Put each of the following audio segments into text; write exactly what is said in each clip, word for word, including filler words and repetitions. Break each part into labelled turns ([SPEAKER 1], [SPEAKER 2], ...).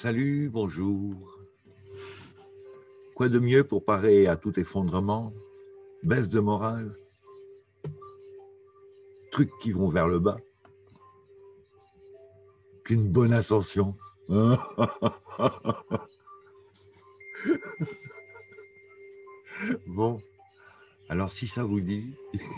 [SPEAKER 1] Salut, bonjour. Quoi de mieux pour parer à tout effondrement, baisse de morale, trucs qui vont vers le bas, qu'une bonne ascension. Bon, alors si ça vous dit,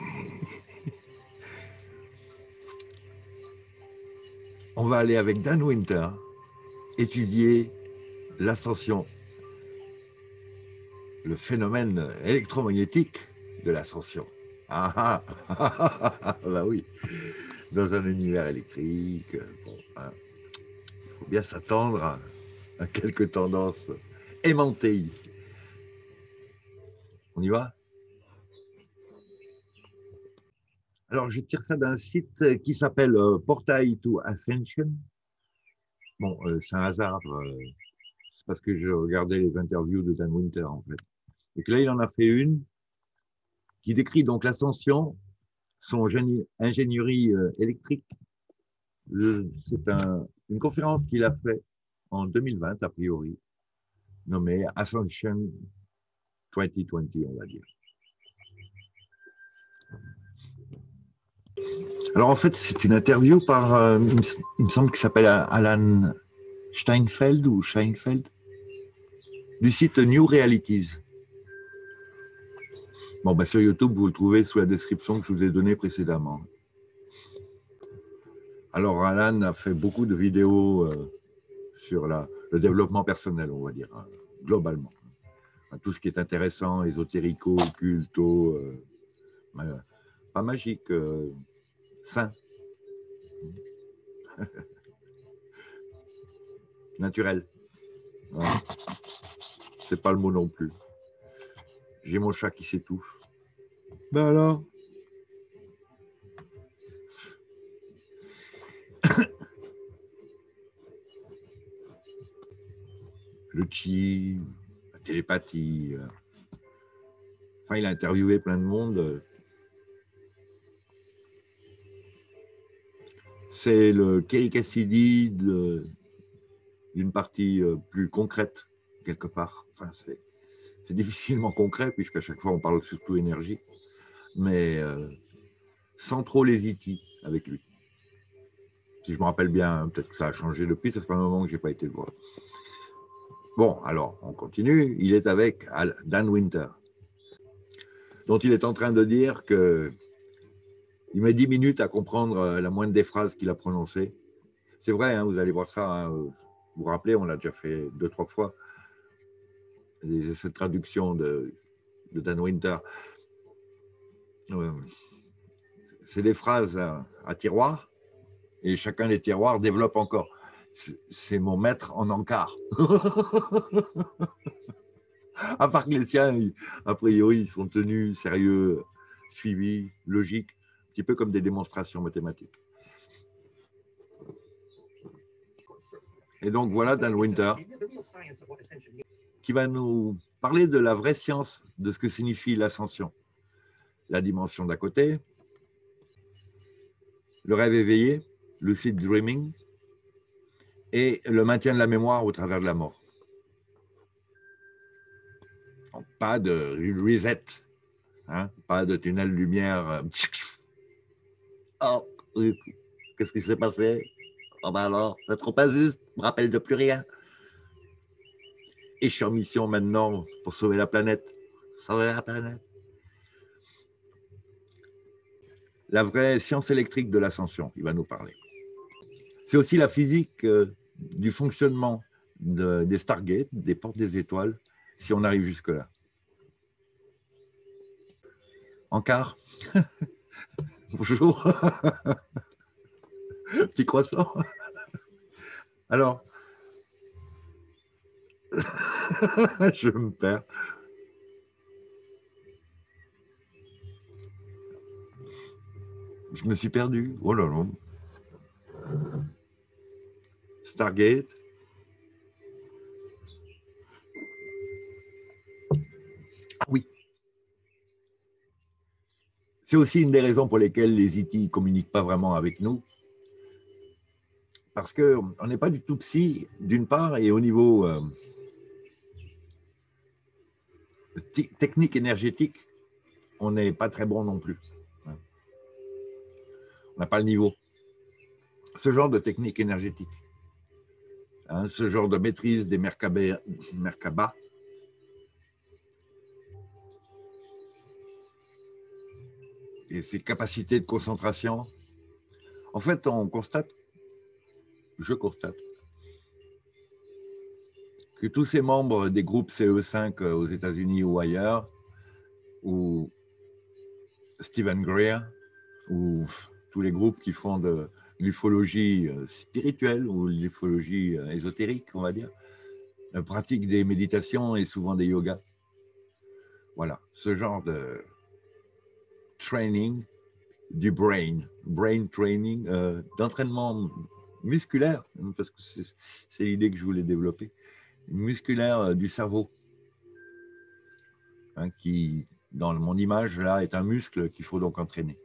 [SPEAKER 1] on va aller avec Dan Winter étudier l'ascension, le phénomène électromagnétique de l'ascension. Ah ah, bah oui, dans un univers électrique, bon, hein, il faut bien s'attendre à, à quelques tendances aimantées. On y va? Alors, je tire ça d'un site qui s'appelle euh, Portail to Ascension. Bon, euh, c'est un hasard, euh, c'est parce que je regardais les interviews de Dan Winter, en fait. Et que là, il en a fait une qui décrit donc l'ascension, son génie, ingénierie euh, électrique. C'est un, une conférence qu'il a fait en deux mille vingt, a priori, nommée Ascension vingt vingt, on va dire. Alors, en fait, c'est une interview par, euh, il, me, il me semble qu'il s'appelle Alan Steinfeld ou Scheinfeld, du site New Realities. Bon, bah sur YouTube, vous le trouvez sous la description que je vous ai donnée précédemment. Alors, Alan a fait beaucoup de vidéos euh, sur la, le développement personnel, on va dire, hein, globalement. Tout ce qui est intéressant, ésotérico, occulto, euh, pas magique, euh, sain, naturel. Ouais. C'est pas le mot non plus. J'ai mon chat qui s'étouffe. Ben alors le chi, la télépathie. Euh. Enfin, il a interviewé plein de monde. C'est le Kerry Cassidy d'une partie euh, plus concrète, quelque part. Enfin, c'est, c'est difficilement concret, puisqu'à chaque fois, on parle surtout énergie. Mais euh, sans trop les E T avec lui. Si je me rappelle bien, peut-être que ça a changé depuis, ça fait un moment que je n'ai pas été le voir. Bon, alors, on continue. Il est avec Dan Winter, dont il est en train de dire que il met dix minutes à comprendre la moindre des phrases qu'il a prononcées. C'est vrai, hein, vous allez voir ça. Hein, vous vous rappelez, on l'a déjà fait deux, trois fois. Cette traduction de, de Dan Winter. Euh, c'est des phrases à, à tiroir, et chacun des tiroirs développe encore. C'est mon maître en encart. À part que les siens, a priori, ils sont tenus, sérieux, suivis, logiques, un petit peu comme des démonstrations mathématiques. Et donc voilà Dan Winter, qui va nous parler de la vraie science de ce que signifie l'ascension. La dimension d'à côté, le rêve éveillé, lucid dreaming, et le maintien de la mémoire au travers de la mort. Donc, pas de reset, hein, pas de tunnel lumière. Oh, qu'est-ce qui s'est passé? Oh ben alors, c'est trop injuste, je me rappelle de plus rien. Et je suis en mission maintenant pour sauver la planète. Sauver la planète. La vraie science électrique de l'ascension, il va nous parler. C'est aussi la physique euh, du fonctionnement de, des Stargate, des portes des étoiles, si on arrive jusque-là. Encart. Bonjour. Petit croissant. Alors, je me perds. Je me suis perdu. Oh là là. Stargate. Ah oui. C'est aussi une des raisons pour lesquelles les E T ne communiquent pas vraiment avec nous. parce qu'on n'est pas du tout psy, d'une part, et au niveau euh, technique énergétique, on n'est pas très bon non plus. On n'a pas le niveau. Ce genre de technique énergétique, hein, ce genre de maîtrise des Merkabah, et ces capacités de concentration. En fait, on constate, je constate, que tous ces membres des groupes C E cinq aux États-Unis ou ailleurs, ou Stephen Greer, ou tous les groupes qui font de l'ufologie spirituelle ou l'ufologie ésotérique, on va dire, pratiquent des méditations et souvent des yogas. Voilà, ce genre de training du brain, brain training, euh, d'entraînement musculaire, parce que c'est l'idée que je voulais développer, musculaire euh, du cerveau, hein, qui, dans mon image, là, est un muscle qu'il faut donc entraîner.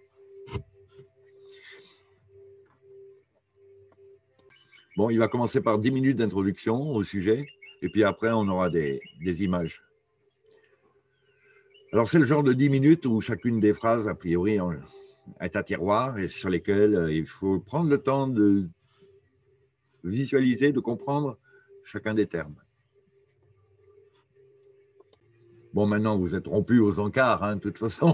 [SPEAKER 1] Bon, il va commencer par dix minutes d'introduction au sujet, et puis après, on aura des, des images. Alors, c'est le genre de dix minutes où chacune des phrases, a priori, est un tiroir et sur lesquels il faut prendre le temps de visualiser, de comprendre chacun des termes. Bon, maintenant, vous êtes rompus aux encarts, hein, de toute façon.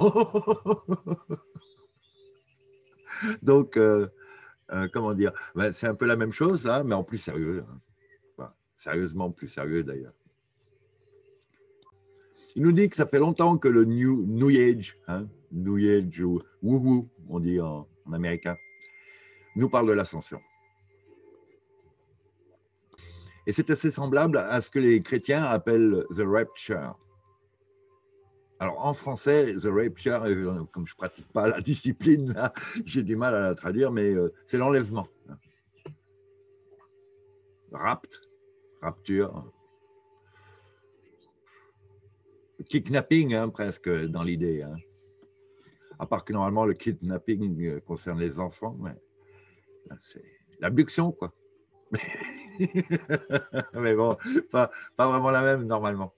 [SPEAKER 1] Donc, euh, euh, comment dire, ben, c'est un peu la même chose, là, mais en plus sérieux. Hein. Enfin, sérieusement plus sérieux, d'ailleurs. Il nous dit que ça fait longtemps que le New, new Age, hein, New Age ou woo-woo, on dit en, en américain, nous parle de l'ascension. Et c'est assez semblable à ce que les chrétiens appellent the rapture. Alors en français, the rapture, comme je ne pratique pas la discipline, j'ai du mal à la traduire, mais c'est l'enlèvement. Rapt, rapture. Kidnapping, hein, presque, dans l'idée. Hein. À part que normalement, le kidnapping concerne les enfants, mais c'est l'abduction, quoi. Mais bon, pas, pas vraiment la même, normalement.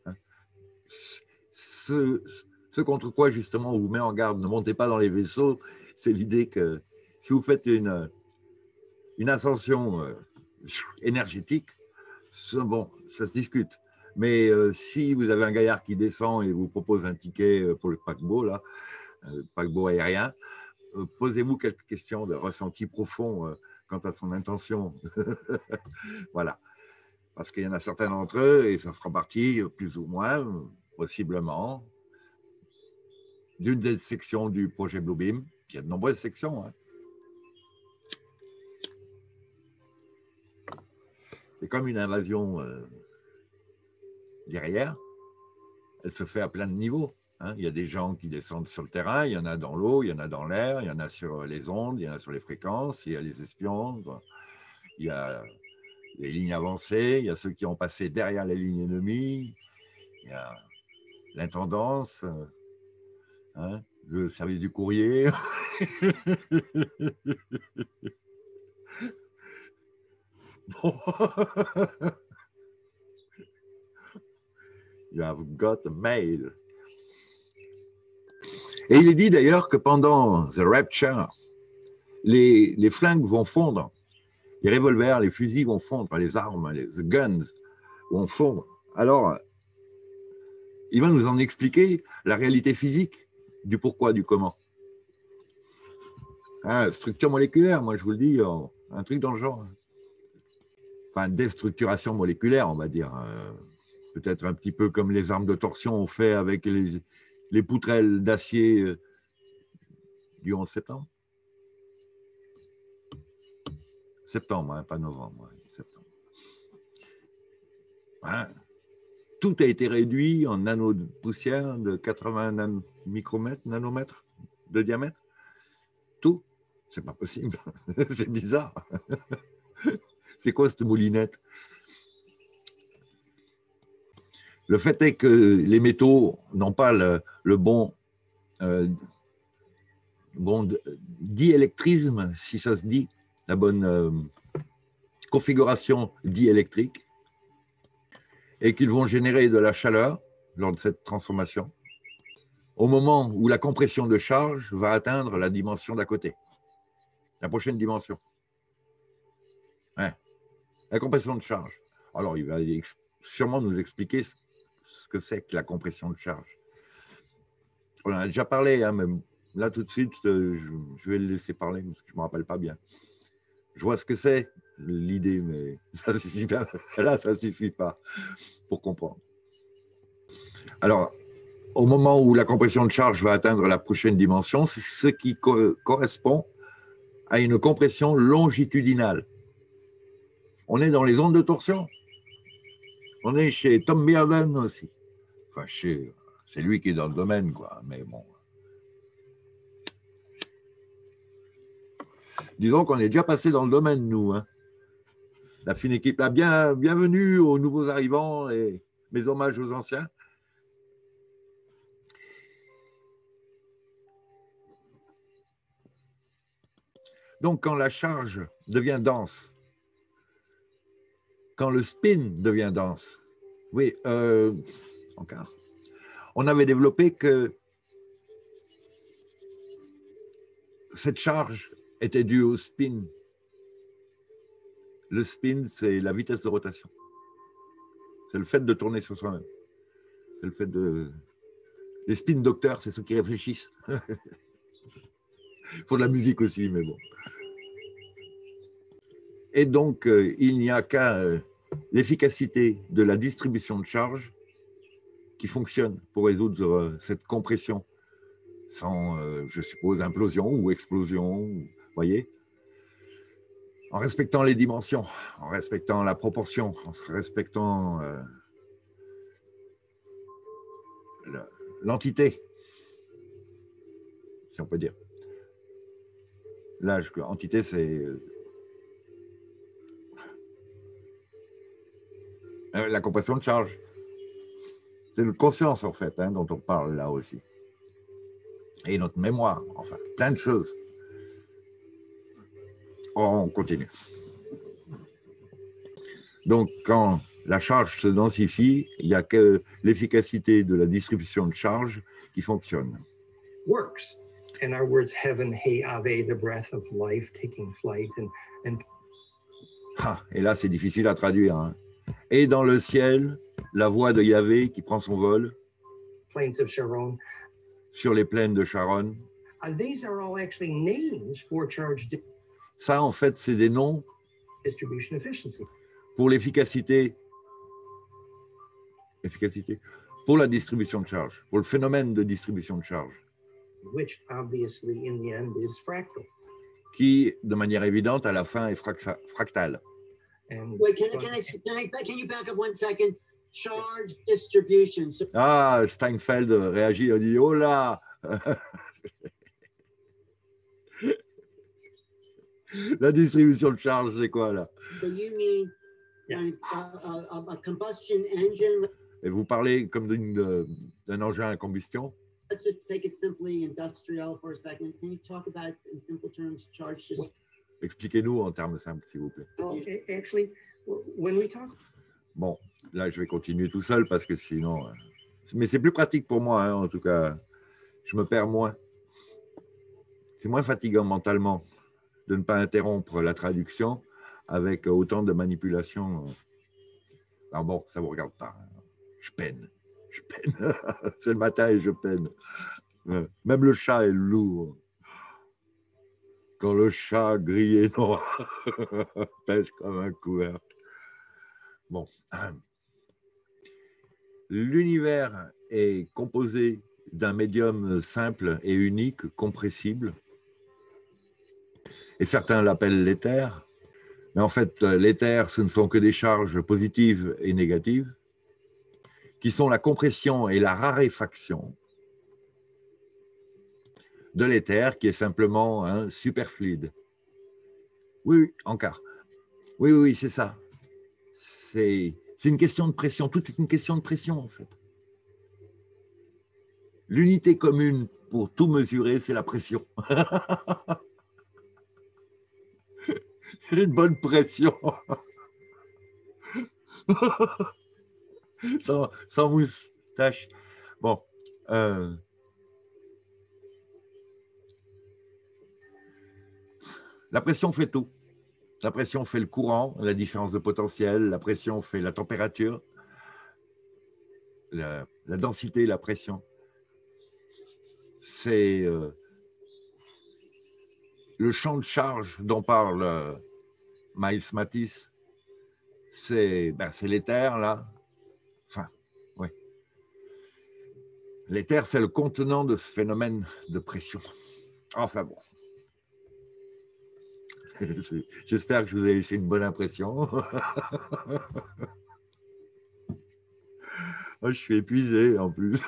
[SPEAKER 1] Ce, ce contre quoi, justement, on vous met en garde, ne montez pas dans les vaisseaux, c'est l'idée que si vous faites une, une ascension euh, énergétique, ça, bon, ça se discute. Mais euh, si vous avez un gaillard qui descend et vous propose un ticket pour le paquebot, là, le paquebot aérien, euh, posez-vous quelques questions de ressenti profond euh, quant à son intention. Voilà. Parce qu'il y en a certains d'entre eux, et ça fera partie, plus ou moins, possiblement, d'une des sections du projet Bluebeam. Il y a de nombreuses sections. Hein. C'est comme une invasion euh, guerrière. Elle se fait à plein de niveaux. Hein. Il y a des gens qui descendent sur le terrain, il y en a dans l'eau, il y en a dans l'air, il y en a sur les ondes, il y en a sur les fréquences, il y a les espions, il y a les lignes avancées, il y a ceux qui ont passé derrière les lignes ennemies, il y a l'intendance, hein, le service du courrier. Bon. You have got a mail. Et il est dit d'ailleurs que pendant The Rapture, les, les flingues vont fondre, les revolvers, les fusils vont fondre, les armes, les guns vont fondre. Alors, il va nous en expliquer la réalité physique du pourquoi, du comment. Hein, structure moléculaire, moi je vous le dis, un truc dans le genre. Enfin, déstructuration moléculaire, on va dire. Peut-être un petit peu comme les armes de torsion ont fait avec les, les poutrelles d'acier du onze septembre. Septembre, hein, pas novembre. Septembre. Hein. Tout a été réduit en nano de poussière de quatre-vingts micromètres, nanomètres de diamètre. Tout. C'est pas possible. C'est bizarre. C'est quoi cette moulinette? Le fait est que les métaux n'ont pas le, le bon, euh, bon diélectrisme, si ça se dit, la bonne, euh, configuration diélectrique et qu'ils vont générer de la chaleur lors de cette transformation au moment où la compression de charge va atteindre la dimension d'à côté, la prochaine dimension. Ouais. La compression de charge. Alors, il va sûrement nous expliquer ce que c'est que la compression de charge. On en a déjà parlé, hein, mais là, tout de suite, je vais le laisser parler parce que je ne me rappelle pas bien. Je vois ce que c'est, l'idée, mais ça suffit pas. Là, ça ne suffit pas pour comprendre. Alors, au moment où la compression de charge va atteindre la prochaine dimension, c'est ce qui co correspond à une compression longitudinale. On est dans les ondes de torsion. On est chez Tom Bearden aussi. Enfin, chez... c'est lui qui est dans le domaine, quoi. Mais bon. Disons qu'on est déjà passé dans le domaine, nous. Hein. La fine équipe, là, bien, bienvenue aux nouveaux arrivants et mes hommages aux anciens. Donc, quand la charge devient dense, quand le spin devient dense, oui, euh, encore, on avait développé que cette charge était due au spin. Le spin, c'est la vitesse de rotation. C'est le fait de tourner sur soi-même. C'est le fait de... Les spin docteurs, c'est ceux qui réfléchissent. Il faut de la musique aussi, mais bon. Et donc, euh, il n'y a qu'à euh, l'efficacité de la distribution de charge qui fonctionne pour résoudre euh, cette compression sans, euh, je suppose, implosion ou explosion, vous voyez, en respectant les dimensions, en respectant la proportion, en respectant euh, l'entité, si on peut dire. Là, entité, c'est euh, la compression de charge. C'est notre conscience, en fait, hein, dont on parle là aussi. Et notre mémoire, enfin, plein de choses. On continue. Donc, quand la charge se densifie, il n'y a que l'efficacité de la distribution de charge qui fonctionne.
[SPEAKER 2] Works. In our words, heaven, hey, ave, the breath of life taking flight. And, and...
[SPEAKER 1] Ah, et là, c'est difficile à traduire. Hein. Et dans le ciel, la voix de Yahvé qui prend son vol.
[SPEAKER 2] Plains of Sharon.
[SPEAKER 1] Sur les plaines de Sharon.
[SPEAKER 2] Uh, these are all actually names for charge.
[SPEAKER 1] Ça, en fait, c'est des noms
[SPEAKER 2] Distribution efficiency.
[SPEAKER 1] Pour l'efficacité, efficacité, pour la distribution de charge, pour le phénomène de distribution de charge.
[SPEAKER 2] Which obviously in the end is fractal.
[SPEAKER 1] Qui, de manière évidente, à la fin est fractal.
[SPEAKER 3] And Wait, can, can, I, can, I, can you back up one second? Charge distribution.
[SPEAKER 1] Ah, Steinfeld réagit, il dit, oh là. La distribution de charge, c'est quoi là?
[SPEAKER 3] So you mean yeah. a, a, a combustion engine?
[SPEAKER 1] Et vous parlez comme d'un engin à combustion?
[SPEAKER 3] Let's just take it simply industrial for a second. Can you talk about in simple terms charge just...
[SPEAKER 1] Expliquez-nous en termes simples, s'il vous plaît.
[SPEAKER 2] Okay, actually, when we talk...
[SPEAKER 1] Bon, là, je vais continuer tout seul parce que sinon... Euh, mais c'est plus pratique pour moi, hein, en tout cas. Je me perds moins. C'est moins fatigant mentalement de ne pas interrompre la traduction avec autant de manipulations. Alors bon, ça ne vous regarde pas. Je peine. Je peine. C'est le matin et je peine. Même le chat est lourd. Quand le chat gris et noir pèse comme un couvercle. Bon. L'univers est composé d'un médium simple et unique, compressible. Et certains l'appellent l'éther. Mais en fait, l'éther, ce ne sont que des charges positives et négatives, qui sont la compression et la raréfaction de l'éther, qui est simplement un superfluide. Oui, oui, encore. Oui, oui, c'est ça. C'est une question de pression. Tout est une question de pression, en fait. L'unité commune pour tout mesurer, c'est la pression. Une bonne pression. sans, sans moustache. Bon. Euh, la pression fait tout. La pression fait le courant, la différence de potentiel. La pression fait la température, la, la densité, la pression. C'est euh, le champ de charge dont parle euh, Miles Matisse. C'est ben, l'éther, là. Enfin, oui. L'éther, c'est le contenant de ce phénomène de pression. Enfin bon. J'espère que je vous ai laissé une bonne impression. Oh, je suis épuisé en plus.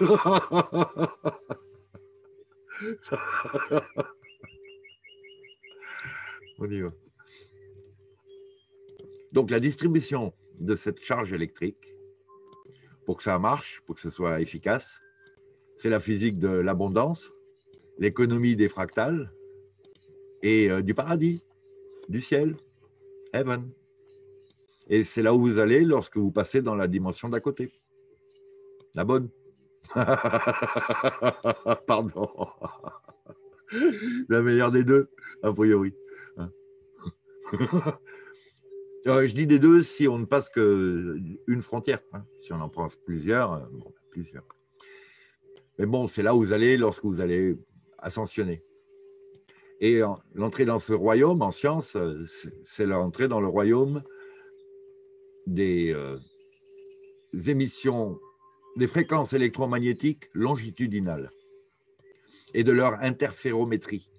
[SPEAKER 1] On y va. Donc la distribution de cette charge électrique, pour que ça marche, pour que ce soit efficace, c'est la physique de l'abondance, l'économie des fractales et euh, du paradis, du ciel, heaven. Et c'est là où vous allez lorsque vous passez dans la dimension d'à côté. La bonne. Pardon. La meilleure des deux, a priori. Euh, je dis des deux si on ne passe qu'une frontière. Hein. Si on en prend plusieurs, bon, plusieurs. Mais bon, c'est là où vous allez lorsque vous allez ascensionner. Et l'entrée dans ce royaume, en science, c'est l'entrée dans le royaume des, euh, des émissions, des fréquences électromagnétiques longitudinales et de leur interférométrie.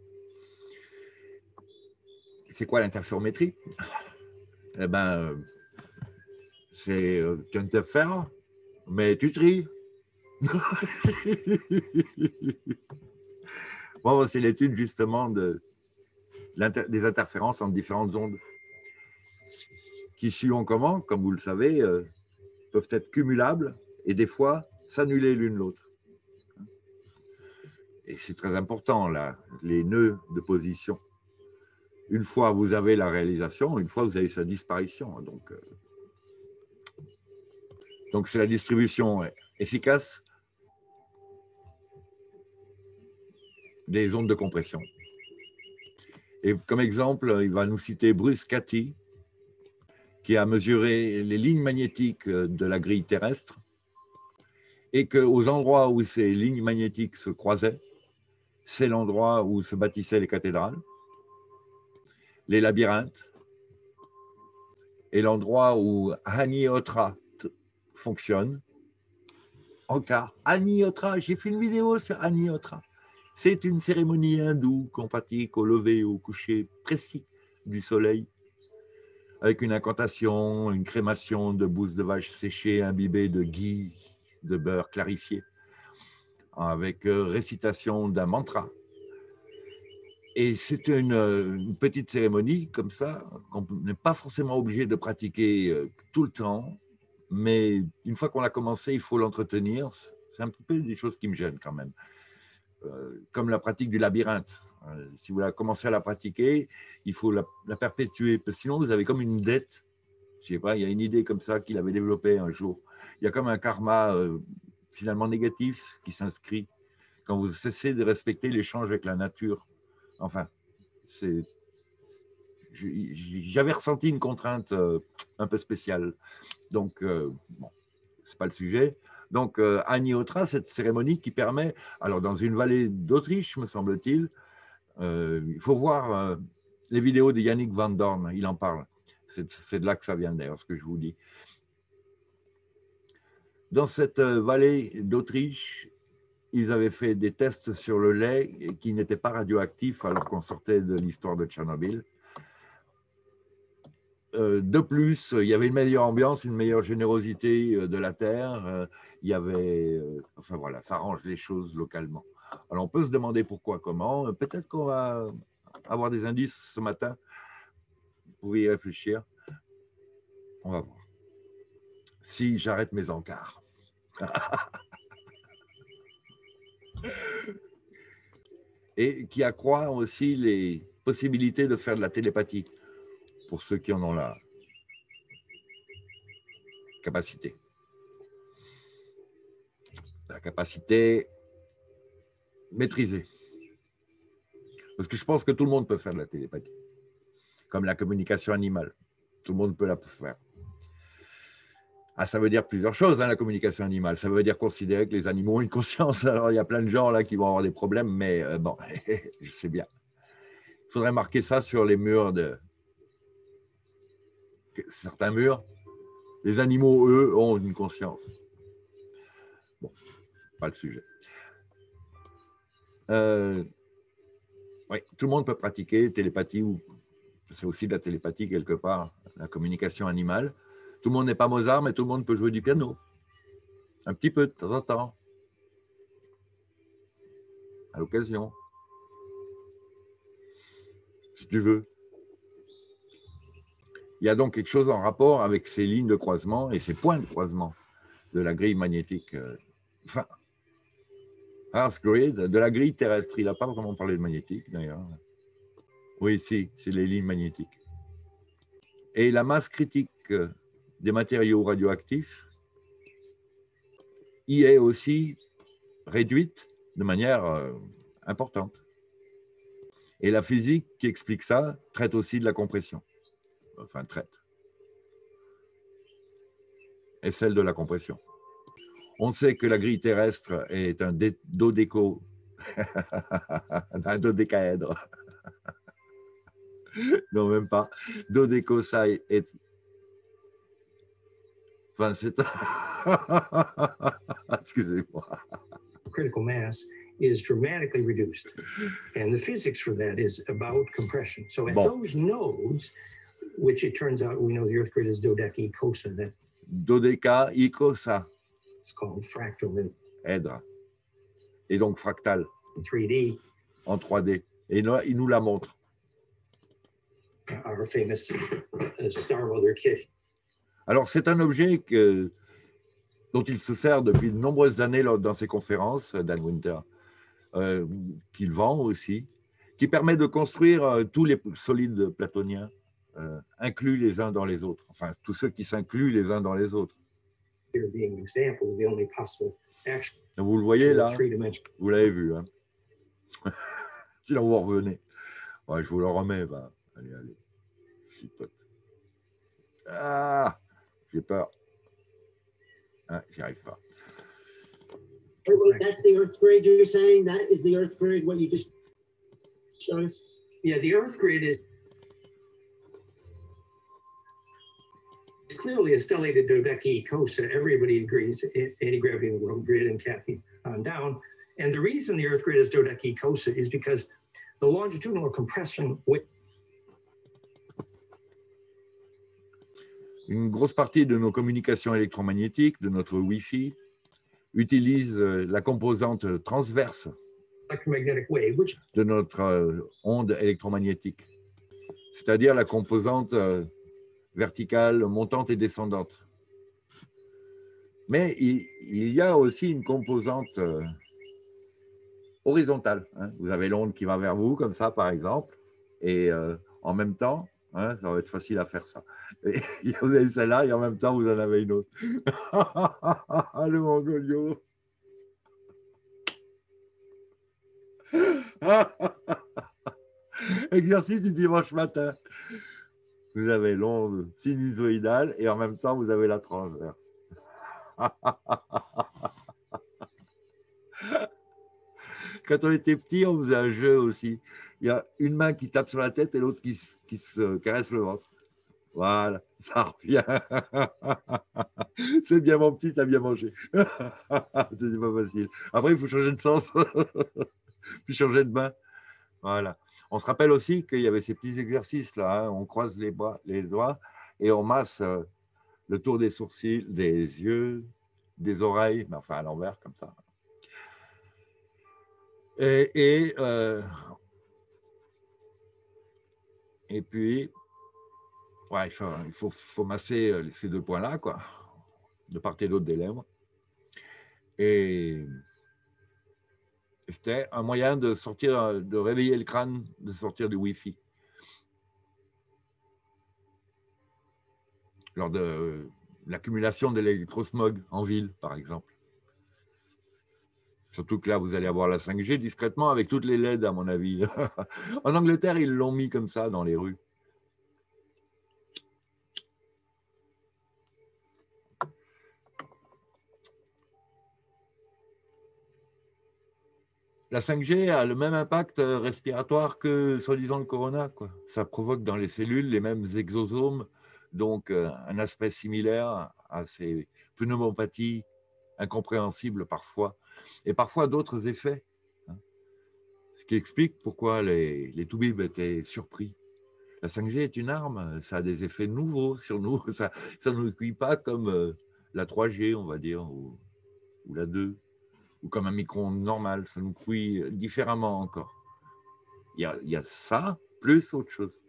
[SPEAKER 1] C'est quoi l'interférométrie? Eh bien, euh, c'est euh, tu interfères, mais tu tries. Bon, c'est l'étude justement de, des interférences entre différentes ondes qui, suivant comment, comme vous le savez, euh, peuvent être cumulables et des fois s'annuler l'une l'autre. Et c'est très important, là, les nœuds de position. Une fois vous avez la réalisation, une fois vous avez sa disparition. Donc, euh, donc c'est la distribution efficace des ondes de compression. Et comme exemple, il va nous citer Bruce Cathy, qui a mesuré les lignes magnétiques de la grille terrestre et qu'aux endroits où ces lignes magnétiques se croisaient, c'est l'endroit où se bâtissaient les cathédrales, les labyrinthes, et l'endroit où Agni-Hotra fonctionne. Encore, Agni-Hotra, j'ai fait une vidéo sur Agni-Hotra. C'est une cérémonie hindoue qu'on pratique au lever et au coucher précis du soleil, avec une incantation, une crémation de bouse de vache séchée imbibée de ghee, de beurre clarifié, avec récitation d'un mantra. Et c'est une, une petite cérémonie comme ça, qu'on n'est pas forcément obligé de pratiquer tout le temps, mais une fois qu'on a commencé, il faut l'entretenir. C'est un petit peu des choses qui me gênent quand même, euh, comme la pratique du labyrinthe. Euh, si vous commencez à la pratiquer, il faut la, la perpétuer, parce que sinon vous avez comme une dette. Je sais pas, il y a une idée comme ça qu'il avait développée un jour. Il y a comme un karma euh, finalement négatif qui s'inscrit quand vous cessez de respecter l'échange avec la nature. Enfin, c'est, j'avais ressenti une contrainte euh, un peu spéciale. Donc, euh, bon, c'est pas le sujet. Donc, euh, Agni-Hotra, cette cérémonie qui permet, alors dans une vallée d'Autriche, me semble-t-il, euh, il faut voir euh, les vidéos de Yannick Van Dorn, il en parle. C'est de là que ça vient d'ailleurs, ce que je vous dis. Dans cette vallée d'Autriche, ils avaient fait des tests sur le lait qui n'étaient pas radioactifs alors qu'on sortait de l'histoire de Tchernobyl. Euh, de plus, il y avait une meilleure ambiance, une meilleure générosité de la terre. Il y avait, enfin voilà, ça arrange les choses localement. Alors on peut se demander pourquoi, comment. Peut-être qu'on va avoir des indices ce matin pour y réfléchir. On va voir. Si j'arrête mes encarts. Et qui accroît aussi les possibilités de faire de la télépathie. pour ceux qui en ont la capacité. La capacité maîtrisée. Parce que je pense que tout le monde peut faire de la télépathie. Comme la communication animale. Tout le monde peut la faire. Ah, ça veut dire plusieurs choses, hein, la communication animale. Ça veut dire considérer que les animaux ont une conscience. Alors, il y a plein de gens là qui vont avoir des problèmes, mais euh, bon, je sais bien. Il faudrait marquer ça sur les murs de certains murs. Les animaux, eux, ont une conscience. Bon, pas le sujet. Euh, oui, tout le monde peut pratiquer télépathie, ou c'est aussi de la télépathie quelque part, la communication animale. Tout le monde n'est pas Mozart, mais tout le monde peut jouer du piano. Un petit peu, de temps en temps. À l'occasion. Si tu veux. Il y a donc quelque chose en rapport avec ces lignes de croisement et ces points de croisement de la grille magnétique. Enfin, Earth Grid, de la grille terrestre. Il n'a pas vraiment parlé de magnétique, d'ailleurs. Oui, si, c'est les lignes magnétiques. Et la masse critique des matériaux radioactifs y est aussi réduite de manière euh, importante. Et la physique qui explique ça traite aussi de la compression. Enfin, traite. Et celle de la compression. On sait que la grille terrestre est un dodéco, un dodécaèdre. Non, même pas. Dodécosaèdre est... Enfin, c'est... Excusez-moi.
[SPEAKER 2] Critical mass is dramatically reduced. And the physics for that is about compression. So at
[SPEAKER 1] Bon.
[SPEAKER 2] those nodes, which it turns out we know the Earth grid is dodecaecosa, that's
[SPEAKER 1] Dodécaïcosa.
[SPEAKER 2] it's called fractal in
[SPEAKER 1] Èdre. Et donc fractal
[SPEAKER 2] three D,
[SPEAKER 1] en trois D. Et là, il nous la montre.
[SPEAKER 2] our famous uh, Star Mother kit.
[SPEAKER 1] Alors, c'est un objet que, dont il se sert depuis de nombreuses années lors, dans ses conférences, Dan Winter, euh, qu'il vend aussi, qui permet de construire euh, tous les solides platoniens, euh, inclus les uns dans les autres. Enfin, tous ceux qui s'incluent les uns dans les autres.
[SPEAKER 2] Here being an example of the only possible action.
[SPEAKER 1] Vous le voyez là,
[SPEAKER 2] Three dimension.
[SPEAKER 1] vous l'avez vu. Hein. Sinon, vous revenez. Ouais, je vous le remets. Bah. Allez, allez. Chipote. Ah, j'ai peur. Ah, j'y arrive pas.
[SPEAKER 3] That's the Earth grid you're saying? That is the Earth grid, what you just showed us?
[SPEAKER 2] Yeah, the Earth grid is clearly a stellated dodecaecosa. Everybody agrees, anti-gravity in the world grid and Kathy on down. And the reason the Earth grid is dodecaecosa is because the longitudinal compression with
[SPEAKER 1] Une grosse partie de nos communications électromagnétiques, de notre Wi-Fi, utilise la composante transverse
[SPEAKER 2] electromagnetic wave, which
[SPEAKER 1] de notre onde électromagnétique, c'est-à-dire la composante verticale, montante et descendante. Mais il, il y a aussi une composante horizontale. Hein. Vous avez l'onde qui va vers vous, comme ça, par exemple, et euh, en même temps, hein, ça va être facile à faire ça. Et, vous avez celle-là, et en même temps, vous en avez une autre. Le mongolio. Exercice du dimanche matin. Vous avez l'onde sinusoïdale et en même temps, vous avez la transverse. Quand on était petit, on faisait un jeu aussi. Il y a une main qui tape sur la tête et l'autre qui, qui se caresse le ventre. Voilà, ça revient. C'est bien, mon petit, t'as bien mangé. C'est pas facile. Après, il faut changer de sens, puis changer de main. Voilà. On se rappelle aussi qu'il y avait ces petits exercices-là. Hein. On croise les, bras, les doigts et on masse euh, le tour des sourcils, des yeux, des oreilles, mais enfin à l'envers, comme ça. Et, et, euh, et puis, ouais, il faut, il faut, faut masser ces deux points-là, quoi, de part et d'autre des lèvres. Et c'était un moyen de sortir, de réveiller le crâne, de sortir du Wi-Fi. lors de l'accumulation de l'électrosmog en ville, par exemple. Surtout que là, vous allez avoir la cinq G discrètement avec toutes les L E D, à mon avis. En Angleterre, ils l'ont mis comme ça dans les rues. La cinq G a le même impact respiratoire que, soi-disant, le corona, quoi. Ça provoque dans les cellules les mêmes exosomes, donc euh, un aspect similaire à ces pneumopathies incompréhensibles parfois, et parfois d'autres effets. Hein. Ce qui explique pourquoi les, les toubibs étaient surpris. La cinq G est une arme, ça a des effets nouveaux sur nous, ça ne nous cuit pas comme euh, la trois G, on va dire, ou, ou la deux. Ou comme un micro-ondes normal, ça nous cuit différemment encore. Il y a, il y a ça, plus autre chose.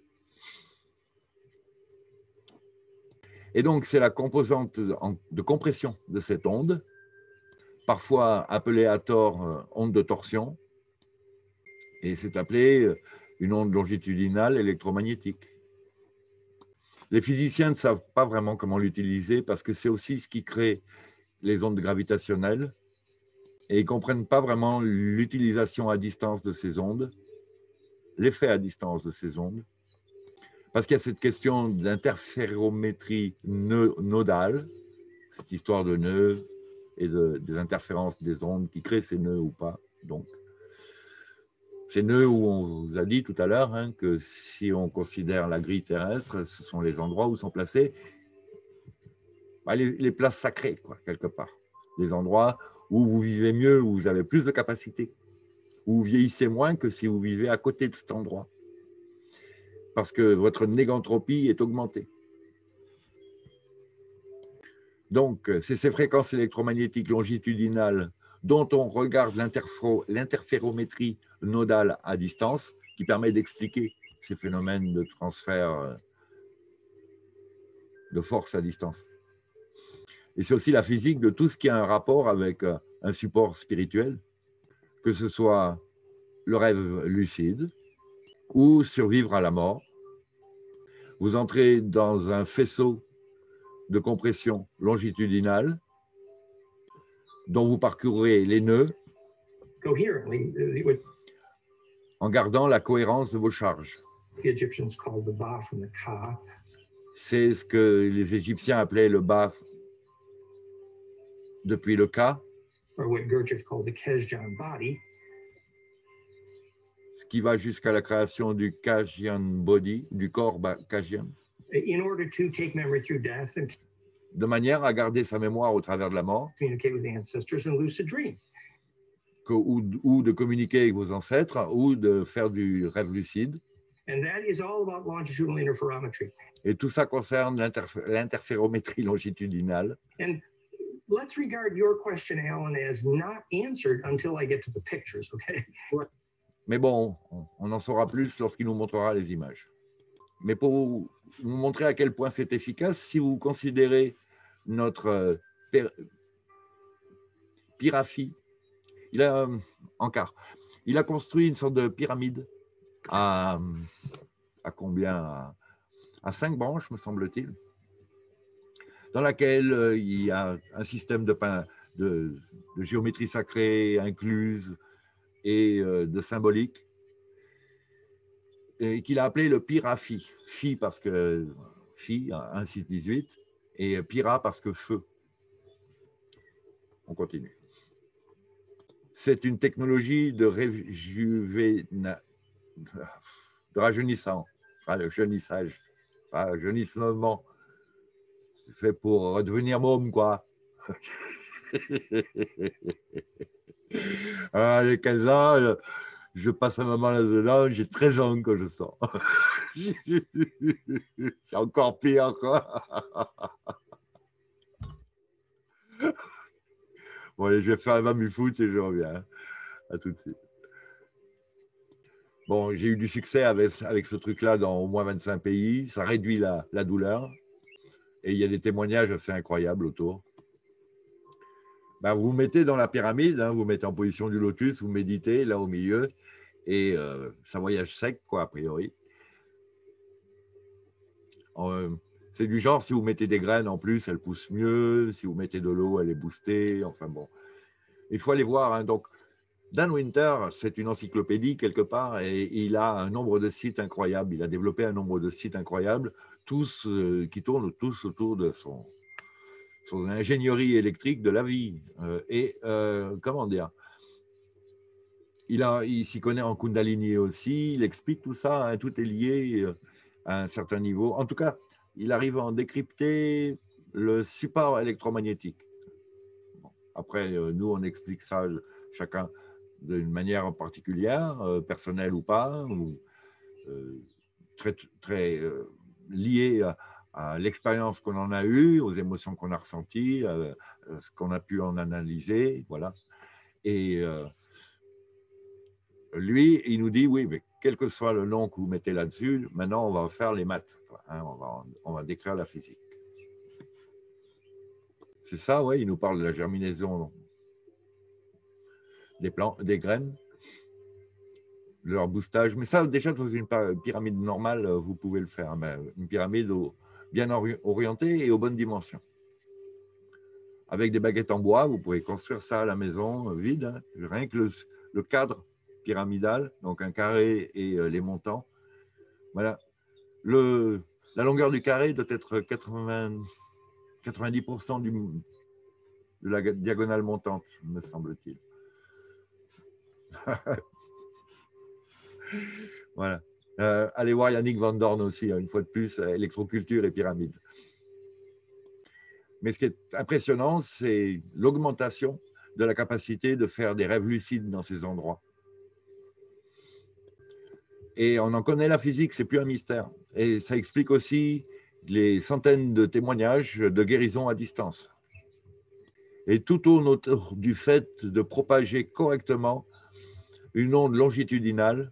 [SPEAKER 1] Et donc, c'est la composante de compression de cette onde, parfois appelée à tort onde de torsion, et c'est appelé une onde longitudinale électromagnétique. Les physiciens ne savent pas vraiment comment l'utiliser parce que c'est aussi ce qui crée les ondes gravitationnelles, et ils ne comprennent pas vraiment l'utilisation à distance de ces ondes, l'effet à distance de ces ondes, parce qu'il y a cette question d'interférométrie nodale, cette histoire de nœuds et de, des interférences des ondes qui créent ces nœuds ou pas. Donc, ces nœuds où on vous a dit tout à l'heure hein, que si on considère la grille terrestre, ce sont les endroits où sont placés bah, les, les places sacrées, quoi, quelque part. Les endroits où vous vivez mieux, où vous avez plus de capacité, où vous vieillissez moins que si vous vivez à côté de cet endroit. Parce que votre négantropie est augmentée. Donc, c'est ces fréquences électromagnétiques longitudinales dont on regarde l'interférométrie nodale à distance qui permet d'expliquer ces phénomènes de transfert de force à distance. Et c'est aussi la physique de tout ce qui a un rapport avec un support spirituel, que ce soit le rêve lucide ou survivre à la mort. Vous entrez dans un faisceau de compression longitudinale dont vous parcourez les nœuds en gardant la cohérence de vos charges. C'est ce que les Égyptiens appelaient le Ba depuis le Ka, ce qui va jusqu'à la création du Kajian Body, du corps Kajian, de manière à garder sa mémoire au travers de la mort, que, ou, ou de communiquer avec vos ancêtres, ou de faire du rêve lucide. Et tout ça concerne l'interférométrie longitudinale.
[SPEAKER 2] Let's regard your question, Alan, as not answered until I get to the pictures, okay?
[SPEAKER 1] Mais bon, on en saura plus lorsqu'il nous montrera les images. Mais pour vous montrer à quel point c'est efficace, si vous considérez notre Pirafi, il a, en quart, il a construit une sorte de pyramide à, à combien à, à cinq branches, me semble-t-il, dans laquelle euh, il y a un système de, de, de géométrie sacrée incluse et euh, de symbolique, et qu'il a appelé le Pirafi. Phi parce que Phi, un six dix-huit, et Pira parce que feu. On continue. C'est une technologie de réjuvénissement, de rajeunissant, rajeunissage, rajeunissement, fait pour redevenir môme, quoi. À quinze ans, je passe un moment là-dedans, j'ai treize ans quand je sors. C'est encore pire, quoi. Bon, allez, je vais faire un baby-foot et je reviens. À tout de suite. Bon, j'ai eu du succès avec, avec ce truc-là dans au moins vingt-cinq pays. Ça réduit la, la douleur. Et il y a des témoignages assez incroyables autour. Ben, vous vous mettez dans la pyramide, hein, vous, vous mettez en position du lotus, vous méditez là au milieu, et euh, ça voyage sec, quoi, a priori. Euh, C'est du genre, si vous mettez des graines en plus, elles poussent mieux. Si vous mettez de l'eau, elle est boostée. Enfin bon, il faut aller voir. Hein. Donc, Dan Winter, c'est une encyclopédie quelque part et il a un nombre de sites incroyables. Il a développé un nombre de sites incroyables, tous euh, qui tournent tous autour de son, son ingénierie électrique de la vie. Euh, et euh, comment dire, il, a, il s'y connaît en Kundalini aussi. Il explique tout ça. Hein, tout est lié à un certain niveau. En tout cas, il arrive à en décrypter le support électromagnétique. Bon, après, euh, nous, on explique ça chacun d'une manière particulière, euh, personnelle ou pas, ou euh, très, très euh, liée à, à l'expérience qu'on en a eue, aux émotions qu'on a ressenties, à, à ce qu'on a pu en analyser, voilà. Et euh, lui, il nous dit, oui, mais quel que soit le nom que vous mettez là-dessus, maintenant, on va faire les maths, hein, on, va, on va décrire la physique. C'est ça, oui, il nous parle de la germinaison des plants, des graines, de leur boostage. Mais ça, déjà, dans une pyramide normale, vous pouvez le faire. Mais une pyramide bien orientée et aux bonnes dimensions. Avec des baguettes en bois, vous pouvez construire ça à la maison, vide, hein, rien que le, le cadre pyramidal, donc un carré et les montants. Voilà. Le, la longueur du carré doit être quatre-vingts, quatre-vingt-dix pour cent du, de la diagonale montante, me semble-t-il. Voilà. Euh, allez voir Yannick Van Dorn aussi, une fois de plus, électroculture et pyramide. Mais ce qui est impressionnant, c'est l'augmentation de la capacité de faire des rêves lucides dans ces endroits. Et on en connaît la physique, c'est plus un mystère. Et ça explique aussi les centaines de témoignages de guérison à distance. Et tout tourne autour du fait de propager correctement une onde longitudinale.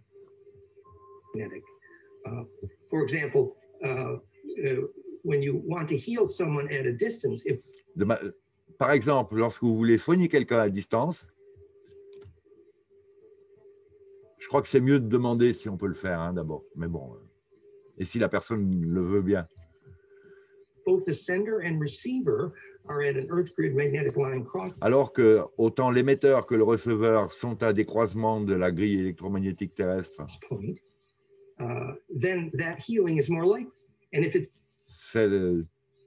[SPEAKER 2] Uh, for example, uh, uh, when you want to heal someone at a distance, if...
[SPEAKER 1] de ma... Par exemple, lorsque vous voulez soigner quelqu'un à distance, je crois que c'est mieux de demander si on peut le faire hein, d'abord. Mais bon, et si la personne le veut bien.
[SPEAKER 2] Both the sender and receiver are at an earth grid magnetic line cross.
[SPEAKER 1] Alors que autant l'émetteur que le receveur sont à des croisements de la grille électromagnétique terrestre.
[SPEAKER 2] Point, uh, then that healing is more likely. And if it's
[SPEAKER 1] c'est le,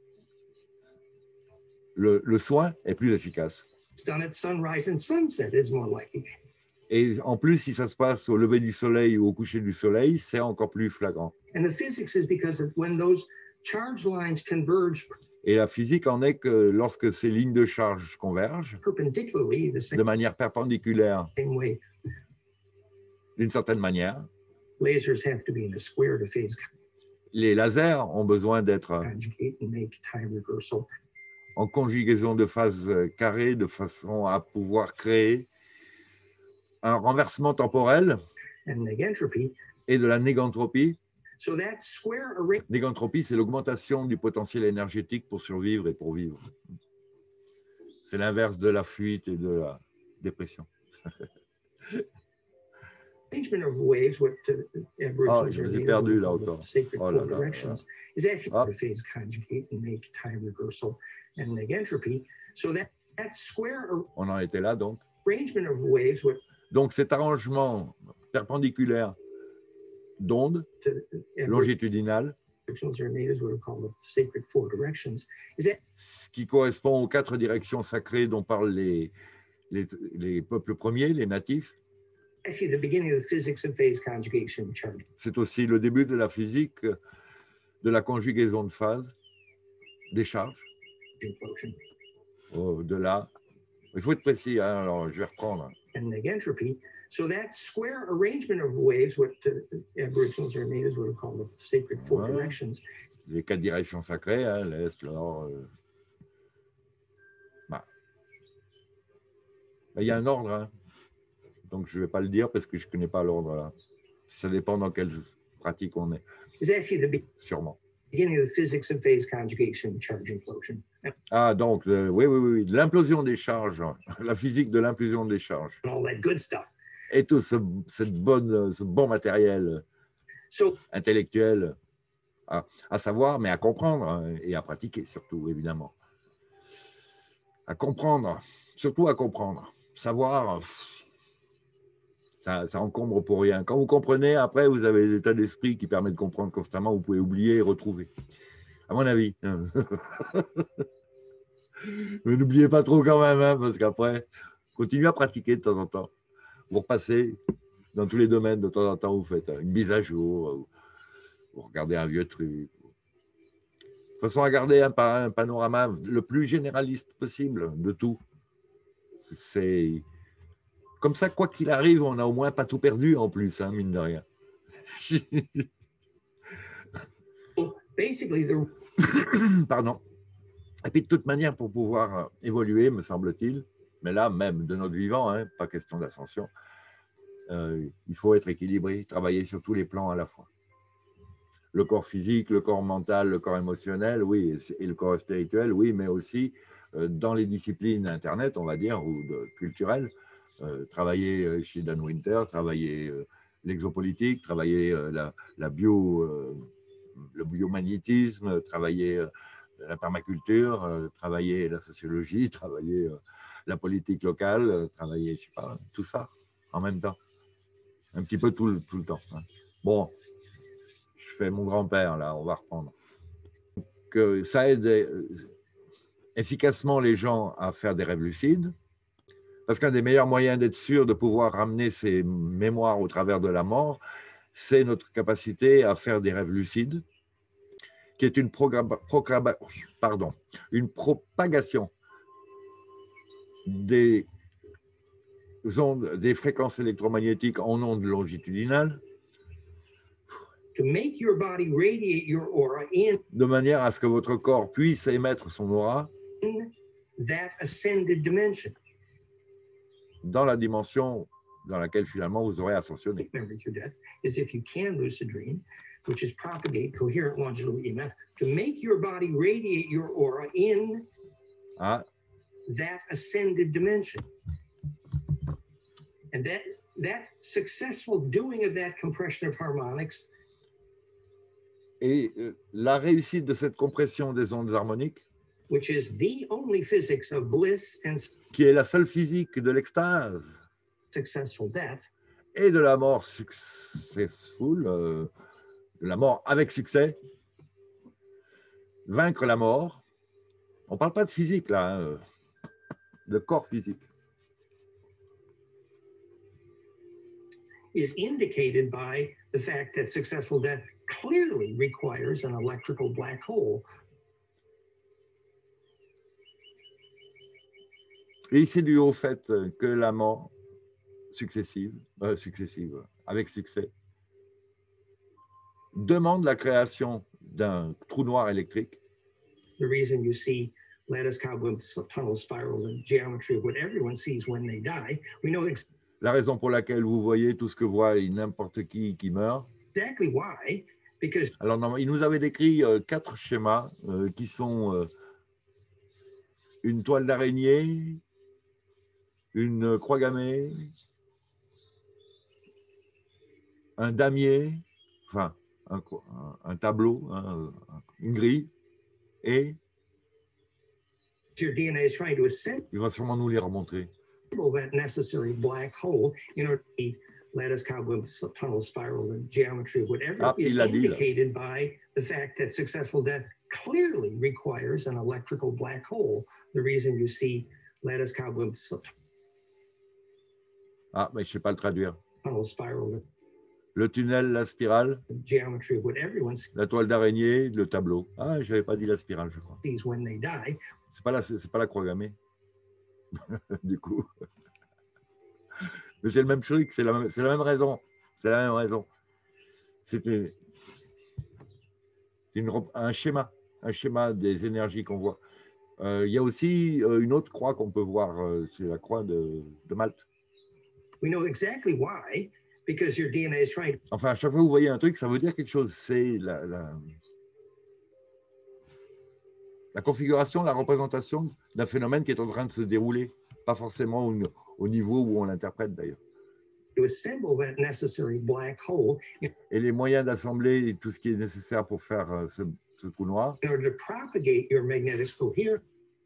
[SPEAKER 1] le, le soin est plus efficace.
[SPEAKER 2] done at sunrise and sunset is more likely.
[SPEAKER 1] Et en plus, si ça se passe au lever du soleil ou au coucher du soleil, c'est encore plus flagrant.
[SPEAKER 2] And the physics is because of when those charge lines converge.
[SPEAKER 1] Et la physique en est que lorsque ces lignes de charge convergent
[SPEAKER 2] Perpendicularly, the same,
[SPEAKER 1] de manière perpendiculaire,
[SPEAKER 2] same way,
[SPEAKER 1] d'une certaine manière,
[SPEAKER 2] lasers have to be in a square to phase
[SPEAKER 1] les lasers ont besoin d'être
[SPEAKER 2] conjugate and make time reversal.
[SPEAKER 1] en conjugaison de phase carrée de façon à pouvoir créer un renversement temporel
[SPEAKER 2] And negentropy.
[SPEAKER 1] et de la négantropie.
[SPEAKER 2] So that square array.
[SPEAKER 1] Négantropie, c'est l'augmentation du potentiel énergétique pour survivre et pour vivre. C'est l'inverse de la fuite et de la dépression.
[SPEAKER 2] Arrangement of waves, what uh,
[SPEAKER 1] Ah, je vous ai perdu là encore.
[SPEAKER 2] Sacred
[SPEAKER 1] Oh là
[SPEAKER 2] four
[SPEAKER 1] là
[SPEAKER 2] directions
[SPEAKER 1] là.
[SPEAKER 2] is actually
[SPEAKER 1] Ah.
[SPEAKER 2] the phase conjugate and make time reversal and negentropy. So that that square
[SPEAKER 1] On en était là donc.
[SPEAKER 2] arrangement of waves, what
[SPEAKER 1] Donc cet arrangement perpendiculaire d'ondes
[SPEAKER 2] uh,
[SPEAKER 1] longitudinales,
[SPEAKER 2] Aboriginals or natives would have called the sacred four directions, is that
[SPEAKER 1] ce qui correspond aux quatre directions sacrées dont parlent les, les, les peuples premiers, les natifs,
[SPEAKER 2] actually the beginning of the physics of phase conjugation charge.
[SPEAKER 1] c'est aussi le début de la physique de la conjugaison de phase, des charges,
[SPEAKER 2] Implosion
[SPEAKER 1] oh, de là. Il faut être précis, hein, alors je vais reprendre.
[SPEAKER 2] and negentropy. So that square arrangement of waves, what uh, Aboriginals or natives would have called the sacred four
[SPEAKER 1] Ouais.
[SPEAKER 2] directions,
[SPEAKER 1] Les quatre directions sacrées, hein, l'Est, l'Or. Euh... Bah. Il y a un ordre, hein. Donc je ne vais pas le dire parce que je ne connais pas l'ordre là. Ça dépend dans quelle pratique on est,
[SPEAKER 2] is actually the be-
[SPEAKER 1] sûrement.
[SPEAKER 2] beginning of the physics of phase conjugation charge implosion.
[SPEAKER 1] Ah, donc, euh, oui, oui, oui, oui, l'implosion des charges, la physique de l'implosion des charges.
[SPEAKER 2] And all that good stuff.
[SPEAKER 1] Et tout ce, cette bonne, ce bon matériel
[SPEAKER 2] So
[SPEAKER 1] intellectuel à, à savoir, mais à comprendre hein, et à pratiquer surtout, évidemment. À comprendre, surtout à comprendre. Savoir, ça, ça encombre pour rien. Quand vous comprenez, après, vous avez l'état d'esprit qui permet de comprendre constamment. Vous pouvez oublier et retrouver, à mon avis. Mais n'oubliez pas trop quand même, hein, parce qu'après, continuez à pratiquer de temps en temps. Vous repassez dans tous les domaines, de temps en temps, vous faites une mise à jour, vous regardez un vieux truc. De toute façon, à garder un, un panorama le plus généraliste possible de tout. C'est comme ça, quoi qu'il arrive, on n'a au moins pas tout perdu en plus, hein, mine de rien.
[SPEAKER 2] Basically, the...
[SPEAKER 1] Pardon. Et puis de toute manière, pour pouvoir évoluer, me semble-t-il, mais là même de notre vivant, hein, pas question d'ascension, euh, il faut être équilibré, travailler sur tous les plans à la fois. Le corps physique, le corps mental, le corps émotionnel, oui, et le corps spirituel, oui, mais aussi euh, dans les disciplines Internet, on va dire, ou de, culturelles, euh, travailler chez Dan Winter, travailler euh, l'exopolitique, travailler euh, la, la bio, euh, le biomagnétisme, travailler euh, la permaculture, euh, travailler la sociologie, travailler euh, la politique locale, euh, travailler, je sais pas, tout ça en même temps. Un petit peu tout, tout le temps. Hein. Bon, je fais mon grand-père, là, on va reprendre. Que ça aide euh, efficacement les gens à faire des rêves lucides, parce qu'un des meilleurs moyens d'être sûr de pouvoir ramener ses mémoires au travers de la mort, c'est notre capacité à faire des rêves lucides, qui est une, pardon, une propagation des ondes, des fréquences électromagnétiques en ondes longitudinales,
[SPEAKER 2] to make your body radiate your aura in,
[SPEAKER 1] de manière à ce que votre corps puisse émettre son aura
[SPEAKER 2] that ascended dimension.
[SPEAKER 1] Dans la dimension dans laquelle finalement vous aurez ascensionné.
[SPEAKER 2] Memory through death is if you can lucid dream, which is propagate coherent longitudinal E M F, to make your body radiate your aura in
[SPEAKER 1] ah.
[SPEAKER 2] that ascended dimension. And that, that successful doing of that compression of harmonics.
[SPEAKER 1] Et la réussite de cette compression des ondes harmoniques,
[SPEAKER 2] which is the only physics of bliss and
[SPEAKER 1] qui est la seule physique de l'extase
[SPEAKER 2] successful death,
[SPEAKER 1] et de la mort successful, euh, de la mort avec succès, vaincre la mort. On ne parle pas de physique là, hein, de corps physique.
[SPEAKER 2] Is indicated by the fact that successful death clearly requires an electrical black hole.
[SPEAKER 1] Et c'est dû au fait que la mort successive, euh, successive, avec succès, demande la création d'un trou noir électrique.
[SPEAKER 2] The reason you see lattice cobweb tunnel spiral and geometry of what everyone sees when they die, we know
[SPEAKER 1] la raison pour laquelle vous voyez tout ce que voit n'importe qui qui meurt.
[SPEAKER 2] Exactly why, because...
[SPEAKER 1] Alors, non, il nous avait décrit euh, quatre schémas euh, qui sont euh, une toile d'araignée, une croix gammée, un damier, enfin, un, un tableau, un, une grille, et
[SPEAKER 2] your D N A is trying to ascend.
[SPEAKER 1] Il va sûrement nous les remontrer.
[SPEAKER 2] That necessary black hole in order to be lattice cobweb tunnel spiral and geometry, whatever
[SPEAKER 1] ah,
[SPEAKER 2] is
[SPEAKER 1] dit,
[SPEAKER 2] indicated by the fact that successful death clearly requires an electrical black hole. The reason you see lattice cobweb
[SPEAKER 1] ah, mais je ne sais pas le traduire.
[SPEAKER 2] Tunnel spiral.
[SPEAKER 1] Le tunnel, la spirale,
[SPEAKER 2] geometry, what everyone
[SPEAKER 1] la toile d'araignée, le tableau. Ah, je n'avais pas dit la spirale, je crois.
[SPEAKER 2] When they die.
[SPEAKER 1] C'est pas la, c'est pas la croix gammée. Du coup. Mais c'est le même truc, c'est la même, c'est la même raison. C'est la même raison. C'est une, une, un schéma, un schéma des énergies qu'on voit. Euh, il y a aussi euh, une autre croix qu'on peut voir, euh, c'est la croix de, de Malte.
[SPEAKER 2] We know exactly why, because your D N A is trying.
[SPEAKER 1] Enfin, à chaque fois que vous voyez un truc, ça veut dire quelque chose. C'est la, la, la configuration, la représentation d'un phénomène qui est en train de se dérouler, pas forcément au, au niveau où on l'interprète d'ailleurs.
[SPEAKER 2] to assemble that necessary black hole
[SPEAKER 1] et les moyens d'assembler tout ce qui est nécessaire pour faire euh, ce, ce trou noir.
[SPEAKER 2] in order to propagate your magnetic coherence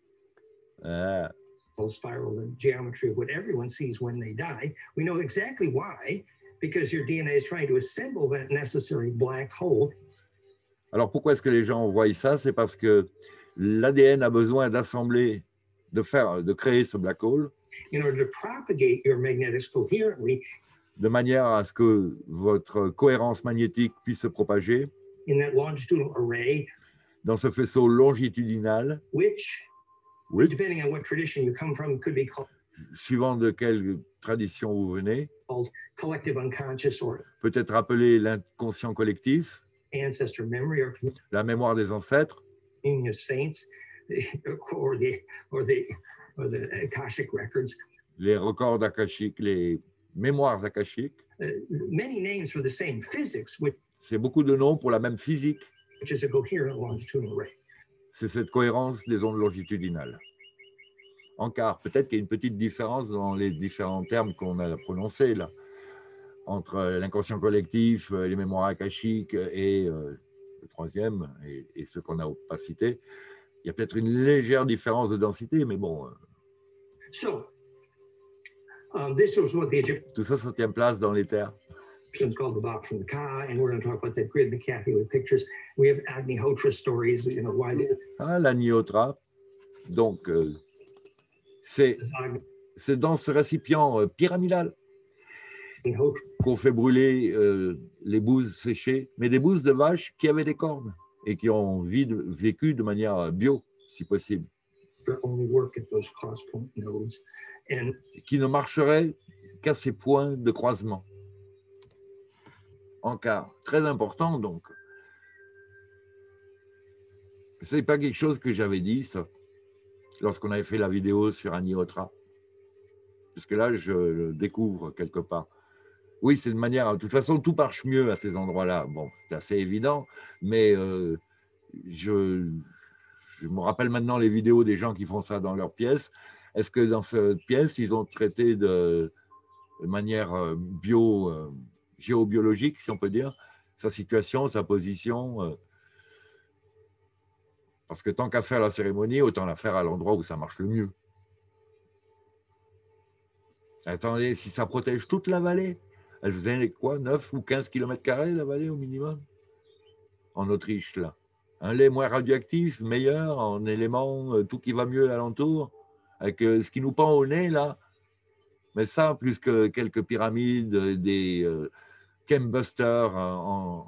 [SPEAKER 1] Euh,
[SPEAKER 2] spiral, the geometry of what everyone sees when they die. We know exactly why, because your D N A is trying to assemble that necessary black hole.
[SPEAKER 1] alors pourquoi est-ce que les gens voient ça? C'est parce que l'A D N a besoin d'assembler, de faire, de créer ce black hole
[SPEAKER 2] in order to propagate your magnetics coherently
[SPEAKER 1] de manière à ce que votre cohérence magnétique puisse se propager
[SPEAKER 2] in that longitudinal array,
[SPEAKER 1] dans ce faisceau longitudinal,
[SPEAKER 2] which,
[SPEAKER 1] oui,
[SPEAKER 2] depending on what tradition you come from, could be called
[SPEAKER 1] suivant de quelle tradition vous venez,
[SPEAKER 2] collective unconscious or
[SPEAKER 1] peut être appelé l'inconscient collectif,
[SPEAKER 2] ancestor memory or
[SPEAKER 1] la mémoire des ancêtres,
[SPEAKER 2] communion of saints, or the or the or the Akashic records.
[SPEAKER 1] les records akashiques, les mémoires akashiques.
[SPEAKER 2] Uh, many names for the same physics, which,
[SPEAKER 1] C'est beaucoup de noms pour la même physique.
[SPEAKER 2] which is a coherent longitudinal array.
[SPEAKER 1] C'est cette cohérence des ondes longitudinales. Encore, peut-être qu'il y a une petite différence dans les différents termes qu'on a prononcés là, entre l'inconscient collectif, les mémoires akashiques et euh, le troisième, et, et ceux qu'on n'a pas cités. Il y a peut-être une légère différence de densité, mais bon,
[SPEAKER 2] So, um, this was what the
[SPEAKER 1] tout ça, ça tient place dans les terres.
[SPEAKER 2] Egyptians called the Bach from the Ka, and we're going to talk about that grid, the Kathy with pictures. We have Agnihotra stories, you know, why the
[SPEAKER 1] Ah, la Niotra. Donc, euh, c'est c'est dans ce récipient euh, pyramidal
[SPEAKER 2] Agnihotra
[SPEAKER 1] qu'on fait brûler euh, les bouses séchées, mais des bouses de vaches qui avaient des cornes et qui ont vie de- vécu de manière bio, si possible,
[SPEAKER 2] only work at those cross point nodes. And
[SPEAKER 1] qui ne marcheraient qu'à ces points de croisement. Encore, très important donc. Ce n'est pas quelque chose que j'avais dit, ça, lorsqu'on avait fait la vidéo sur Aniotra. Parce que là, je le découvre quelque part. Oui, c'est de manière. De toute façon, tout marche mieux à ces endroits-là. Bon, c'est assez évident, mais euh, je, je me rappelle maintenant les vidéos des gens qui font ça dans leur pièce. Est-ce que dans cette pièce, ils ont traité de, de manière euh, bio, euh, géobiologique, si on peut dire, sa situation, sa position euh, parce que tant qu'à faire la cérémonie, autant la faire à l'endroit où ça marche le mieux. Attendez, si ça protège toute la vallée, elle faisait quoi, neuf ou quinze kilomètres carrés la vallée au minimum? En Autriche, là. Un lait moins radioactif, meilleur, en éléments, euh, tout qui va mieux alentour, avec euh, ce qui nous pend au nez, là. Mais ça, plus que quelques pyramides, euh, des euh, chembusters en,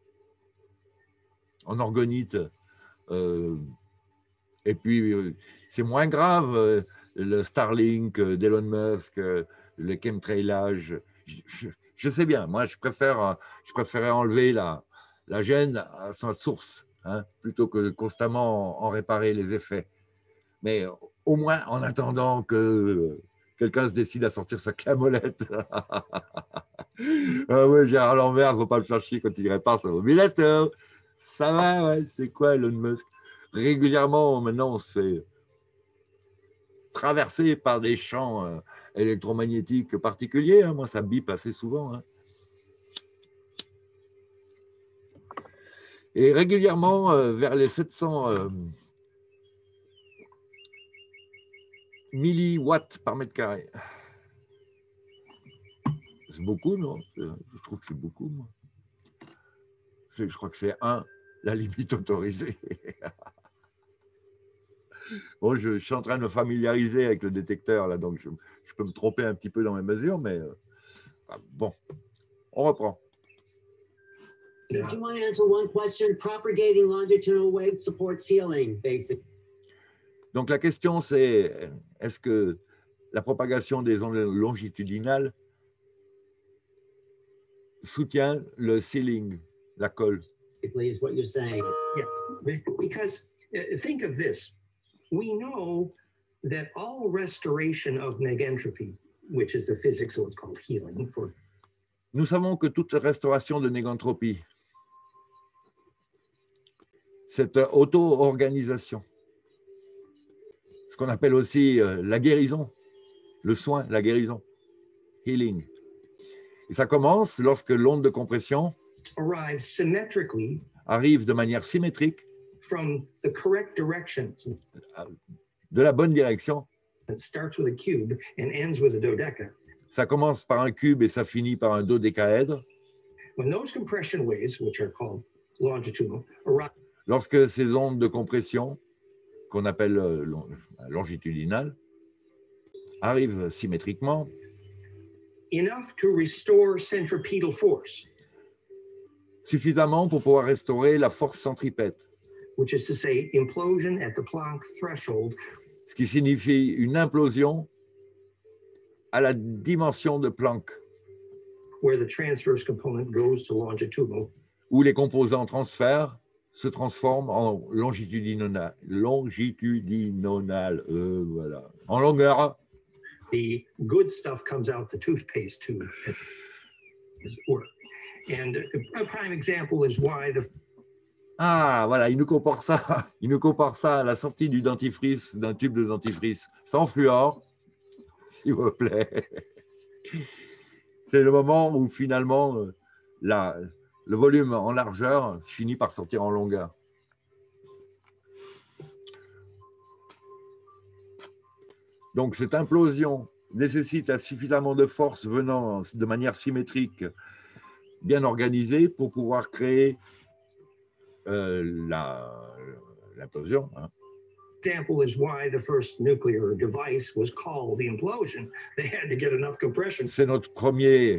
[SPEAKER 1] en orgonite. Euh, et puis, euh, c'est moins grave, euh, le Starlink euh, d'Elon Musk, euh, le chemtrailage. Je, je, je sais bien, moi, je préfère, je préférais enlever la, la gêne à sa source, hein, plutôt que de constamment en, en réparer les effets. Mais au moins, en attendant que quelqu'un se décide à sortir sa clamolette. Ah ouais, Gérard Lambert, il ne faut pas le faire chier quand il répare sa mobilette. Ça va, ouais, c'est quoi Elon Musk? Régulièrement, maintenant, on se fait traverser par des champs euh, électromagnétiques particuliers. Hein. Moi, ça bip assez souvent. Hein. Et régulièrement, euh, vers les sept cents euh, milliwatts par mètre carré. C'est beaucoup, non? Je trouve que c'est beaucoup, moi. Je crois que c'est un, la limite autorisée. Bon, je, je suis en train de me familiariser avec le détecteur, là, donc je, je peux me tromper un petit peu dans mes mesures, mais euh, bon, on reprend.
[SPEAKER 3] Do you want to answer one question? Propagating longitudinal wave supports healing, basically.
[SPEAKER 1] Donc la question c'est, est-ce que la propagation des ondes longitudinales soutient le sealing, la colle?
[SPEAKER 3] Is what you're saying.
[SPEAKER 2] yeah, because uh, think of this. We know that all restoration of negentropy, which is the physics of what's called healing, for
[SPEAKER 1] Nous savons que toute restauration de négantropie, cette auto-organisation, ce qu'on appelle aussi euh, la guérison, le soin, la guérison, healing, Et ça commence lorsque l'onde de compression
[SPEAKER 2] arrive symmetrically
[SPEAKER 1] arrive de manière symétrique
[SPEAKER 2] from the correct direction.
[SPEAKER 1] de la bonne direction.
[SPEAKER 2] It starts with a cube and ends with a dodeca.
[SPEAKER 1] Ça commence par un cube et ça finit par un dodécaèdre.
[SPEAKER 2] When those compression waves, which are called longitudinal, arrive
[SPEAKER 1] Lorsque ces ondes de compression, qu'on appelle euh, long- longitudinales, arrivent symétriquement,
[SPEAKER 2] enough to restore centripetal force,
[SPEAKER 1] suffisamment pour pouvoir restaurer la force centripète,
[SPEAKER 2] which is to say implosion at the Planck threshold,
[SPEAKER 1] ce qui signifie une implosion à la dimension de Planck,
[SPEAKER 2] where the transverse component goes to longitudinal,
[SPEAKER 1] où les composants transfert se transforment en longitudinal, longitudinal euh, voilà, en longueur.
[SPEAKER 2] the good stuff comes out the toothpaste tube, as it were. And a prime example is why the
[SPEAKER 1] Ah, voilà, il nous compare ça, il nous compare ça à la sortie du dentifrice, d'un tube de dentifrice sans fluor, s'il vous plaît. C'est le moment où finalement euh, la, le volume en largeur finit par sortir en longueur. Donc cette implosion nécessite suffisamment de force venant de manière symétrique, bien organisée, pour pouvoir créer euh, la- l'implosion. Hein.
[SPEAKER 2] example is why the first nuclear device was called the implosion. They had to get enough compression.
[SPEAKER 1] C'est notre premier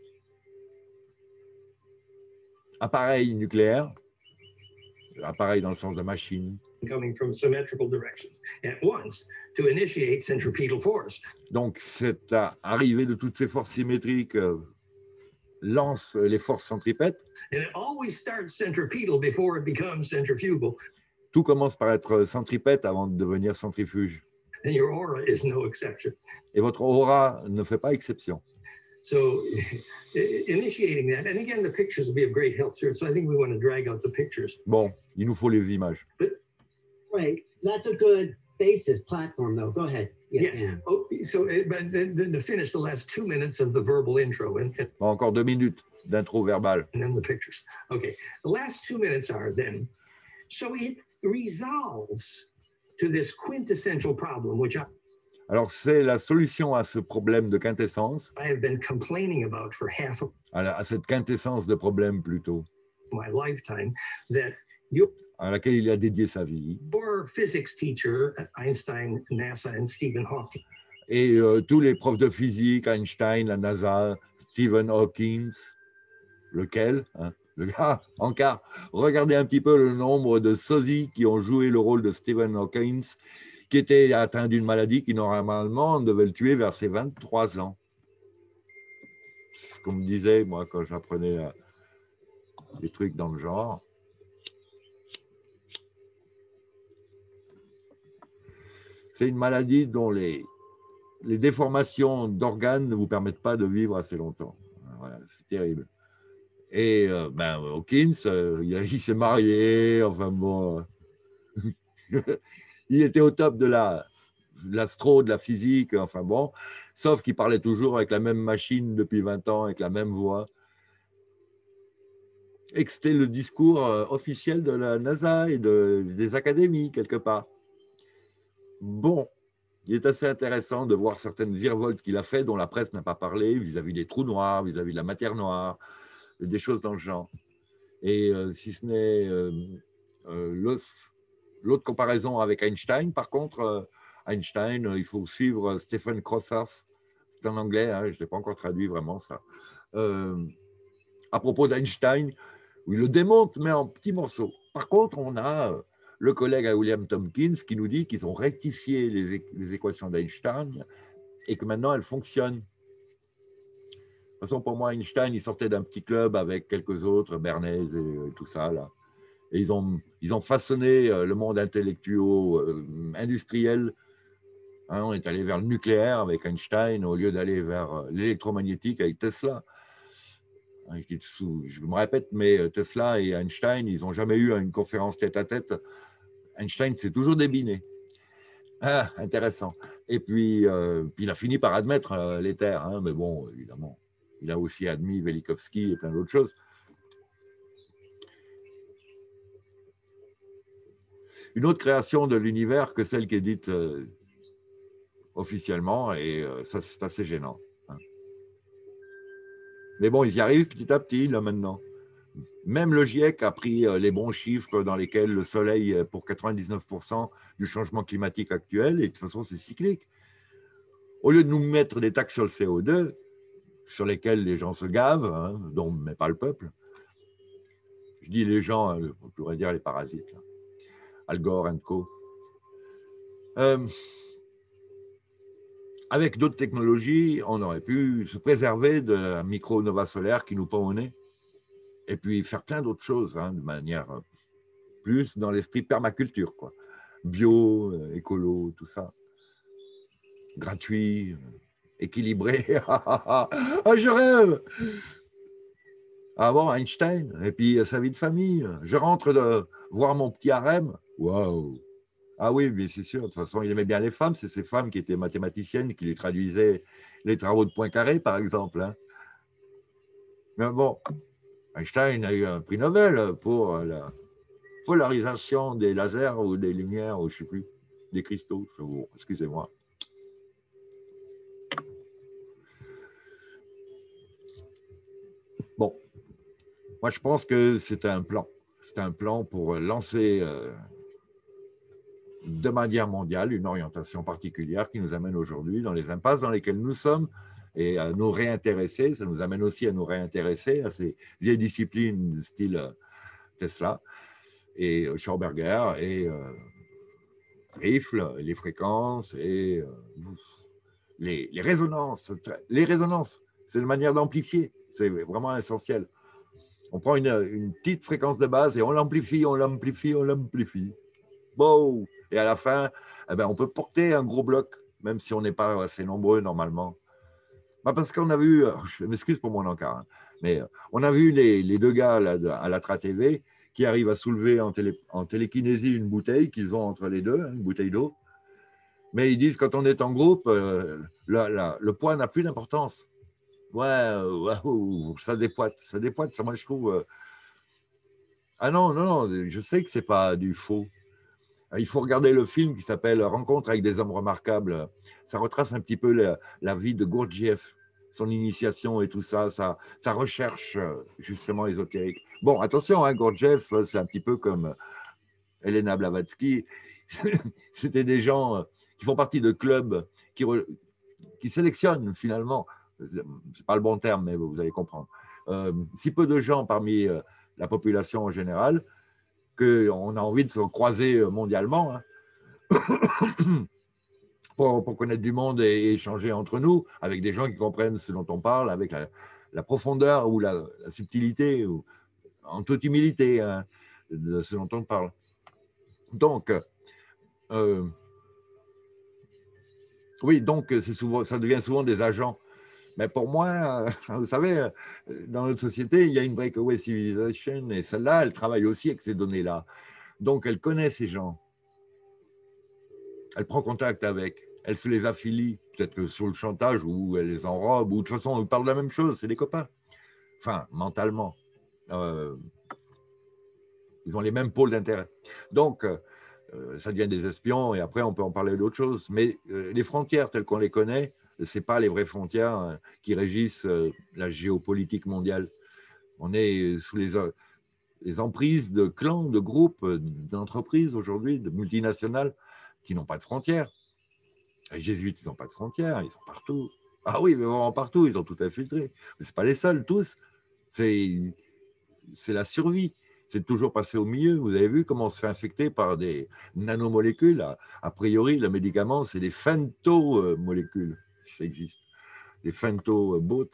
[SPEAKER 1] appareil nucléaire, appareil dans le sens de machine.
[SPEAKER 2] Coming from symmetrical directions at once to initiate centripetal force.
[SPEAKER 1] Donc, cette euh, arrivée de toutes ces forces symétriques euh, lance les forces centripètes.
[SPEAKER 2] And it always starts centripetal before it becomes centrifugal.
[SPEAKER 1] Tout commence par être centripète avant de devenir centrifuge.
[SPEAKER 2] And your aura is no exception.
[SPEAKER 1] Et votre aura ne fait pas exception.
[SPEAKER 2] So i- initiating that, and again, the pictures will be of great help here. So I think we want to drag out the pictures.
[SPEAKER 1] Bon, il nous faut les images.
[SPEAKER 3] Right. That's a good basis platform, though. Go ahead. Yeah,
[SPEAKER 2] Yes.
[SPEAKER 3] yeah.
[SPEAKER 2] Oh, so, uh, but then then to finish the last two minutes of the verbal intro and, and
[SPEAKER 1] Bon, encore deux minutes d'intro verbale.
[SPEAKER 2] and then the pictures. Okay. The last two minutes are then, so it resolves to this quintessential problem, which I,
[SPEAKER 1] Alors, c'est la solution à ce problème de quintessence,
[SPEAKER 2] I have been complaining about for half of
[SPEAKER 1] à, la- à cette quintessence de problème plutôt,
[SPEAKER 2] my lifetime, that your
[SPEAKER 1] à laquelle il a dédié sa vie.
[SPEAKER 2] physics teacher, Einstein, NASA, and Stephen Hawking,
[SPEAKER 1] Et euh, tous les profs de physique, Einstein, la NASA, Stephen Hawking, lequel, hein, le gars, encore, regardez un petit peu le nombre de sosies qui ont joué le rôle de Stephen Hawking, qui était atteint d'une maladie qui normalement devait le tuer vers ses vingt-trois ans. C'est ce qu'on me disait, moi, quand j'apprenais euh, des trucs dans le genre. C'est une maladie dont les, les déformations d'organes ne vous permettent pas de vivre assez longtemps. Voilà, c'est terrible. Et euh, ben, Hawkins, euh, il, a- il s'est marié, enfin bon. euh, il était au top de la, de l'astro, de la physique, enfin bon. Sauf qu'il parlait toujours avec la même machine depuis vingt ans, avec la même voix. Et que c'était le discours euh, officiel de la NASA et de, des académies, quelque part. Bon, il est assez intéressant de voir certaines virevoltes qu'il a fait, dont la presse n'a pas parlé, vis-à-vis des trous noirs, vis-à-vis de la matière noire, des choses dans le genre. Et euh, si ce n'est euh, euh, l'os- l'autre comparaison avec Einstein, par contre, euh, Einstein, euh, il faut suivre Stephen Crossas, c'est en anglais, hein, je ne l'ai pas encore traduit vraiment ça, euh, à propos d'Einstein, où il le démonte, mais en petits morceaux. Par contre, on a euh, le collègue à William Tompkins qui nous dit qu'ils ont rectifié les, é- les équations d'Einstein et que maintenant elles fonctionnent. De toute façon, pour moi, Einstein, il sortait d'un petit club avec quelques autres, Bernays et euh, tout ça, là. Et ils ont, ils ont façonné euh, le monde intellectuel, euh, industriel. Hein, on est allé vers le nucléaire avec Einstein au lieu d'aller vers euh, l'électromagnétique avec Tesla. Hein, Je, dis sous- je me répète, mais euh, Tesla et Einstein, ils n'ont jamais eu une conférence tête-à-tête. Einstein s'est toujours débiné. Ah, intéressant. Et puis, euh, puis, il a fini par admettre euh, l'éther, hein, mais bon, évidemment, il a aussi admis Velikovsky et plein d'autres choses. Une autre création de l'univers que celle qui est dite euh, officiellement, et euh, ça c'est assez gênant. Hein. Mais bon, ils y arrivent petit à petit, là, maintenant. Même le GIEC a pris euh, les bons chiffres dans lesquels le Soleil est pour quatre-vingt-dix-neuf pour cent du changement climatique actuel, et de toute façon, c'est cyclique. Au lieu de nous mettre des taxes sur le C O deux, sur lesquelles les gens se gavent, hein, dont, mais pas le peuple, je dis les gens, hein, on pourrait dire les parasites, là. Al Gore and co. Euh, avec d'autres technologies, on aurait pu se préserver de la micro-nova solaire qui nous pend au nez, et puis faire plein d'autres choses, hein, de manière plus dans l'esprit permaculture, quoi. Bio, euh, écolo, tout ça. Gratuit, euh, équilibré. Ah, je rêve. Ah bon, Einstein, et puis euh, sa vie de famille. Je rentre de voir mon petit harem. Waouh. Ah oui, mais c'est sûr, de toute façon, il aimait bien les femmes. C'est ces femmes qui étaient mathématiciennes, qui lui traduisaient les travaux de Poincaré, par exemple. Hein. Mais bon, Einstein a eu un prix Nobel pour la polarisation des lasers ou des lumières, ou je ne sais plus, des cristaux. Bon, excusez-moi. Bon, moi je pense que c'est un plan. C'est un plan pour lancer euh, de manière mondiale une orientation particulière qui nous amène aujourd'hui dans les impasses dans lesquelles nous sommes et à nous réintéresser. Ça nous amène aussi à nous réintéresser à ces vieilles disciplines style euh, Tesla et Schauberger et euh, Riffle, les fréquences et euh, les, les résonances. Les résonances, c'est une manière d'amplifier. C'est vraiment essentiel. On prend une, une petite fréquence de base et on l'amplifie, on l'amplifie, on l'amplifie. Bon. Et à la fin, eh ben, on peut porter un gros bloc, même si on n'est pas assez nombreux normalement. Bah parce qu'on a vu, je m'excuse pour mon encart, hein, mais on a vu les, les deux gars là, à l'A T R A T V qui arrivent à soulever en, télé, en télékinésie une bouteille qu'ils ont entre les deux, hein, une bouteille d'eau. Mais ils disent quand on est en groupe, euh, la, la, le poids n'a plus d'importance. Ouais, ouais, ça dépoite, ça dépoite, ça moi je trouve. Euh... Ah non, non, non, je sais que c'est pas du faux. Il faut regarder le film qui s'appelle Rencontre avec des hommes remarquables. Ça retrace un petit peu la, la vie de Gurdjieff, son initiation et tout ça, sa, sa recherche justement ésotérique. Bon, attention, hein, Gurdjieff, c'est un petit peu comme Elena Blavatsky. C'était des gens qui font partie de clubs qui, re, qui sélectionnent finalement, c'est pas le bon terme, mais vous allez comprendre, euh, si peu de gens parmi euh, la population en général, qu'on a envie de se croiser mondialement hein, pour, pour connaître du monde et échanger entre nous avec des gens qui comprennent ce dont on parle, avec la, la profondeur ou la, la subtilité, ou en toute humilité hein, de ce dont on parle. Donc, euh, oui, donc c'est souvent, ça devient souvent des agents. Mais pour moi, vous savez, dans notre société, il y a une breakaway civilization et celle-là, elle travaille aussi avec ces données-là. Donc, elle connaît ces gens. Elle prend contact avec. Elle se les affilie, peut-être que sur le chantage ou elle les enrobe, ou de toute façon, on parle de la même chose, c'est des copains. Enfin, mentalement. Euh, ils ont les mêmes pôles d'intérêt. Donc, euh, ça devient des espions et après, on peut en parler d'autres choses. Mais euh, les frontières telles qu'on les connaît, ce n'est pas les vraies frontières hein, qui régissent euh, la géopolitique mondiale. On est sous les, les emprises de clans, de groupes, d'entreprises aujourd'hui, de multinationales qui n'ont pas de frontières. Les jésuites, ils n'ont pas de frontières, ils sont partout. Ah oui, mais vraiment partout, ils ont tout infiltré. Mais ce n'est pas les seuls, tous. C'est la survie. C'est toujours passé au milieu. Vous avez vu comment on se fait infecter par des nanomolécules. A, a priori, le médicament, c'est des femtomolécules. Ça existe. Des femtobots.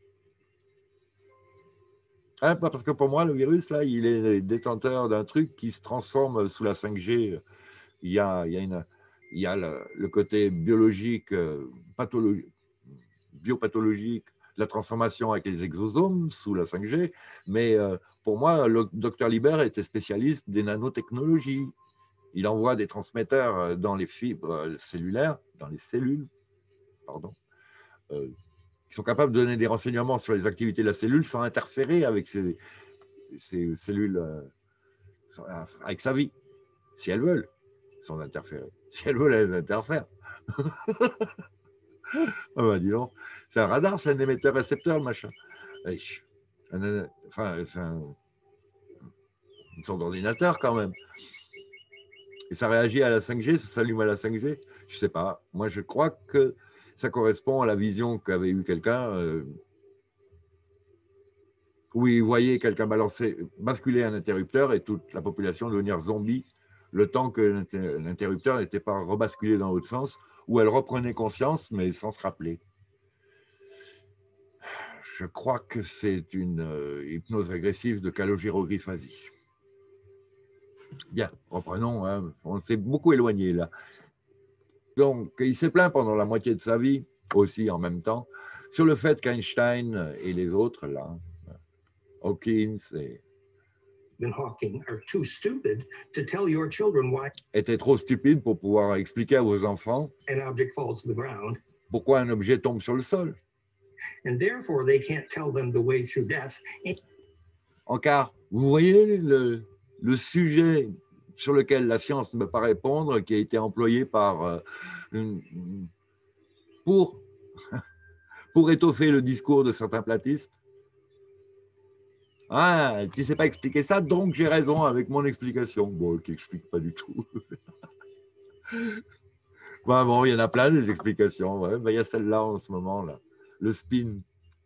[SPEAKER 1] Hein, parce que pour moi, le virus, là, il est détenteur d'un truc qui se transforme sous la cinq G. Il y a, il y a, une, il y a le, le côté biologique, pathologique, biopathologique, la transformation avec les exosomes sous la cinq G. Mais euh, pour moi, le docteur Liber était spécialiste des nanotechnologies. Il envoie des transmetteurs dans les fibres cellulaires, dans les cellules, pardon, euh, qui sont capables de donner des renseignements sur les activités de la cellule sans interférer avec ces, ces cellules, euh, avec sa vie, si elles veulent, sans interférer. Si elles veulent, elles interfèrent. Ah bah dis donc, c'est un radar, c'est un émetteur-récepteur, le machin. Enfin, c'est un, une sorte d'ordinateur quand même. Et ça réagit à la cinq G, ça s'allume à la cinq G. Je ne sais pas. Moi, je crois que ça correspond à la vision qu'avait eu quelqu'un euh, où il voyait quelqu'un balancer, basculer un interrupteur et toute la population devenir zombie le temps que l'interrupteur n'était pas rebasculé dans l'autre sens, où elle reprenait conscience, mais sans se rappeler. Je crois que c'est une euh, hypnose régressive de calogérographasie. Bien, reprenons, hein. On s'est beaucoup éloigné là. Donc, il s'est plaint pendant la moitié de sa vie, aussi en même temps, sur le fait qu'Einstein et les autres, là, Hawkins et
[SPEAKER 2] Hawking are too stupid to tell your children why
[SPEAKER 1] étaient trop stupides pour pouvoir expliquer à vos enfants
[SPEAKER 2] an object falls to the ground,
[SPEAKER 1] pourquoi un objet tombe sur le sol.
[SPEAKER 2] and therefore they can't tell them the way through death.
[SPEAKER 1] En car, vous voyez le, le sujet sur lequel la science ne peut pas répondre, qui a été employé par, euh, une, pour, pour étoffer le discours de certains platistes. Ah, tu ne sais pas expliquer ça, donc j'ai raison avec mon explication. Bon, qui n'explique pas du tout. Bon, bon, il y en a plein des explications. Ouais. Ben, il y a celle-là en ce moment, là. Le spin.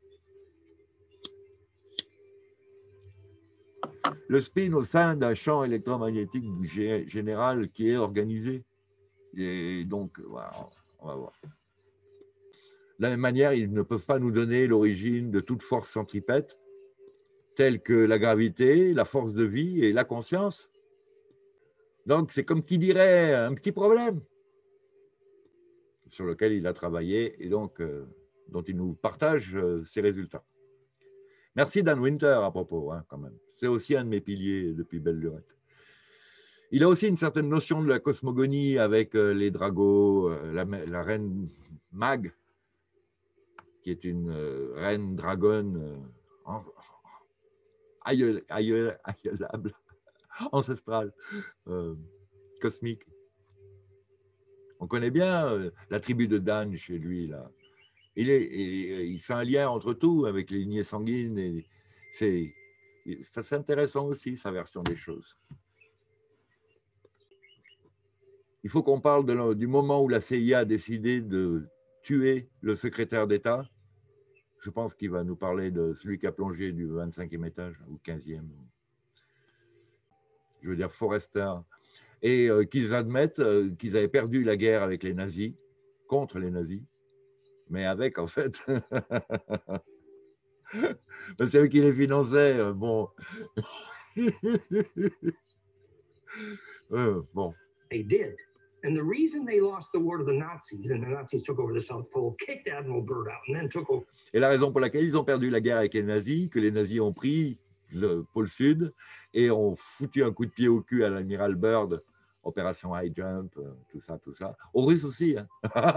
[SPEAKER 1] Le spin au sein d'un champ électromagnétique général qui est organisé. Et donc, voilà, on va voir. De la même manière, ils ne peuvent pas nous donner l'origine de toute force centripète, telle que la gravité, la force de vie et la conscience. Donc, c'est comme qui dirait un petit problème sur lequel il a travaillé et donc euh, dont il nous partage euh, ses résultats. Merci Dan Winter à propos, hein, quand même. C'est aussi un de mes piliers depuis belle lurette. Il a aussi une certaine notion de la cosmogonie avec euh, les dragos, euh, la, la reine Mag, qui est une euh, reine dragonne euh, en, aïeul, aïeul, aïeulable, ancestrale, euh, cosmique. On connaît bien euh, la tribu de Dan chez lui, là. Il, est, et, il fait un lien entre tout avec les lignées sanguines. Et c'est, c'est intéressant aussi, sa version des choses. Il faut qu'on parle de, du moment où la C I A a décidé de tuer le secrétaire d'État. Je pense qu'il va nous parler de celui qui a plongé du vingt-cinquième étage ou quinzième. Je veux dire Forrester. Et euh, qu'ils admettent euh, qu'ils avaient perdu la guerre avec les nazis, contre les nazis, mais avec, en fait, c'est eux qui les finançaient, euh, bon. euh, bon.
[SPEAKER 2] They did. And the reason they lost the war to the Nazis and the Nazis took over the South Pole, kicked Admiral Byrd out and then took over.
[SPEAKER 1] Et la raison pour laquelle ils ont perdu la guerre avec les nazis, que les nazis ont pris le pôle sud et ont foutu un coup de pied au cul à l'amiral Byrd, opération high jump, tout ça, tout ça. Aux Russes aussi. Hein.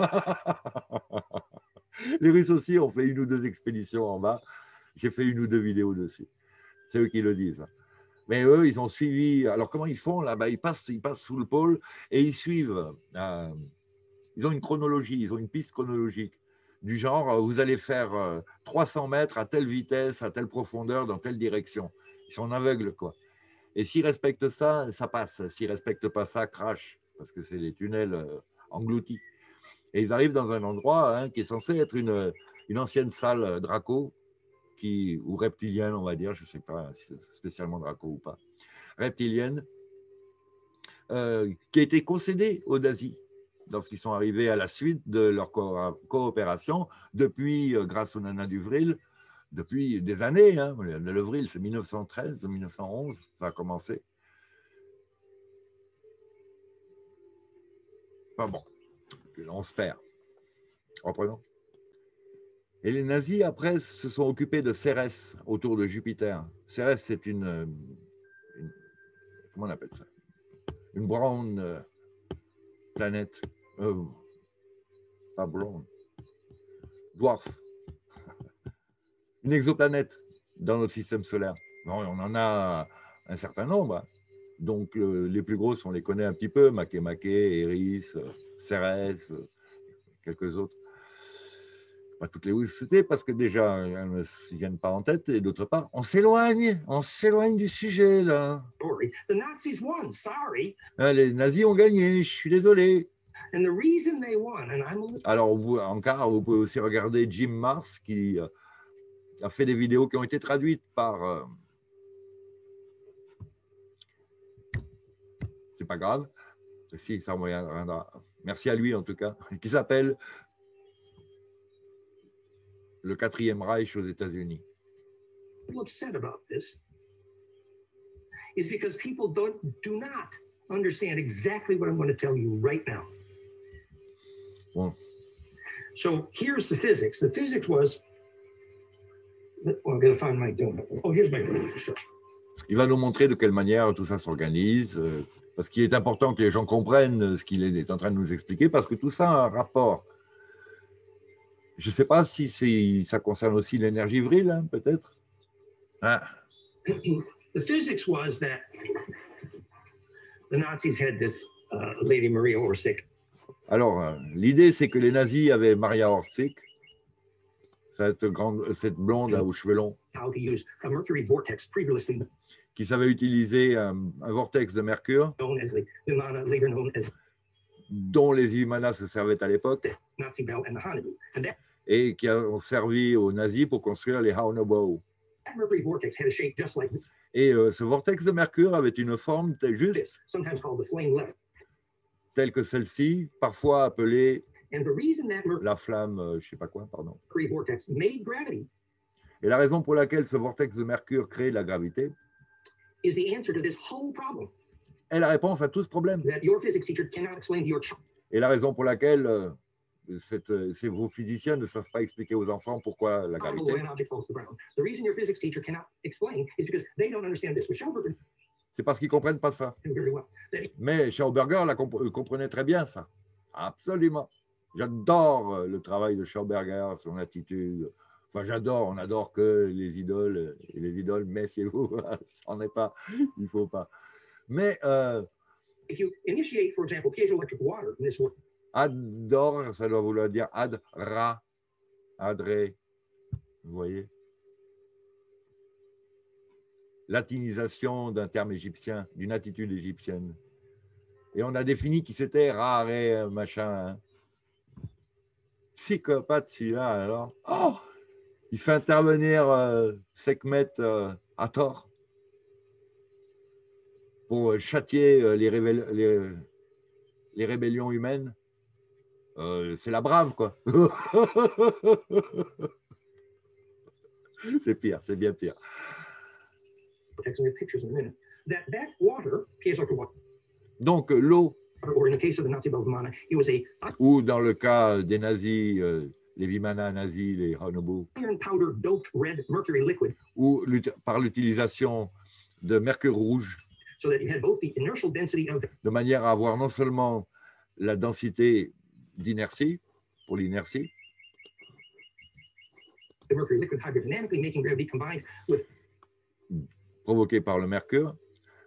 [SPEAKER 1] Les Russes aussi ont fait une ou deux expéditions en bas. J'ai fait une ou deux vidéos dessus. C'est eux qui le disent. Mais eux, ils ont suivi. Alors, comment ils font là-bas, ils passent, ils passent sous le pôle et ils suivent. Euh, ils ont une chronologie, ils ont une piste chronologique. Du genre, vous allez faire trois cents mètres à telle vitesse, à telle profondeur, dans telle direction. Ils sont aveugles, quoi. Et s'ils respectent ça, ça passe. S'ils ne respectent pas ça, crash, parce que c'est des tunnels euh, engloutis. Et ils arrivent dans un endroit hein, qui est censé être une, une ancienne salle Draco, qui, ou reptilienne, on va dire, je ne sais pas si c'est spécialement Draco ou pas, reptilienne, euh, qui a été concédée aux nazis lorsqu'ils sont arrivés à la suite de leur co coopération, depuis, euh, grâce au Nana du Vril, depuis des années. Hein. Le Vril, c'est mille neuf cent treize, mille neuf cent onze, ça a commencé. Enfin bon, on se perd. Reprenons. Et les nazis, après, se sont occupés de Cérès, autour de Jupiter. Cérès, c'est une, une... Comment on appelle ça? Une brown euh, planète. Euh, pas brown. Dwarf. une exoplanète dans notre système solaire. Bon, on en a un certain nombre. Donc, euh, les plus grosses, on les connaît un petit peu, Makemake, Eris, euh, Cérès, euh, quelques autres. Pas toutes les où c'était, parce que déjà, elles ne se viennent pas en tête, et d'autre part, on s'éloigne, on s'éloigne du sujet, là.
[SPEAKER 2] Story. The Nazis won. Sorry.
[SPEAKER 1] Ah, les nazis ont gagné, je suis désolé.
[SPEAKER 2] And the reason they won, and I'm a
[SPEAKER 1] Alors, vous, encore, vous pouvez aussi regarder Jim Mars, qui euh, a fait des vidéos qui ont été traduites par... Euh, c'est pas grave, si, ça reviendra. Merci à lui, en tout cas, qui s'appelle le quatrième Reich aux États-Unis.
[SPEAKER 2] little upset about this is because people don't do not understand exactly what I'm going to tell you right now.
[SPEAKER 1] Bon.
[SPEAKER 2] So here's the physics. The physics was, well, I'm going to find my donut. Oh, here's my donut. Sure.
[SPEAKER 1] Il va nous montrer de quelle manière tout ça s'organise, euh, parce qu'il est important que les gens comprennent ce qu'il est en train de nous expliquer, parce que tout ça a un rapport. Je ne sais pas si ça concerne aussi l'énergie vrille, hein, peut-être. Ah.
[SPEAKER 2] The physics was that the Nazis had this uh, lady Maria Orsic.
[SPEAKER 1] Alors, euh, l'idée, c'est que les nazis avaient Maria Orsic, cette, grande, cette blonde aux cheveux longs,
[SPEAKER 2] How to use a mercury vortex previously
[SPEAKER 1] qui savait utiliser un, un vortex de mercure,
[SPEAKER 2] known as the Vimana, later known as
[SPEAKER 1] dont les Vimanas se servaient à l'époque,
[SPEAKER 2] Nazi Bell and the Hanabu. And that,
[SPEAKER 1] et qui ont servi aux nazis pour construire les Haunebu.
[SPEAKER 2] that mercury vortex had a shape just like
[SPEAKER 1] Et euh, ce vortex de mercure avait une forme juste
[SPEAKER 2] this, sometimes called the flame lever.
[SPEAKER 1] telle que celle-ci, parfois appelée
[SPEAKER 2] And the reason that
[SPEAKER 1] la flamme, euh, je ne sais pas quoi, pardon.
[SPEAKER 2] mercury vortex made gravity
[SPEAKER 1] Et la raison pour laquelle ce vortex de mercure crée la gravité
[SPEAKER 2] is the answer to this whole problem
[SPEAKER 1] est la réponse à tout ce problème.
[SPEAKER 2] that your physics teacher cannot explain to your child.
[SPEAKER 1] Et la raison pour laquelle euh, cette, euh, ces, vos physiciens ne savent pas expliquer aux enfants pourquoi la
[SPEAKER 2] Below
[SPEAKER 1] gravité.
[SPEAKER 2] an object falls to the ground. The reason your physics teacher cannot explain is because they don't understand this. But Schauberger
[SPEAKER 1] C'est parce qu'ils ne comprennent pas ça.
[SPEAKER 2] knew very well that he-
[SPEAKER 1] Mais Schauberger la comp comprenait très bien ça. Absolument. J'adore euh, le travail de Schauberger, son attitude. Enfin, j'adore, on adore que les idoles. Et les idoles, méfiez-vous, c'en est pas, il ne faut pas. Mais euh,
[SPEAKER 2] if you initiate, for example, piezoelectric water in this way,
[SPEAKER 1] adore, ça doit vouloir dire adra, adré. Vous voyez? Latinisation d'un terme égyptien, d'une attitude égyptienne. Et on a défini qui c'était rare, machin. Hein. Psychopathe, celui-là, alors. Oh, il fait intervenir euh, Sekhmet euh, à tort pour châtier euh, les, les, les rébellions humaines. Euh, c'est la brave, quoi. C'est pire, c'est bien pire.
[SPEAKER 2] protects and we have pictures in a minute, that that water, piezoelectric water,
[SPEAKER 1] Donc, l'eau,
[SPEAKER 2] or in the case of the Nazi Belvimana, it was a
[SPEAKER 1] ou dans le cas des nazis, euh, les Vimana nazis, les Haunebu,
[SPEAKER 2] iron powder doped red mercury liquid,
[SPEAKER 1] ou par l'utilisation de mercure rouge,
[SPEAKER 2] so that you had both the inertial density of the
[SPEAKER 1] de manière à avoir non seulement la densité d'inertie, pour l'inertie,
[SPEAKER 2] mercury liquid hydrodynamically making gravity combined with
[SPEAKER 1] provoquée par le mercure,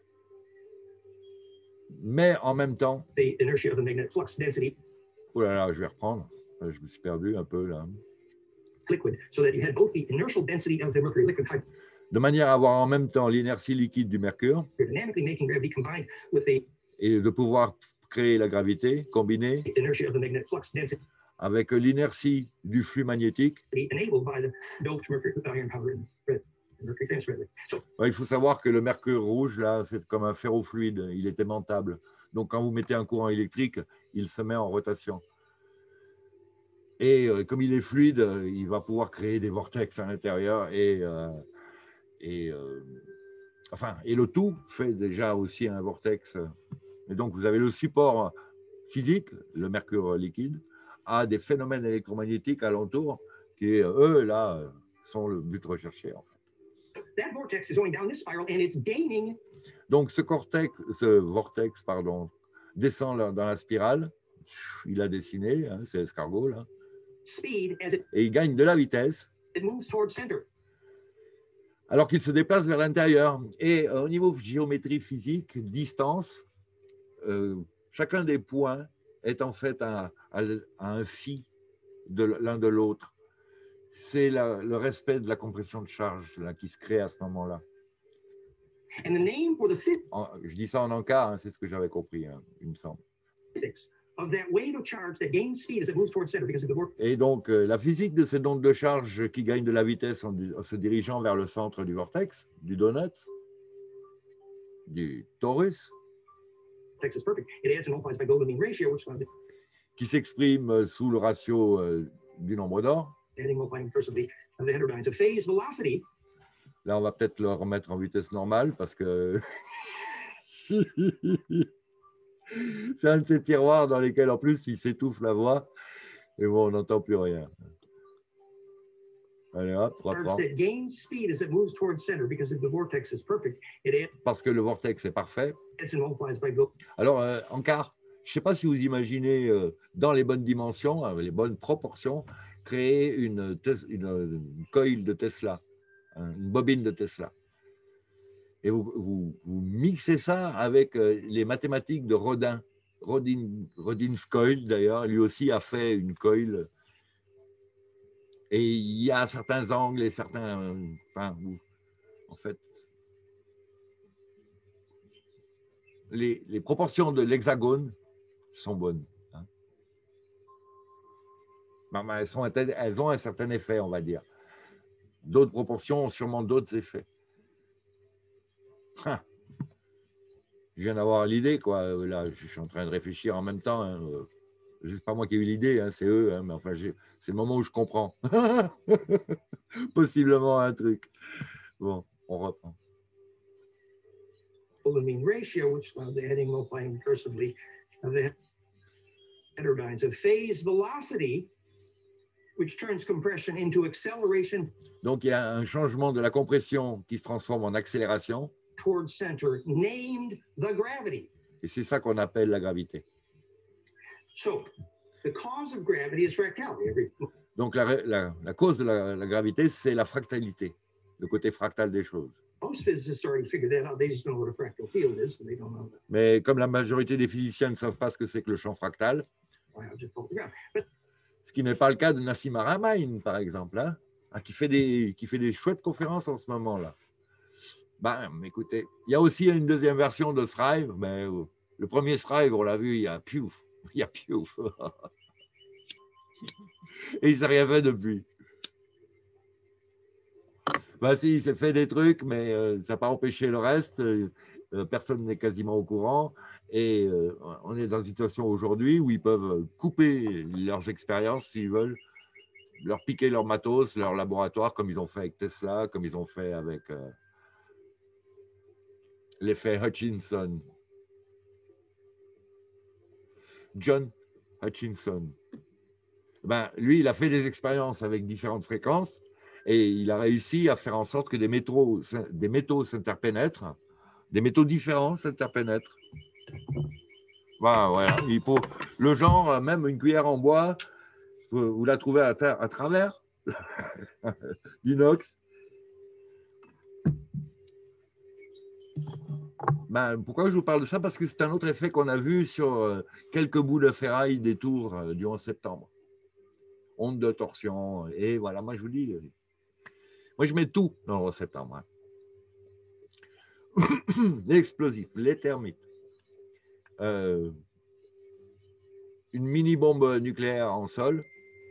[SPEAKER 1] mais en même temps,
[SPEAKER 2] the inertia of the magnetic flux density
[SPEAKER 1] oh là là, je vais reprendre, je me suis perdu un peu là,
[SPEAKER 2] liquid, so that you had both the inertial density of the mercury liquid
[SPEAKER 1] de manière à avoir en même temps l'inertie liquide du mercure
[SPEAKER 2] hydrodynamically making gravity combined with the
[SPEAKER 1] et de pouvoir créer la gravité combinée
[SPEAKER 2] inertia of the magnetic flux density
[SPEAKER 1] avec l'inertie du flux magnétique.
[SPEAKER 2] enabled by the doped mercury iron powder red mercury thin red. So
[SPEAKER 1] Il faut savoir que le mercure rouge, là, c'est comme un ferrofluide, il est aimantable. Donc, quand vous mettez un courant électrique, il se met en rotation. Et euh, comme il est fluide, il va pouvoir créer des vortex à l'intérieur. Et, euh, et, euh, enfin, et le tout fait déjà aussi un vortex. Et donc, vous avez le support physique, le mercure liquide, à des phénomènes électromagnétiques alentour qui, eux, là, sont le but recherché, en fait.
[SPEAKER 2] that vortex is going down this spiral and it's gaining
[SPEAKER 1] Donc, ce, cortex, ce vortex pardon, descend dans la spirale. Il a dessiné, hein, c'est l'escargot, là.
[SPEAKER 2] speed as it,
[SPEAKER 1] Et il gagne de la vitesse
[SPEAKER 2] it moves towards center.
[SPEAKER 1] alors qu'il se déplace vers l'intérieur. Et euh, au niveau de géométrie physique, distance, euh, chacun des points est en fait à, à, à un phi de l'un de l'autre. C'est le respect de la compression de charge là, qui se crée à ce moment-là. Je dis ça en encart, hein, c'est ce que j'avais compris, hein, il me semble. Et donc, euh, la physique de ces ondes de charge qui gagnent de la vitesse en, en se dirigeant vers le centre du vortex, du donut, du torus, qui s'exprime sous le ratio euh, du nombre d'or. Là, on va peut-être le remettre en vitesse normale parce que c'est un de ces tiroirs dans lesquels, en plus, il s'étouffe la voix. Et bon, on n'entend plus rien. Allez, hop, reprends. Parce que le vortex est parfait. Alors, euh, en quart, je ne sais pas si vous imaginez, euh, dans les bonnes dimensions, avec les bonnes proportions, créer une, une, une coil de Tesla, hein, une bobine de Tesla. Et vous, vous, vous mixez ça avec euh, les mathématiques de Rodin. Rodin, Rodin's coil, d'ailleurs, lui aussi a fait une coil. Et il y a certains angles et certains... Enfin, où, en fait, les, les proportions de l'hexagone sont bonnes. Hein. Ben, elles, sont, elles ont un certain effet, on va dire. D'autres proportions ont sûrement d'autres effets. Hein. Je viens d'avoir l'idée, quoi. Là, je suis en train de réfléchir en même temps. Hein. C'est pas moi qui ai eu l'idée, hein, c'est eux. Hein, mais enfin, c'est le moment où je comprends. Possiblement un truc. Bon, on reprend.
[SPEAKER 2] The mean ratio, which allows adding, multiplying recursively of the heterodynes of phase velocity, which turns compression into acceleration.
[SPEAKER 1] Donc il y a un changement de la compression qui se transforme en accélération.
[SPEAKER 2] Towards center, named the gravity.
[SPEAKER 1] Et c'est ça qu'on appelle la gravité.
[SPEAKER 2] So, the cause of gravity is fractality.
[SPEAKER 1] Donc la, la, la cause de la, la gravité, c'est la fractalité, le côté fractal des choses. Mais comme la majorité des physiciens ne savent pas ce que c'est que le champ fractal, ce qui n'est pas le cas de Nassim Haramein, par exemple, hein, qui, fait des, qui fait des chouettes conférences en ce moment-là. Ben, écoutez, il y a aussi une deuxième version de Thrive, mais le premier Thrive, on l'a vu, il y a piouf, il y a piouf. Et il ne s'est rien fait depuis. Ben si, il s'est fait des trucs, mais euh, ça n'a pas empêché le reste. Euh, personne n'est quasiment au courant. Et euh, on est dans une situation aujourd'hui où ils peuvent couper leurs expériences s'ils veulent, leur piquer leur matos, leur laboratoire, comme ils ont fait avec Tesla, comme ils ont fait avec euh, l'effet Hutchinson. John Hutchinson. Ben, lui, il a fait des expériences avec différentes fréquences. Et il a réussi à faire en sorte que des métaux, des métaux s'interpénètrent, des métaux différents s'interpénètrent. Voilà, voilà. Il faut, le genre, même une cuillère en bois, vous la trouvez à, à travers l'inox. Ben, pourquoi je vous parle de ça? Parce que c'est un autre effet qu'on a vu sur quelques bouts de ferraille des tours du onze septembre. Onde de torsion. Et voilà, moi je vous dis... Moi, je mets tout dans le septembre. Hein. Les explosifs, les thermites, euh, une mini-bombe nucléaire en sol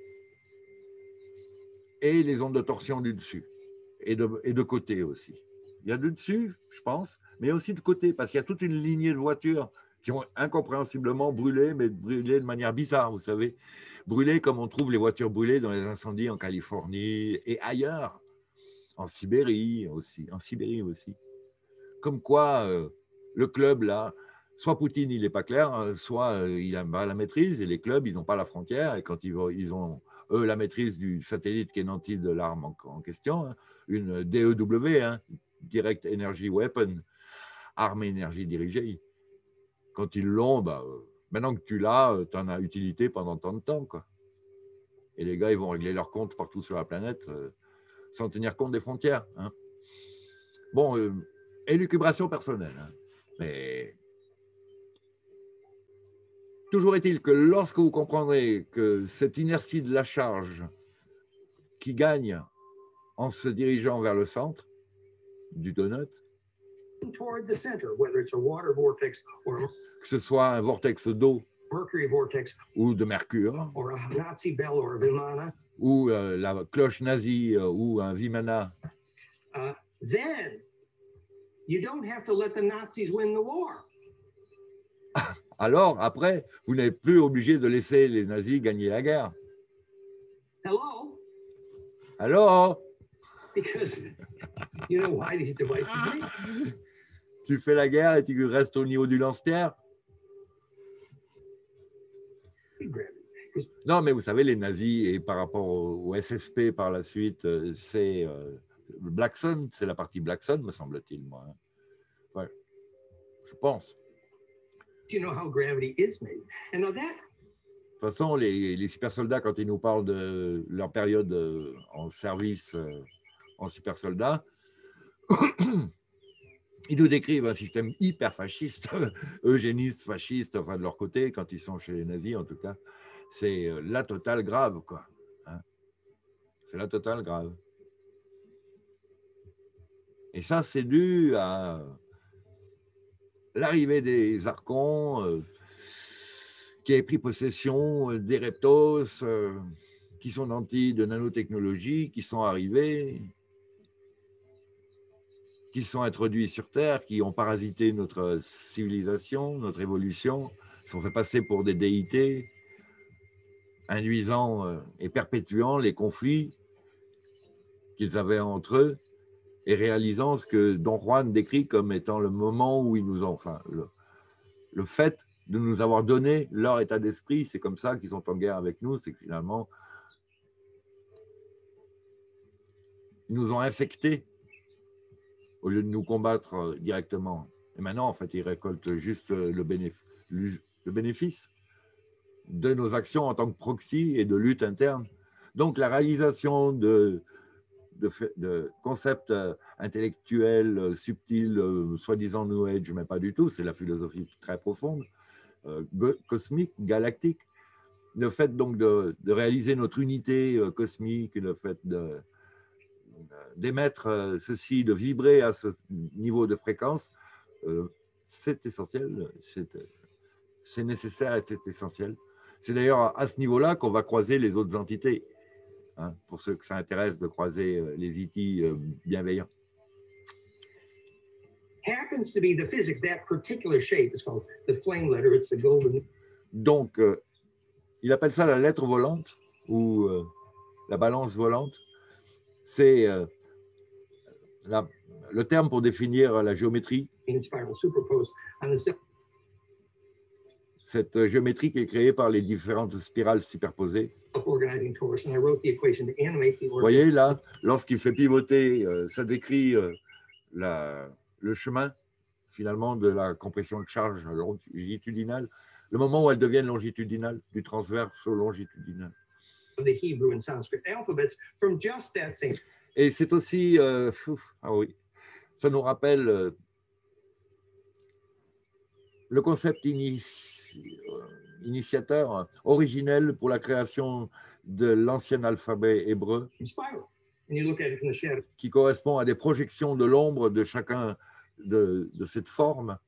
[SPEAKER 1] et les ondes de torsion du dessus et de, et de côté aussi. Il y a du dessus, je pense, mais aussi de côté parce qu'il y a toute une lignée de voitures qui ont incompréhensiblement brûlé, mais brûlé de manière bizarre, vous savez. Brûlé comme on trouve les voitures brûlées dans les incendies en Californie et ailleurs. En Sibérie aussi, en Sibérie aussi. Comme quoi, euh, le club, là, soit Poutine, il n'est pas clair, soit euh, il a la maîtrise, et les clubs, ils n'ont pas la frontière, et quand ils, vont, ils ont, eux, la maîtrise du satellite qui est nanti de l'arme en, en question, hein, une D E W, hein, Direct Energy Weapon, arme énergie dirigée. Quand ils l'ont, bah, euh, maintenant que tu l'as, tu en as utilité pendant tant de temps, quoi. Et les gars, ils vont régler leur compte partout sur la planète, euh, sans tenir compte des frontières. Hein. Bon, euh, élucubration personnelle, hein, mais toujours est-il que lorsque vous comprendrez que cette inertie de la charge qui gagne en se dirigeant vers le centre du donut,
[SPEAKER 2] toward the center, whether it's a water vortex or a
[SPEAKER 1] que ce soit un vortex d'eau
[SPEAKER 2] mercury vortex
[SPEAKER 1] ou de mercure,
[SPEAKER 2] or a Nazi bell or a Vimana,
[SPEAKER 1] ou euh, la cloche nazie euh, ou un Vimana,
[SPEAKER 2] uh, then you don't have to let the Nazis win the war.
[SPEAKER 1] alors après, vous n'êtes plus obligé de laisser les nazis gagner la guerre.
[SPEAKER 2] Hello?
[SPEAKER 1] Alors,
[SPEAKER 2] Because you know why these devices make.
[SPEAKER 1] tu fais la guerre et tu restes au niveau du lance-pierre. Non, mais vous savez, les nazis, et par rapport au, au S S P par la suite, euh, c'est euh, Black Sun, c'est la partie Black Sun, me semble-t-il, moi. Hein. Ouais, je pense.
[SPEAKER 2] You know how gravity is made. And now that
[SPEAKER 1] De toute façon, les, les super soldats, quand ils nous parlent de leur période euh, en service euh, en super soldats, ils nous décrivent un système hyper fasciste, eugéniste, fasciste, enfin de leur côté, quand ils sont chez les nazis en tout cas. C'est la totale grave, quoi. Hein, c'est la totale grave. Et ça, c'est dû à l'arrivée des archons euh, qui avaient pris possession des reptos, euh, qui sont nantis de nanotechnologie, qui sont arrivés, qui sont introduits sur Terre, qui ont parasité notre civilisation, notre évolution, sont fait passer pour des déités, induisant euh, et perpétuant les conflits qu'ils avaient entre eux et réalisant ce que Don Juan décrit comme étant le moment où ils nous ont, enfin, le, le fait de nous avoir donné leur état d'esprit, c'est comme ça qu'ils sont en guerre avec nous, c'est que finalement, ils nous ont infectés au lieu de nous combattre directement. Et maintenant, en fait, ils récoltent juste le bénéfice, le bénéfice de nos actions en tant que proxy et de lutte interne. Donc, la réalisation de, de, de concepts intellectuels subtils, soi-disant New Age, mais pas du tout, c'est la philosophie très profonde, euh, cosmique, galactique. Le fait donc de, de réaliser notre unité cosmique, le fait de, d'émettre ceci, de vibrer à ce niveau de fréquence, euh, c'est essentiel, c'est nécessaire et c'est essentiel. C'est d'ailleurs à ce niveau-là qu'on va croiser les autres entités, hein, pour ceux que ça intéresse de croiser les E T bienveillants.
[SPEAKER 2] Happens to be the physics, that particular shape is called the flame letter, it's the golden.
[SPEAKER 1] Donc, euh, il appelle ça la lettre volante ou euh, la balance volante. C'est euh, la, le terme pour définir la géométrie. Cette géométrie qui est créée par les différentes spirales superposées. Vous voyez là, lorsqu'il fait pivoter, euh, ça décrit euh, la, le chemin finalement de la compression de charge longitudinale, le moment où elles deviennent longitudinales, du transverse au longitudinal. Et c'est aussi, euh, ah oui, ça nous rappelle euh, le concept inici, initiateur originel pour la création de l'ancien alphabet hébreu, qui correspond à des projections de l'ombre de chacun de, de cette forme,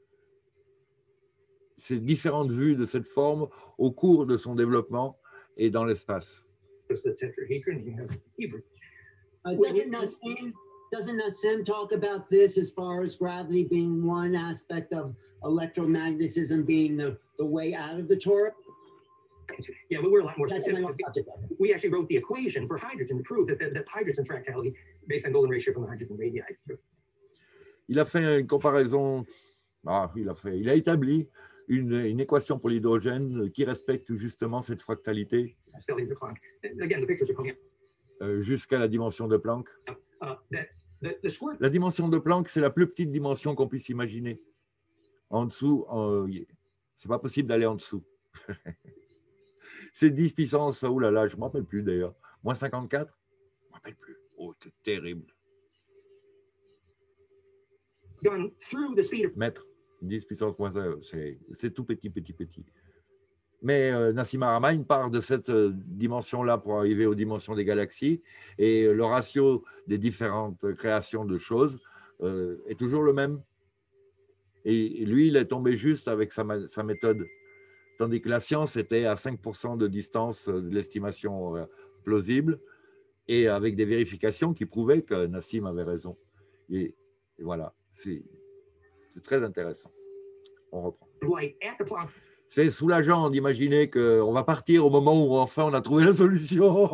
[SPEAKER 1] ces différentes vues de cette forme au cours de son développement et dans l'espace.
[SPEAKER 3] Uh, doesn't Nassim, doesn't Nassim talk about this as far as gravity being one aspect of electromagnetism being the, the way out of the Torah?
[SPEAKER 2] Yeah, but we're a lot more specific. We actually wrote the equation for hydrogen to prove that, that, that hydrogen's fractality based on golden ratio from the hydrogen radii.
[SPEAKER 1] Il a fait une comparaison, ah, il, a fait, il a établi une, une équation pour l'hydrogène qui respecte justement cette fractalité.
[SPEAKER 2] Again, the pictures are coming up.
[SPEAKER 1] Euh, jusqu'à la dimension de Planck. La dimension de Planck, c'est la plus petite dimension qu'on puisse imaginer. En dessous, euh, c'est pas possible d'aller en dessous. C'est dix puissance, oh là là, je ne me rappelle plus d'ailleurs. Moins cinquante-quatre, je ne me rappelle plus. Oh, c'est terrible.
[SPEAKER 2] done through the speed of
[SPEAKER 1] mètres, dix puissance moins un, c'est tout petit, petit, petit. Mais euh, Nassim Haramein part de cette euh, dimension-là pour arriver aux dimensions des galaxies, et euh, le ratio des différentes créations de choses euh, est toujours le même. Et, et lui, il est tombé juste avec sa, sa méthode. Tandis que la science était à cinq pour cent de distance de l'estimation euh, plausible, et avec des vérifications qui prouvaient que Nassim avait raison. Et, et voilà, c'est très intéressant. On reprend.
[SPEAKER 2] light at the plot.
[SPEAKER 1] C'est soulageant d'imaginer qu'on va partir au moment où enfin on a trouvé la solution.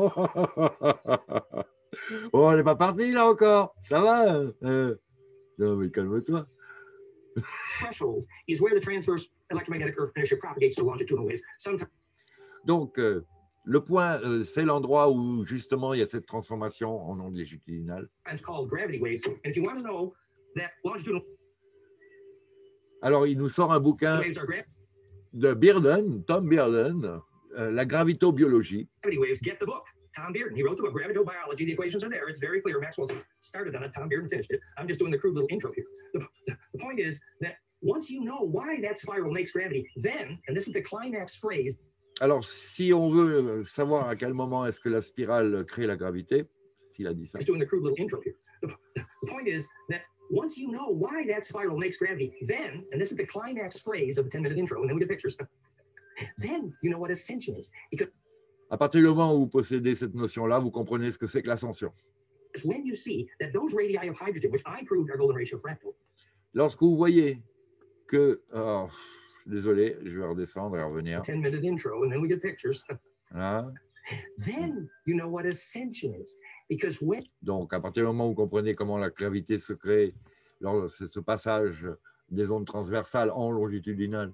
[SPEAKER 1] Oh, on n'est pas parti là encore. Ça va euh, Non, mais calme-toi.
[SPEAKER 2] Threshold is where the transverse electromagnetic earth inertia propagates to longitudinal waves. Sometimes
[SPEAKER 1] Donc, euh, le point, euh, c'est l'endroit où justement il y a cette transformation en onde longitudinale.
[SPEAKER 2] called gravity waves. And if you want to know that longitudinal
[SPEAKER 1] Alors, il nous sort un bouquin
[SPEAKER 2] waves are gra-
[SPEAKER 1] de Bearden, Tom Bearden, euh, La gravitobiologie.
[SPEAKER 2] gravity waves, get the book. Tom Bearden, he wrote the book, Gravitobiology. The equations are there. It's very clear. Maxwell started on it. Tom Bearden finished it. I'm just doing the crude little intro here. The, the point is that once you know why that spiral makes gravity, then, and this is the climax phrase.
[SPEAKER 1] Alors, si on veut savoir à quel moment est-ce que la spirale crée la gravité, s'il a dit ça.
[SPEAKER 2] Just doing the crude little intro here. The, the point is that once you know why that spiral makes gravity, then, and this is the climax phrase of the ten-minute intro, and then we get pictures, then you know what ascension is. Because
[SPEAKER 1] à partir du moment où vous possédez cette notion-là, vous comprenez ce que c'est que l'ascension.
[SPEAKER 2] when you see that those radii of hydrogen, which I proved are golden ratio fractal,
[SPEAKER 1] lorsque vous voyez que... Oh, désolé, je vais redescendre et revenir.
[SPEAKER 2] ten-minute intro, and then we get pictures.
[SPEAKER 1] Hein?
[SPEAKER 2] Then you know what ascension is. Because when
[SPEAKER 1] Donc, à partir du moment où vous comprenez comment la gravité se crée lors de ce passage des ondes transversales en longitudinale,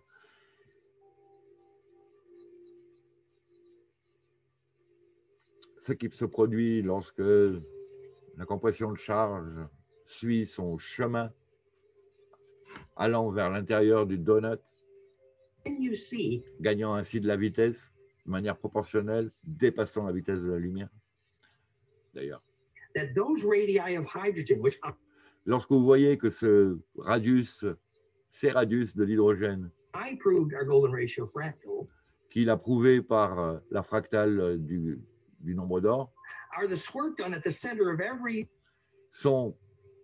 [SPEAKER 1] ce qui se produit lorsque la compression de charge suit son chemin allant vers l'intérieur du donut,
[SPEAKER 2] when you see
[SPEAKER 1] gagnant ainsi de la vitesse de manière proportionnelle, dépassant la vitesse de la lumière. D'ailleurs,
[SPEAKER 2] that those radii of hydrogen, which are,
[SPEAKER 1] lorsque vous voyez que ce radius, ces radius de l'hydrogène,
[SPEAKER 2] I proved are golden ratio fractal,
[SPEAKER 1] qu'il a prouvé par euh, la fractale euh, du, du nombre d'or,
[SPEAKER 2] are the squirt gun at the center of every
[SPEAKER 1] sont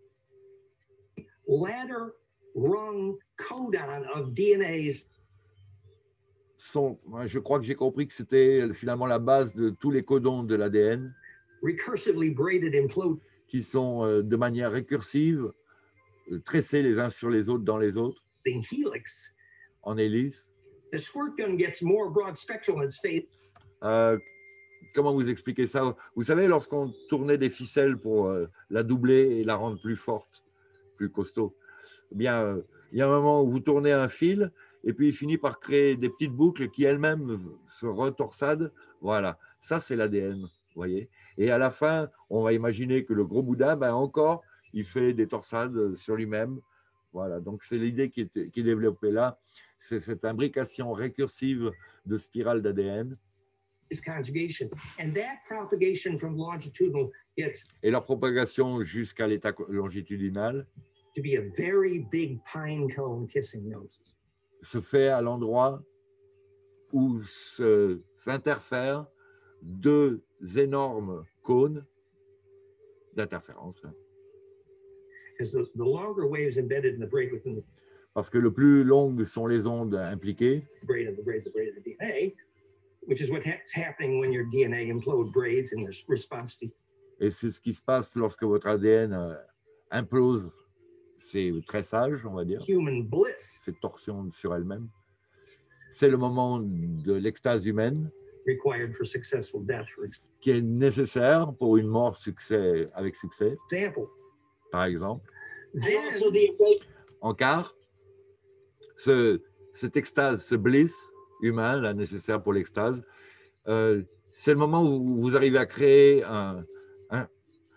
[SPEAKER 2] ladder rung codon of D N As
[SPEAKER 1] sont, je crois que j'ai compris que c'était finalement la base de tous les codons de l'A D N
[SPEAKER 2] recursively braided implode
[SPEAKER 1] qui sont euh, de manière récursive euh, tressés les uns sur les autres dans les autres
[SPEAKER 2] in helix.
[SPEAKER 1] en hélice.
[SPEAKER 2] The squirt gun gets more broad spectral in its face.
[SPEAKER 1] Euh, comment vous expliquez ça? Vous savez, lorsqu'on tournait des ficelles pour euh, la doubler et la rendre plus forte, plus costaud, eh bien, euh, il y a un moment où vous tournez un fil et puis il finit par créer des petites boucles qui elles-mêmes se retorsadent. Voilà, ça c'est l'A D N, vous voyez. Et à la fin, on va imaginer que le gros Bouddha, ben encore, il fait des torsades sur lui-même. Voilà, donc c'est l'idée qui est, qui est développée là. C'est cette imbrication récursive de spirales d'A D N.
[SPEAKER 2] Conjugation. And that propagation from longitudinal gets
[SPEAKER 1] Et leur propagation jusqu'à l'état longitudinal
[SPEAKER 2] to be a very big pine cone kissing noses.
[SPEAKER 1] se fait à l'endroit où se- s'interfèrent deux énormes cônes d'interférence.
[SPEAKER 2] Because the, the longer waves embedded in the braid within the
[SPEAKER 1] Parce que le plus longues sont les ondes impliquées,
[SPEAKER 2] braid of the braid, the braid of the D N A, which is what's happening when your D N A implode braids in this response to
[SPEAKER 1] et c'est ce qui se passe lorsque votre A D N euh, implose ses tressages, on va dire,
[SPEAKER 2] human bliss
[SPEAKER 1] ces torsions sur elles-mêmes. C'est le moment de l'extase humaine
[SPEAKER 2] required for successful death, for
[SPEAKER 1] qui est nécessaire pour une mort succès, avec succès,
[SPEAKER 2] example.
[SPEAKER 1] par exemple.
[SPEAKER 2] Then,
[SPEAKER 3] Also the equation
[SPEAKER 1] En quart, ce, cette extase, ce bliss humain, là, nécessaire pour l'extase, euh, c'est le moment où vous arrivez à créer un, un,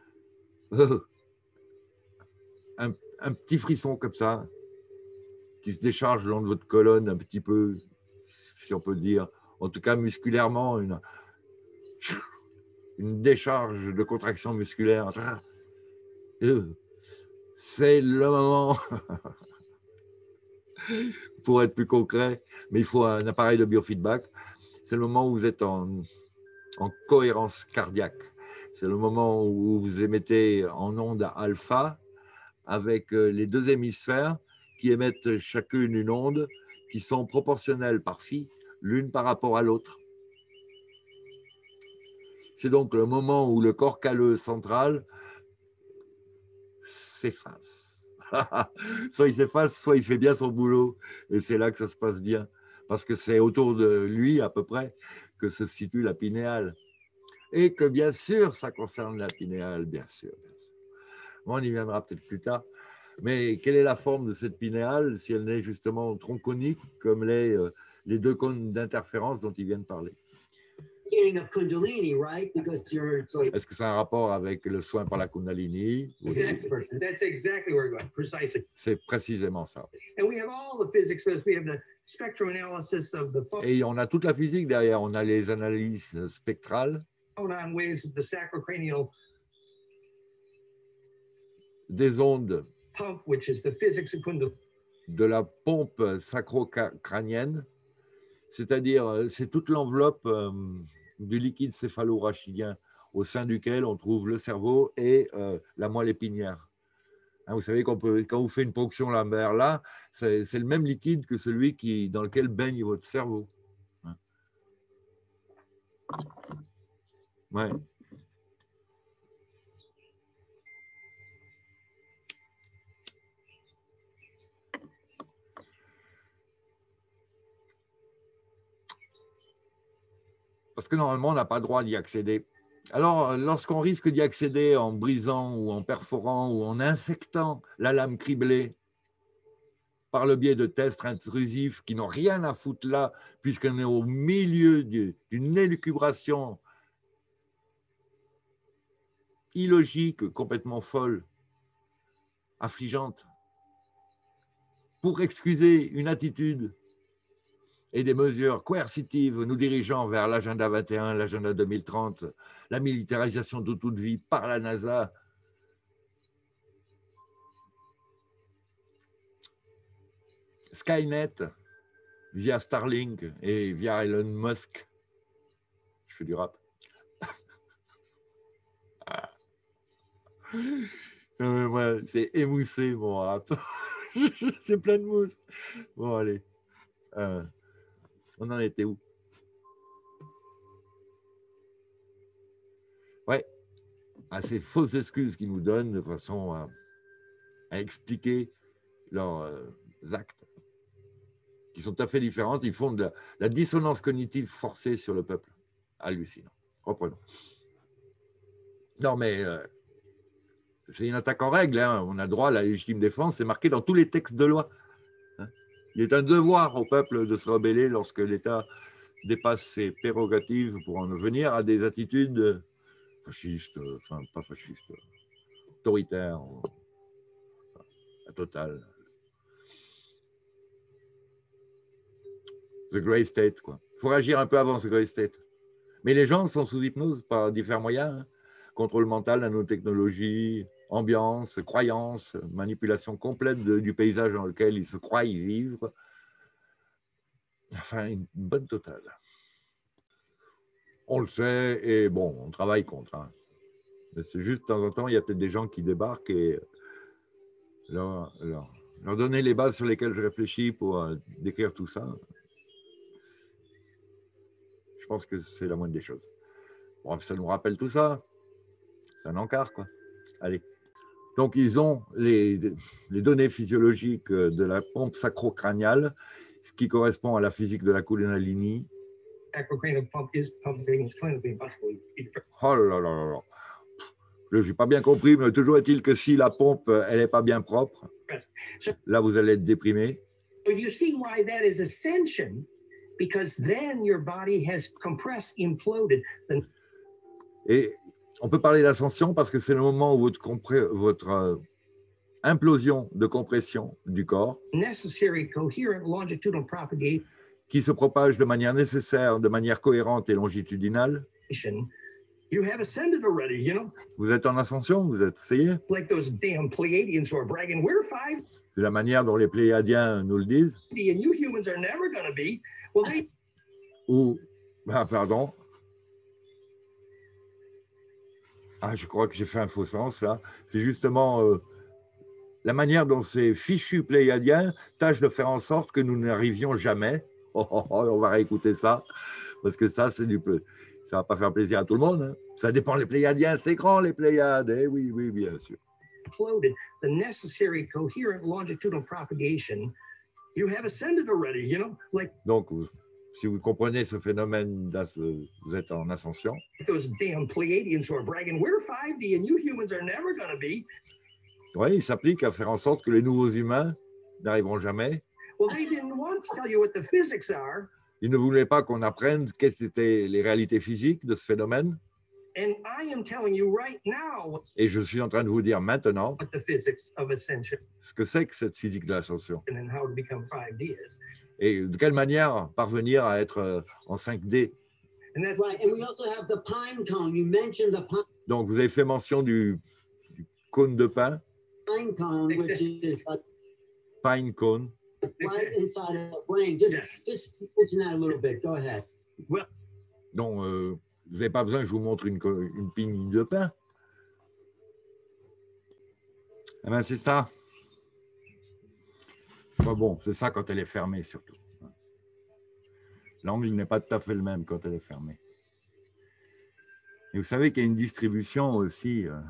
[SPEAKER 1] un, un petit frisson comme ça, qui se décharge le long de votre colonne un petit peu, si on peut dire, en tout cas musculairement, une, une décharge de contraction musculaire. c'est le moment, pour être plus concret, mais il faut un appareil de biofeedback, c'est le moment où vous êtes en, en cohérence cardiaque. C'est le moment où vous émettez en onde alpha avec les deux hémisphères qui émettent chacune une onde qui sont proportionnelles par phi, l'une par rapport à l'autre. C'est donc le moment où le corps calleux central s'efface. Soit il s'efface, soit il fait bien son boulot. Et c'est là que ça se passe bien. Parce que c'est autour de lui, à peu près, que se situe la pinéale. Et que bien sûr, ça concerne la pinéale, bien sûr. Bien sûr. Bon, on y viendra peut-être plus tard. Mais quelle est la forme de cette pinéale si elle n'est justement tronconique, comme les, euh, les deux cônes d'interférence dont ils viennent parler? Est-ce que c'est un rapport avec le soin par la Kundalini? C'est précisément ça. Et on a toute la physique derrière. On a les analyses spectrales des ondes de la pompe sacro-crânienne, c'est-à-dire c'est toute l'enveloppe euh, du liquide céphalo-rachidien au sein duquel on trouve le cerveau et euh, la moelle épinière. Hein, vous savez qu'on peut, quand vous faites une ponction lombaire là, c'est le même liquide que celui qui, dans lequel baigne votre cerveau. Hein. Ouais. Parce que normalement, on n'a pas le droit d'y accéder. Alors, lorsqu'on risque d'y accéder en brisant ou en perforant ou en infectant la lame criblée par le biais de tests intrusifs qui n'ont rien à foutre là, puisqu'on est au milieu d'une élucubration illogique, complètement folle, affligeante, pour excuser une attitude et des mesures coercitives nous dirigeant vers l'agenda vingt et un, l'agenda deux mille trente, la militarisation de toute vie par la NASA. Skynet, via Starlink et via Elon Musk. Je fais du rap. euh, ouais, c'est émoussé mon rap. C'est plein de mousse. Bon, allez. Euh, on en était où? Ouais, à ces fausses excuses qu'ils nous donnent de façon à, à expliquer leurs euh, actes, qui sont tout à fait différentes. Ils font de la, la dissonance cognitive forcée sur le peuple. Hallucinant. Reprenons. Non, mais euh, c'est une attaque en règle. Hein. On a droit à la légitime défense. C'est marqué dans tous les textes de loi. Hein. Il est un devoir au peuple de se rebeller lorsque l'État dépasse ses prérogatives pour en venir à des attitudes fascistes, enfin pas fascistes, autoritaires, à total. The Grey State, quoi. Il faut réagir un peu avant ce Grey State. Mais les gens sont sous hypnose par différents moyens. Hein. Contrôle mental, nanotechnologie, ambiance, croyance, manipulation complète de, du paysage dans lequel ils se croient y vivre. Enfin, une bonne totale. On le sait, et bon, on travaille contre. Hein. Mais c'est juste, de temps en temps, il y a peut-être des gens qui débarquent et leur, leur, leur donner les bases sur lesquelles je réfléchis pour euh, décrire tout ça. Je pense que c'est la moindre des choses. Bon, ça nous rappelle tout ça. C'est un encart, quoi. Allez. Donc, ils ont les, les données physiologiques de la pompe sacro-crâniale, ce qui correspond à la physique de la Kundalini. Oh là là là là. Je n'ai pas bien compris, mais toujours est-il que si la pompe, elle n'est pas bien propre, là, vous allez être déprimé.
[SPEAKER 2] You see why that is ascension, because then your body has compressed, imploded.
[SPEAKER 1] Et on peut parler d'ascension parce que c'est le moment où votre, votre euh, implosion de compression du corps
[SPEAKER 2] necessary, coherent, longitudinal propagation,
[SPEAKER 1] qui se propage de manière nécessaire, de manière cohérente et longitudinale,
[SPEAKER 2] You have ascended already, you know?
[SPEAKER 1] Vous êtes en ascension, vous êtes essayé.
[SPEAKER 2] Like those damn Pleiadians who are bragging, we're five
[SPEAKER 1] C'est la manière dont les Pléiadiens nous le disent.
[SPEAKER 2] D and you humans are never going to be. Well, they
[SPEAKER 1] Ou, ah, pardon. Ah, je crois que j'ai fait un faux sens là. C'est justement euh, la manière dont ces fichus Pléiadiens tâchent de faire en sorte que nous n'arrivions jamais. Oh, oh, oh, on va réécouter ça, parce que ça, c'est du peu. Ça va pas faire plaisir à tout le monde. Hein. Ça dépend les Pléiadiens, c'est grand les Pléiades. Eh oui, oui, bien sûr.
[SPEAKER 2] Exploded the necessary coherent longitudinal propagation. You have ascended already, you know, like
[SPEAKER 1] Donc, si vous comprenez ce phénomène, vous êtes en ascension.
[SPEAKER 2] those damn Pleiadians who are bragging, we're five D and you humans are never going to be.
[SPEAKER 1] Oui, il s'applique à faire en sorte que les nouveaux humains n'arriveront jamais.
[SPEAKER 2] Well, they didn't want to tell you what the physics are.
[SPEAKER 1] Ils ne voulaient pas qu'on apprenne quelles étaient les réalités physiques de ce phénomène.
[SPEAKER 2] And I am telling you right now
[SPEAKER 1] Et je suis en train de vous dire maintenant
[SPEAKER 2] what the physics of ascension
[SPEAKER 1] ce que c'est que cette physique de l'ascension.
[SPEAKER 2] and how to become five D is.
[SPEAKER 1] Et de quelle manière parvenir à être en cinq D.
[SPEAKER 2] And that's
[SPEAKER 3] Right, and we also have the pine cone. You mentioned the
[SPEAKER 1] Donc, vous avez fait mention du, du cône de pin,
[SPEAKER 3] pine cone, which is like
[SPEAKER 1] pine cone.
[SPEAKER 3] right inside of the brain. Just,
[SPEAKER 2] Yes.
[SPEAKER 3] just mention that a little bit. Go ahead.
[SPEAKER 2] well,
[SPEAKER 1] Donc, euh, vous n'avez pas besoin que je vous montre une, co- une pigne de pain. Eh bien, c'est ça. Enfin bon, c'est ça quand elle est fermée, surtout. L'angle n'est pas tout à fait le même quand elle est fermée. Et vous savez qu'il y a une distribution aussi euh,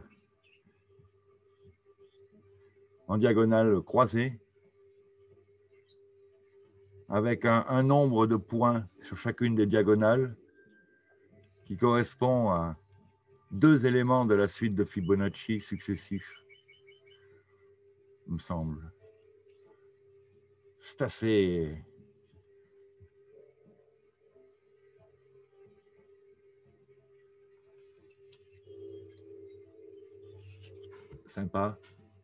[SPEAKER 1] en diagonale croisée, avec un, un nombre de points sur chacune des diagonales qui correspond à deux éléments de la suite de Fibonacci successifs, il me semble. C'est assez... sympa.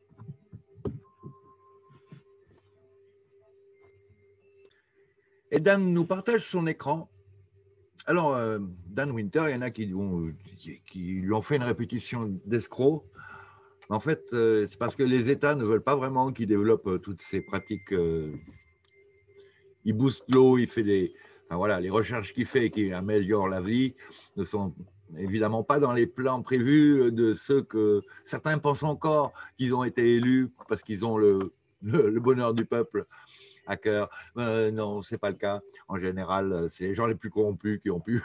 [SPEAKER 1] Et Dan nous partage son écran. Alors, euh, Dan Winter, il y en a qui, ont, qui, qui lui ont fait une répétition d'escroc. En fait, euh, c'est parce que les États ne veulent pas vraiment qu'il développe euh, toutes ces pratiques. Euh, il booste l'eau, il fait des... Enfin, voilà, les recherches qu'il fait et qui améliorent la vie ne sont évidemment pas dans les plans prévus de ceux que certains pensent encore qu'ils ont été élus parce qu'ils ont le, le, le bonheur du peuple à cœur. Euh, non, ce n'est pas le cas. En général, c'est les gens les plus corrompus qui ont pu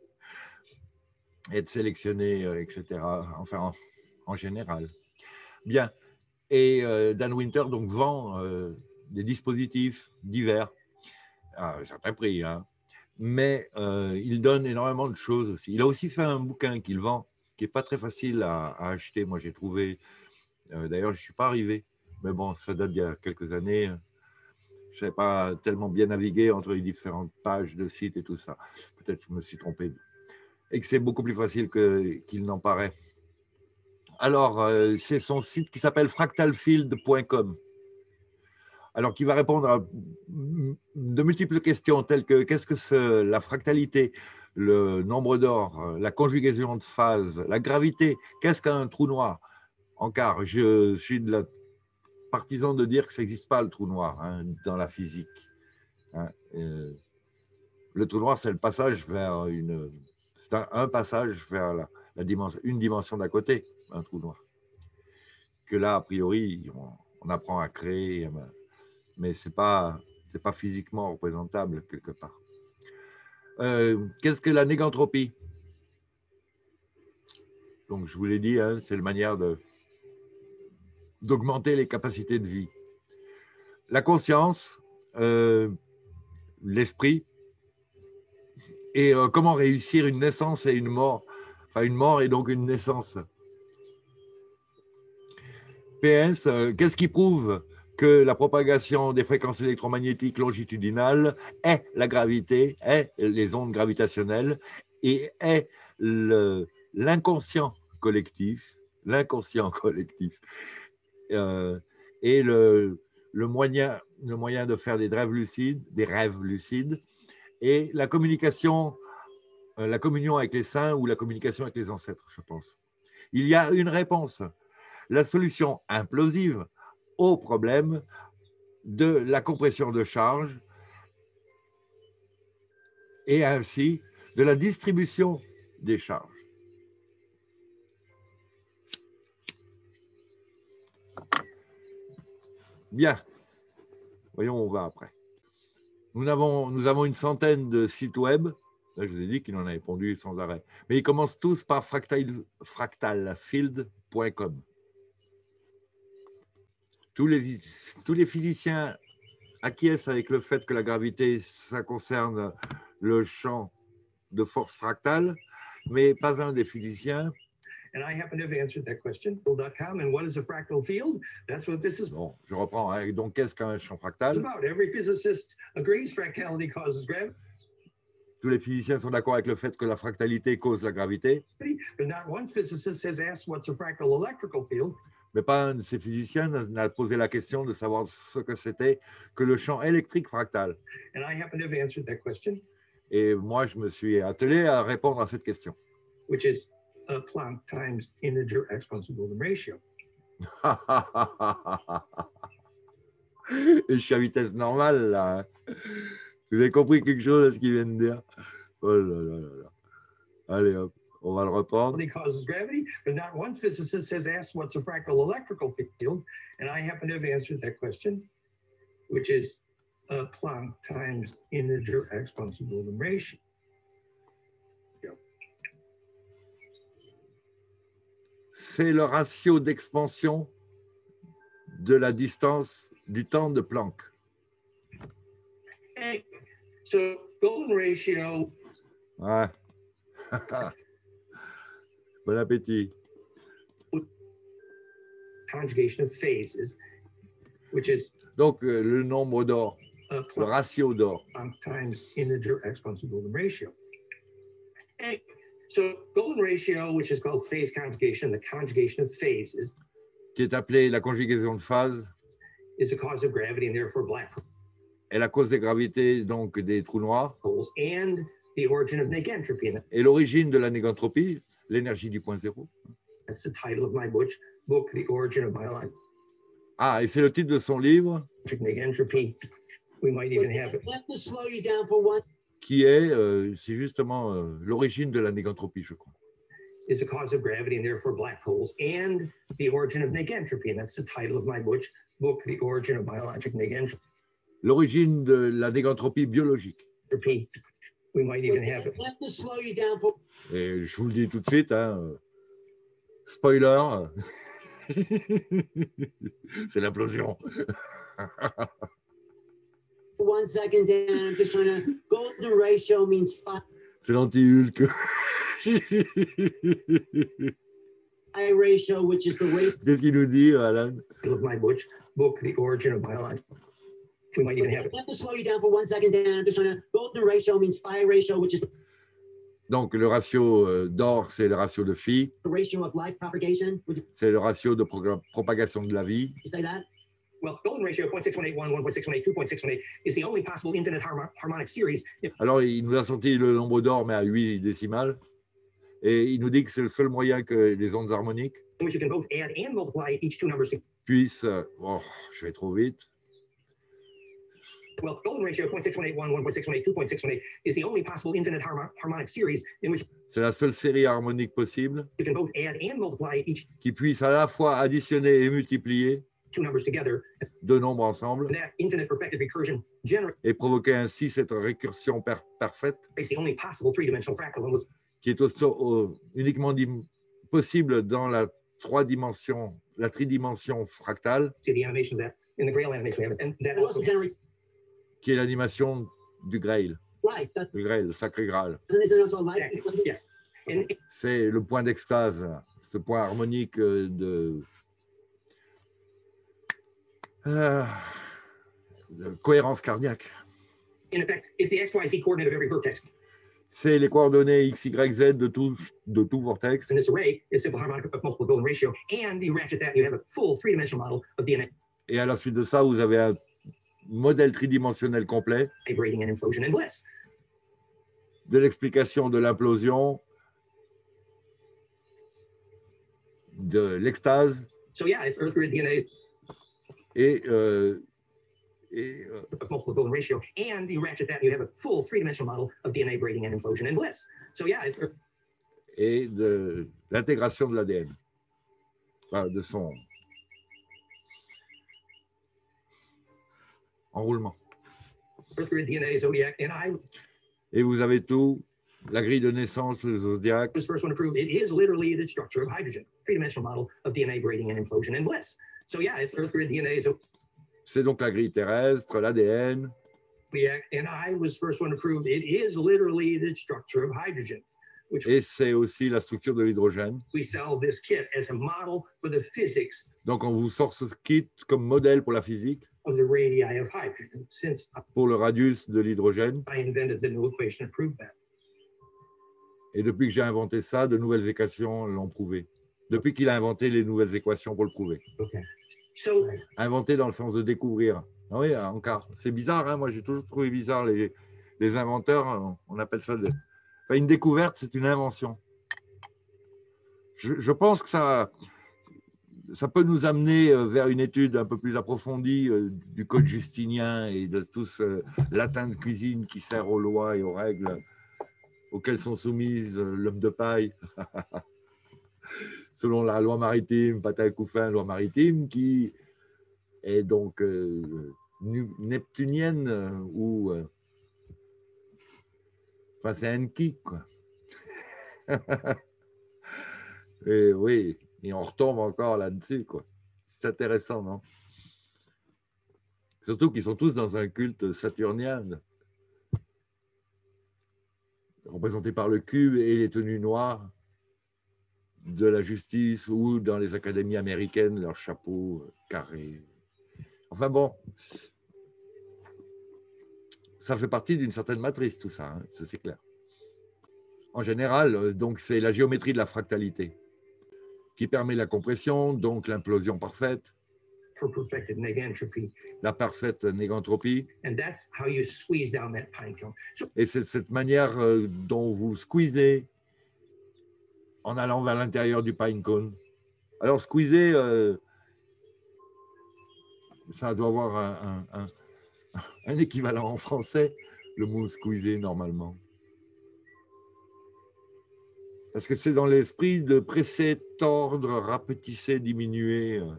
[SPEAKER 1] être sélectionnés, et cetera. Enfin, en, en général. Bien. Et euh, Dan Winter donc vend euh, des dispositifs divers à un certain prix, hein. Mais euh, il donne énormément de choses aussi. Il a aussi fait un bouquin qu'il vend, qui n'est pas très facile à, à acheter. Moi, j'ai trouvé, euh, d'ailleurs, je ne suis pas arrivé, mais bon, ça date d'il y a quelques années. Je ne savais pas tellement bien naviguer entre les différentes pages de sites et tout ça. Peut-être que je me suis trompé. Et que c'est beaucoup plus facile que, qu'il n'en paraît. Alors, euh, c'est son site qui s'appelle fractalfield point com. Alors, qui va répondre à de multiples questions telles que qu'est-ce que c'est la fractalité, le nombre d'or, la conjugaison de phases, la gravité, qu'est-ce qu'un trou noir? Encore, je suis de la partisan de dire que ça n'existe pas le trou noir, hein, dans la physique. Hein, euh, le trou noir, c'est le passage vers une, c'est un, un passage vers la, la dimension, une dimension d'à côté, un trou noir. Que là, a priori, on, on apprend à créer. Mais ce n'est pas, c'est pas physiquement représentable quelque part. Euh, qu'est-ce que la négantropie? Donc, je vous l'ai dit, hein, c'est la manière de, d'augmenter les capacités de vie. La conscience, euh, l'esprit, et euh, comment réussir une naissance et une mort. Enfin, une mort et donc une naissance. P S, euh, qu'est-ce qui prouve que la propagation des fréquences électromagnétiques longitudinales est la gravité, est les ondes gravitationnelles et est le, l'inconscient collectif, l'inconscient collectif euh, et le, le, moyen, le moyen de faire des rêves lucides, des rêves lucides et la communication euh, la communion avec les saints ou la communication avec les ancêtres, je pense. Il y a une réponse. La solution implosive au problème de la compression de charge et ainsi de la distribution des charges. Bien. Voyons où on va après. Nous avons, nous avons une centaine de sites web. Là, je vous ai dit qu'il en a répondu sans arrêt. Mais ils commencent tous par fractal, fractalfield point com. Tous les, tous les physiciens acquiescent avec le fait que la gravité, ça concerne le champ de force fractale, mais pas un des physiciens.
[SPEAKER 2] And I happen to have answered that question. And what is a fractal field? That's what this is
[SPEAKER 1] Bon, je reprends. Hein. Donc, qu'est-ce qu'un champ fractal?
[SPEAKER 2] about. Every physicist agrees fractality causes gravity.
[SPEAKER 1] Tous les physiciens sont d'accord avec le fait que la fractalité cause la gravité.
[SPEAKER 2] But not one physicist has asked what's a fractal electrical field.
[SPEAKER 1] Mais pas un de ces physiciens n'a posé la question de savoir ce que c'était que le champ électrique fractal.
[SPEAKER 2] And I happen to have answered that question.
[SPEAKER 1] Et moi, je me suis attelé à répondre à cette question.
[SPEAKER 2] Which is a Planck times integer exponential Golden ratio.
[SPEAKER 1] Et je suis à vitesse normale, là. Hein. Vous avez compris quelque chose à ce qu'il vient de dire? Oh là là là là. Allez, hop, on va le reprendre.
[SPEAKER 2] Causes gravity, but not one physicist has asked what's a fractal electrical field, and I happen to have answered that question, which is a Planck times integer exponential Golden ratio.
[SPEAKER 1] C'est le ratio d'expansion de la distance du temps de Planck.
[SPEAKER 2] Okay. So Golden ratio.
[SPEAKER 1] Ouais. Bon appétit.
[SPEAKER 2] Conjugation of phases, which is
[SPEAKER 1] donc euh, le nombre d'or, le ratio d'or.
[SPEAKER 2] Times integer exponential Golden ratio. Okay. So Golden ratio, which is called phase conjugation, the conjugation of phases,
[SPEAKER 1] qui est appelée la conjugaison de phase,
[SPEAKER 2] is the cause of gravity and therefore black
[SPEAKER 1] est la cause des gravités, donc des trous noirs,
[SPEAKER 2] holes, and the origin of negentropy.
[SPEAKER 1] Et l'origine de la négantropie, l'énergie du point zéro.
[SPEAKER 2] That's the title of my book, book The Origin of Biology.
[SPEAKER 1] Ah, et c'est le titre de son livre.
[SPEAKER 2] Negentropy. We might even have it.
[SPEAKER 3] Let me slow you down for one.
[SPEAKER 1] Qui est, euh, c'est justement euh, l'origine de la négantropie, je crois.
[SPEAKER 2] Is the cause of gravity and therefore black holes, and the origin of negentropy. And that's the title of my book, book The Origin of Biologic Negentropy.
[SPEAKER 1] L'origine de la négantropie biologique.
[SPEAKER 2] We might even have it.
[SPEAKER 3] Let me slow you down for...
[SPEAKER 1] Et je vous le dis tout de suite, hein, spoiler, c'est l'implosion.
[SPEAKER 3] One second, Dan. I'm just trying to. Golden ratio means five.
[SPEAKER 1] C'est l'anti-Hulk.
[SPEAKER 3] I ratio, which is the rate.
[SPEAKER 1] Qu'est-ce qu'il nous dit, Alan?
[SPEAKER 2] My book, book The Origin of Biology. We might even have it.
[SPEAKER 3] Let me slow you down for one second, Dan. I'm just trying to. Golden ratio means phi ratio, which is.
[SPEAKER 1] Donc le ratio euh, d'or, c'est le ratio de phi.
[SPEAKER 3] The ratio of life propagation.
[SPEAKER 1] C'est le ratio de pro propagation de la vie.
[SPEAKER 3] You say that?
[SPEAKER 2] Well, Golden ratio zéro point six one eight one, one point six one eight, two point six one eight is the only possible infinite harmo harmonic series.
[SPEAKER 1] Alors, il nous a sorti le nombre d'or, mais à huit décimales. Et il nous dit que c'est le seul moyen que les ondes harmoniques
[SPEAKER 2] which you can both add and multiply each two numbers.
[SPEAKER 1] puissent... Oh, je vais trop vite.
[SPEAKER 2] Well, Golden ratio zéro point six one eight one, one point six one eight, two point six one eight is the only possible infinite harmo harmonic series in which
[SPEAKER 1] c'est la seule série harmonique possible
[SPEAKER 2] you can both add and multiply each
[SPEAKER 1] qui puisse à la fois additionner et multiplier
[SPEAKER 2] two numbers together,
[SPEAKER 1] deux nombres ensemble,
[SPEAKER 2] and that infinite perfected recursion generates
[SPEAKER 1] et provoquer ainsi cette récursion per parfaite
[SPEAKER 2] the only possible three-dimensional fractal and was
[SPEAKER 1] qui est aussi, au, uniquement possible dans la trois dimensions, la tridimension fractale,
[SPEAKER 2] see the animation of that in the Grail animation we have it, and that also generates
[SPEAKER 1] qui est l'animation du Grail,
[SPEAKER 3] right. That's,
[SPEAKER 1] le Grail, le sacré Graal.
[SPEAKER 3] isn't it also life?
[SPEAKER 2] yes. And
[SPEAKER 1] C'est le point d'extase, ce point harmonique de, euh, de cohérence cardiaque.
[SPEAKER 2] in effect, it's the X Y Z coordinate of every vertex.
[SPEAKER 1] C'est les coordonnées X, Y, Z de tout, de tout vortex.
[SPEAKER 2] And this array is simple harmonic of multiple Golden ratio, and you ratchet that, you have a full three-dimensional model of D N A.
[SPEAKER 1] Et à la suite de ça, vous avez un modèle tridimensionnel complet
[SPEAKER 2] Vibrating and implosion and bliss.
[SPEAKER 1] de l'explication de l'implosion, de l'extase.
[SPEAKER 2] So yeah, it's Earth grid D N A
[SPEAKER 1] Et, euh, et euh,
[SPEAKER 2] of multiple golden ratio, and you ratchet that, and you have a full three-dimensional model of D N A braiding and implosion and bliss. So yeah, it's Earth.
[SPEAKER 1] et de l'intégration de l'A D N, enfin, de son enroulement.
[SPEAKER 2] Earth grid D N A, zodiac, and I
[SPEAKER 1] Et vous avez tout, la grille de naissance, le zodiaque,
[SPEAKER 2] was the first one to prove it is literally the structure of hydrogen, three-dimensional model of D N A braiding and implosion and bliss. So yeah, it's Earth grid D N A,
[SPEAKER 1] c'est donc la grille terrestre, l'A D N,
[SPEAKER 2] zodiac, and I was the first one to prove it is literally the structure of hydrogen, which
[SPEAKER 1] et c'est aussi la structure de l'hydrogène.
[SPEAKER 2] we sell this kit as a model for the physics
[SPEAKER 1] Donc on vous sort ce kit comme modèle pour la physique,
[SPEAKER 2] of the radii of hydrogen, since
[SPEAKER 1] pour le radius de l'hydrogène.
[SPEAKER 2] I invented the new equation to prove that.
[SPEAKER 1] Et depuis que j'ai inventé ça, de nouvelles équations l'ont prouvé. Depuis qu'il a inventé les nouvelles équations pour le prouver.
[SPEAKER 2] Okay. So
[SPEAKER 1] Inventé dans le sens de découvrir. Ah oui, encore. C'est bizarre, hein? Moi j'ai toujours trouvé bizarre les, les inventeurs, on appelle ça de... enfin, une découverte, c'est une invention. Je, je pense que ça, ça peut nous amener vers une étude un peu plus approfondie du code justinien et de tout ce latin de cuisine qui sert aux lois et aux règles auxquelles sont soumises l'homme de paille, selon la loi maritime, Patin-Couffin, loi maritime, qui est donc euh, neptunienne euh, ou... Euh, enfin, c'est Enki, quoi. Et oui, et on retombe encore là-dessus, quoi. C'est intéressant, non? Surtout qu'ils sont tous dans un culte saturnien, représenté par le cube et les tenues noires de la justice, ou dans les académies américaines, leurs chapeaux carrés. Enfin bon, ça fait partie d'une certaine matrice, tout ça, hein, ça c'est clair. En général, donc c'est la géométrie de la fractalité qui permet la compression, donc l'implosion parfaite,
[SPEAKER 2] for perfected negentropy,
[SPEAKER 1] la parfaite négantropie.
[SPEAKER 2] and that's how you squeeze down that pine cone. So
[SPEAKER 1] Et c'est cette manière euh, dont vous squeezez en allant vers l'intérieur du pine cone. Alors, squeezer, euh, ça doit avoir un, un, un, un équivalent en français, le mot squeezer normalement. Parce que c'est dans l'esprit de presser, tordre, rapetisser, diminuer. Vous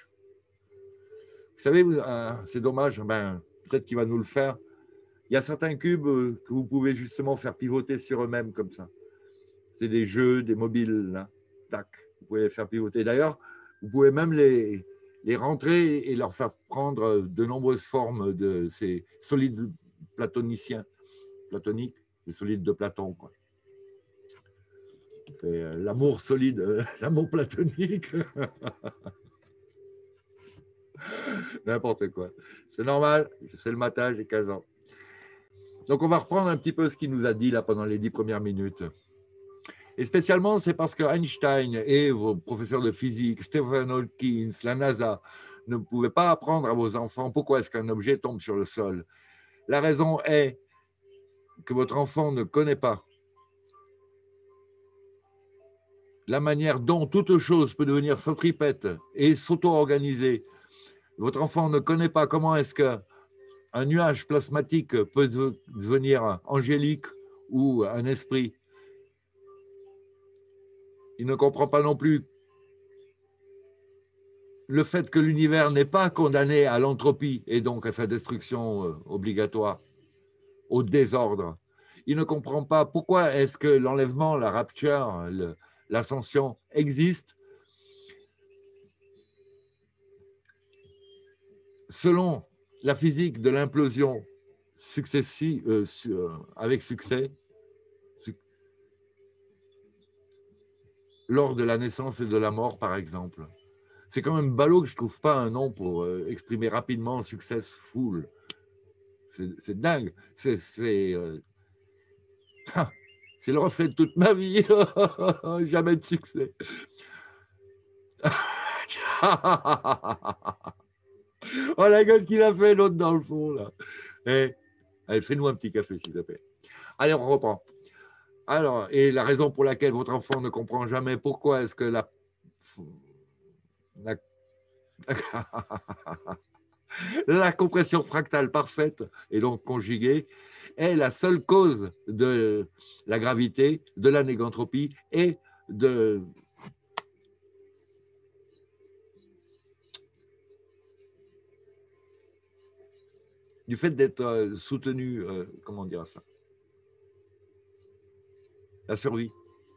[SPEAKER 1] savez, euh, c'est dommage, ben, peut-être qu'il va nous le faire. Il y a certains cubes que vous pouvez justement faire pivoter sur eux-mêmes comme ça. C'est des jeux, des mobiles, là. Tac, vous pouvez les faire pivoter. D'ailleurs, vous pouvez même les, les rentrer et leur faire prendre de nombreuses formes de ces solides platoniciens, platoniques, les solides de Platon, quoi. C'est l'amour solide, l'amour platonique. N'importe quoi. C'est normal, c'est le matin, j'ai quinze ans. Donc, on va reprendre un petit peu ce qu'il nous a dit là pendant les dix premières minutes. Et spécialement, c'est parce que Einstein et vos professeurs de physique, Stephen Hawking, la NASA, ne pouvaient pas apprendre à vos enfants pourquoi est-ce qu'un objet tombe sur le sol. La raison est que votre enfant ne connaît pas la manière dont toute chose peut devenir centripète et s'auto-organiser. Votre enfant ne connaît pas comment est-ce qu'un nuage plasmatique peut devenir angélique ou un esprit. Il ne comprend pas non plus le fait que l'univers n'est pas condamné à l'entropie et donc à sa destruction obligatoire, au désordre. Il ne comprend pas pourquoi est-ce que l'enlèvement, la rapture, le, l'ascension existe selon la physique de l'implosion successive, euh, euh, avec succès, su lors de la naissance et de la mort, par exemple. C'est quand même ballot que je ne trouve pas un nom pour euh, exprimer rapidement successful. C'est dingue. C'est euh... le reflet de toute ma vie. Jamais de succès. Oh, la gueule qu'il a fait, l'autre dans le fond, là. Eh, allez, fais-nous un petit café, s'il te plaît. Allez, on reprend. Alors, et la raison pour laquelle votre enfant ne comprend jamais pourquoi est-ce que la, la, la compression fractale parfaite et donc conjuguée est la seule cause de la gravité, de la négantropie et de du fait d'être soutenu, euh, comment dire ça, la survie.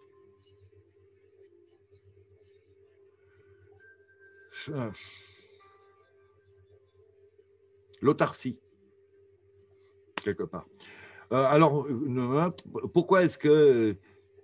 [SPEAKER 1] L'autarcie, quelque part. Euh, alors, pourquoi est-ce que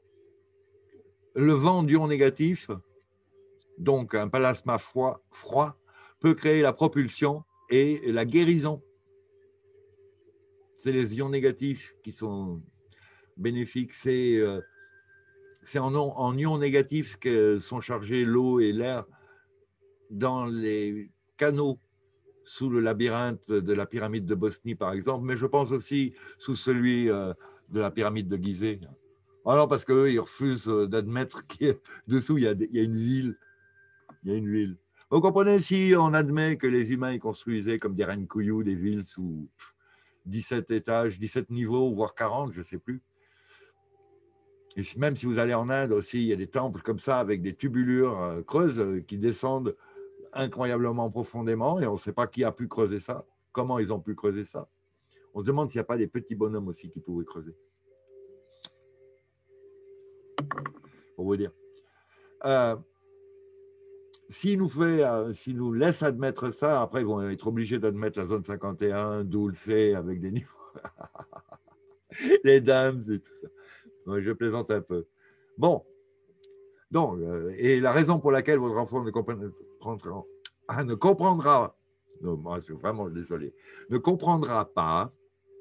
[SPEAKER 1] le vent d'ion négatif, donc un plasma froid, froid, peut créer la propulsion et la guérison? C'est les ions négatifs qui sont bénéfiques. C'est euh, en, en ions négatifs que sont chargés l'eau et l'air dans les canaux sous le labyrinthe de la pyramide de Bosnie, par exemple, mais je pense aussi sous celui euh, de la pyramide de Gizeh. Ah non, parce qu'eux, ils refusent d'admettre qu'il y a dessous, il y a, il y a une ville. Il y a une ville. Vous comprenez, si on admet que les humains ils construisaient comme des rennes-couillous des villes sous dix-sept étages, dix-sept niveaux, voire quarante, je ne sais plus. Et même si vous allez en Inde aussi, il y a des temples comme ça avec des tubulures euh, creuses euh, qui descendent incroyablement profondément et on ne sait pas qui a pu creuser ça, comment ils ont pu creuser ça. On se demande s'il n'y a pas des petits bonhommes aussi qui pouvaient creuser. Pour vous dire. Euh, S'ils nous, euh, si nous laissent admettre ça, après ils vont être obligés d'admettre la zone cinquante et un, d'où le C avec des niveaux. Les dames et tout ça. Ouais, je plaisante un peu. Bon. Donc, euh, et la raison pour laquelle votre enfant ne comprendra, ah, ne comprendra, non, moi je suis vraiment désolé, ne comprendra pas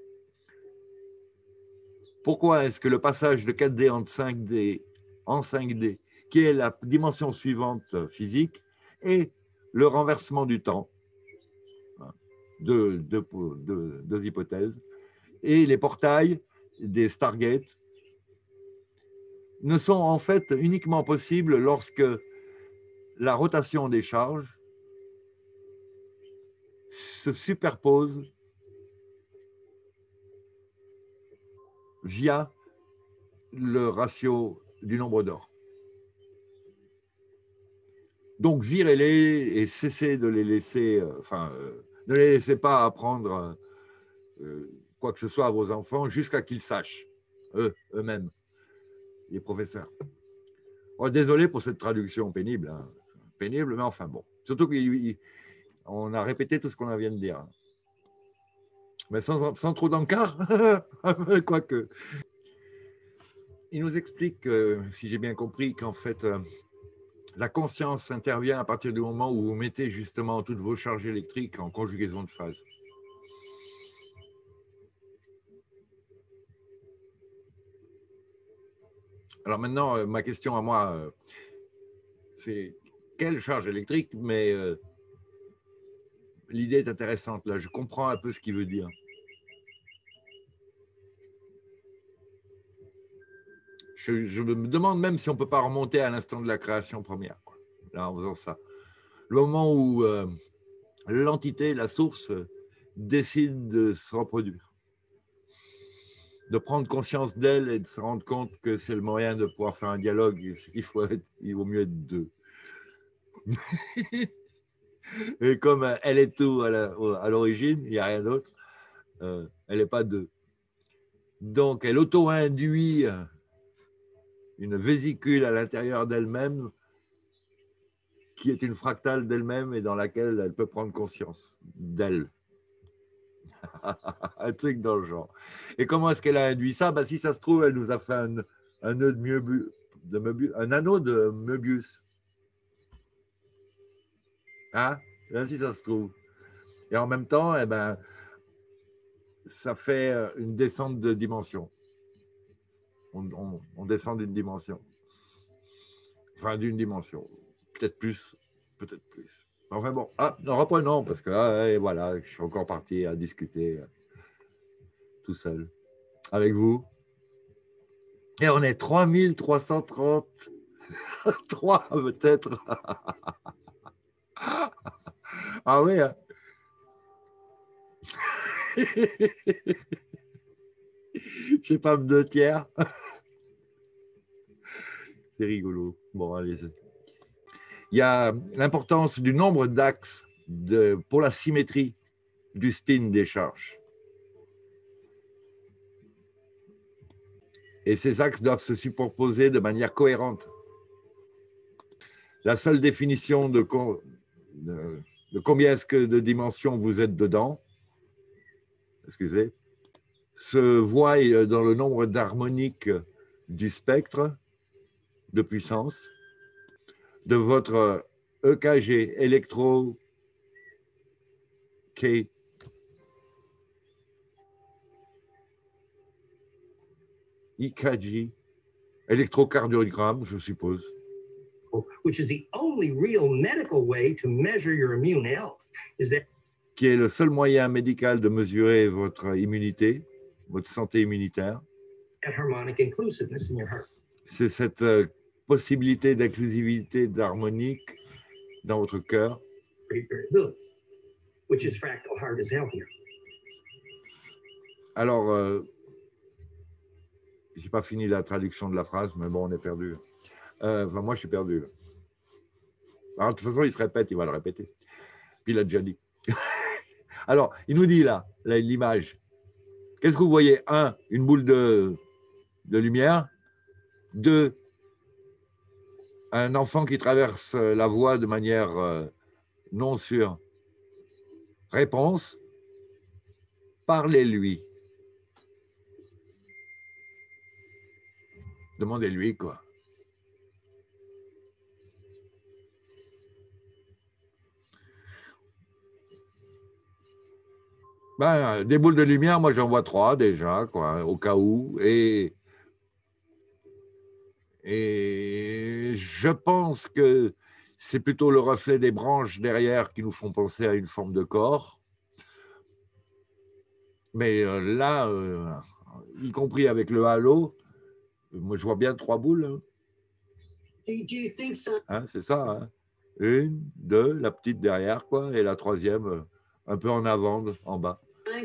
[SPEAKER 1] pourquoi est-ce que le passage de quatre D en cinq D, en cinq D, qui est la dimension suivante physique, et le renversement du temps, deux, deux, deux, deux hypothèses, et les portails des Stargate ne sont en fait uniquement possibles lorsque la rotation des charges se superpose via le ratio du nombre d'or. Donc, virez-les et cessez de les laisser, euh, enfin, euh, ne les laissez pas apprendre euh, quoi que ce soit à vos enfants jusqu'à qu'ils sachent, eux, eux-mêmes, les professeurs. Oh, désolé pour cette traduction pénible, hein. Pénible, mais enfin bon. Surtout qu'on a répété tout ce qu'on vient de dire. Mais sans, sans trop d'encart, quoique. Il nous explique, euh, si j'ai bien compris, qu'en fait, euh, la conscience intervient à partir du moment où vous mettez justement toutes vos charges électriques en conjugaison de phase. Alors maintenant, euh, ma question à moi, euh, c'est quelle charge électrique, mais euh, l'idée est intéressante. Là, je comprends un peu ce qu'il veut dire. Je, je me demande même si on ne peut pas remonter à l'instant de la création première, quoi, là, en faisant ça. Le moment où euh, l'entité, la source, décide de se reproduire, de prendre conscience d'elle et de se rendre compte que c'est le moyen de pouvoir faire un dialogue. Il, faut être, il vaut mieux être deux. Et comme elle est tout à l'origine, il n'y a rien d'autre, euh, elle n'est pas deux. Donc, elle auto-induit une vésicule à l'intérieur d'elle-même qui est une fractale d'elle-même et dans laquelle elle peut prendre conscience d'elle. Un truc dans le genre. Et comment est-ce qu'elle a induit ça? Ben, si ça se trouve, elle nous a fait un, un nœud de Möbius, de Möbius, un anneau de Möbius. Hein? Là, si ça se trouve. Et en même temps, eh ben, ça fait une descente de dimension. On, on, on descend d'une dimension. Enfin, d'une dimension. Peut-être plus, peut-être plus. Enfin bon, ah, reprenons, parce que ah, et voilà, je suis encore parti à discuter tout seul avec vous. Et on est trois mille trois cent trente-trois peut-être. Ah oui. Hein. Je sais pas, deux tiers. C'est rigolo. Bon, allez. Il y a l'importance du nombre d'axes de, pour la symétrie du spin des charges. Et ces axes doivent se superposer de manière cohérente. La seule définition de, de, de combien est-ce que de dimensions vous êtes dedans, excusez, se voit dans le nombre d'harmoniques du spectre de puissance de votre E K G, électro K. E K G, électrocardiogramme, je suppose.
[SPEAKER 2] Which is the only real medical way to measure your immune health. Is that
[SPEAKER 1] qui est le seul moyen médical de mesurer votre immunité, votre santé immunitaire.
[SPEAKER 2] Harmonic inclusiveness in your heart.
[SPEAKER 1] C'est cette euh, possibilité d'inclusivité, d'harmonique dans votre cœur.
[SPEAKER 2] Which is fractal heart is healthier.
[SPEAKER 1] Alors, euh, j'ai pas fini la traduction de la phrase, mais bon, on est perdu. Euh, enfin, moi, je suis perdu. Alors, de toute façon, il se répète, il va le répéter. Puis il a déjà dit. Alors, il nous dit là, là l'image. Qu'est-ce que vous voyez? Un, une boule de, de lumière. Deux, un enfant qui traverse la voie de manière euh, non sûre. Réponse, parlez-lui. Demandez-lui quoi. Ben, des boules de lumière, moi j'en vois trois déjà, quoi, au cas où. Et, et je pense que c'est plutôt le reflet des branches derrière qui nous font penser à une forme de corps. Mais euh, là, euh, y compris avec le halo, moi je vois bien trois boules. Hein. Hein, c'est ça. Hein. Une, deux, la petite derrière, quoi, et la troisième un peu en avant, en bas.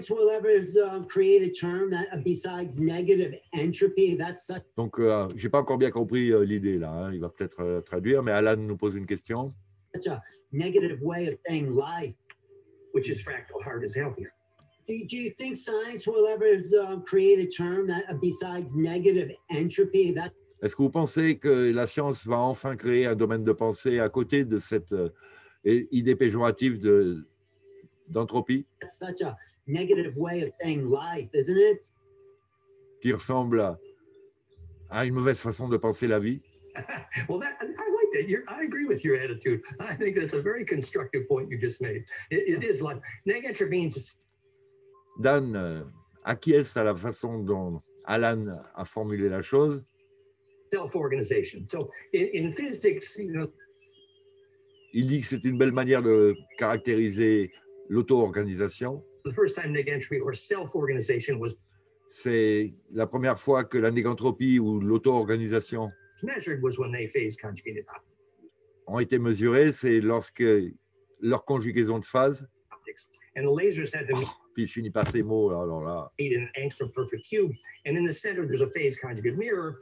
[SPEAKER 1] Donc, euh, je n'ai pas encore bien compris euh, l'idée là. Hein. Il va peut-être euh, traduire, mais Alan nous pose une question.
[SPEAKER 3] Such a negative way of saying life,
[SPEAKER 2] which is fractal heart is healthier.
[SPEAKER 3] Do, do you think science will ever uh, create a term that uh, besides negative entropy? That
[SPEAKER 1] Est-ce que vous pensez que la science va enfin créer un domaine de pensée à côté de cette euh, idée péjorative de d'entropie?
[SPEAKER 3] That's such a negative way of saying life, isn't it?
[SPEAKER 1] Qui ressemble à, à une mauvaise façon de penser la vie.
[SPEAKER 2] Well, that, I like that. You're, I agree with your attitude. I think that's a very constructive point you just made. It, it is like negative means.
[SPEAKER 1] Dan euh, acquiesce à la façon dont Alan a formulé la chose.
[SPEAKER 2] Self-organization. So in, in physics, you know.
[SPEAKER 1] Il dit que c'est une belle manière de caractériser l'auto-organisation.
[SPEAKER 2] The first time negentropy or self-organization was.
[SPEAKER 1] C'est la première fois que la négantropie ou l'auto-organisation ont été mesurées, c'est lorsque leur conjugaison de phase.
[SPEAKER 2] And the lasers had to
[SPEAKER 1] oh, puis je finis par ces mots là, alors là.
[SPEAKER 2] Meet in an angstrom perfect cube, and in the center there's a phase conjugate mirror.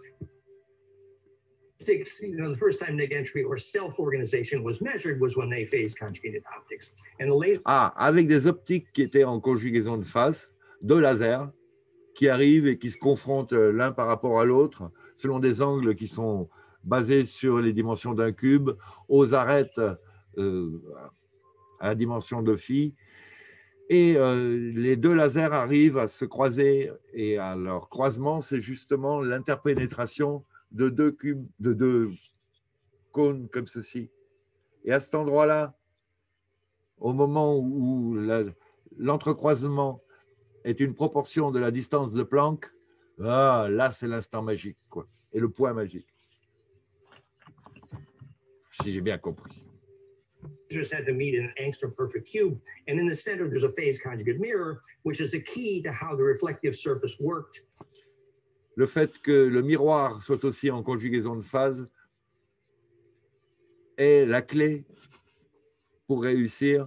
[SPEAKER 2] You know, the first time negentropy or self-organization was measured was when they phase conjugated optics. And the laser.
[SPEAKER 1] Ah, avec des optiques qui étaient en conjugaison de phase, de laser, qui arrivent et qui se confrontent l'un par rapport à l'autre, selon des angles qui sont basés sur les dimensions d'un cube, aux arêtes euh, à la dimension de phi. Et euh, les deux lasers arrivent à se croiser, et à leur croisement, c'est justement l'interpénétration de deux cubes, de deux cônes comme ceci. Et à cet endroit-là, au moment où l'entrecroisement est une proportion de la distance de Planck, ah, là, c'est l'instant magique, quoi, et le point magique. Si j'ai bien compris.
[SPEAKER 2] Just had to meet in an angstrom perfect cube, and in the center there's a phase conjugate mirror, which is a key to how the reflective surface worked.
[SPEAKER 1] Le fait que le miroir soit aussi en conjugaison de phase est la clé pour réussir.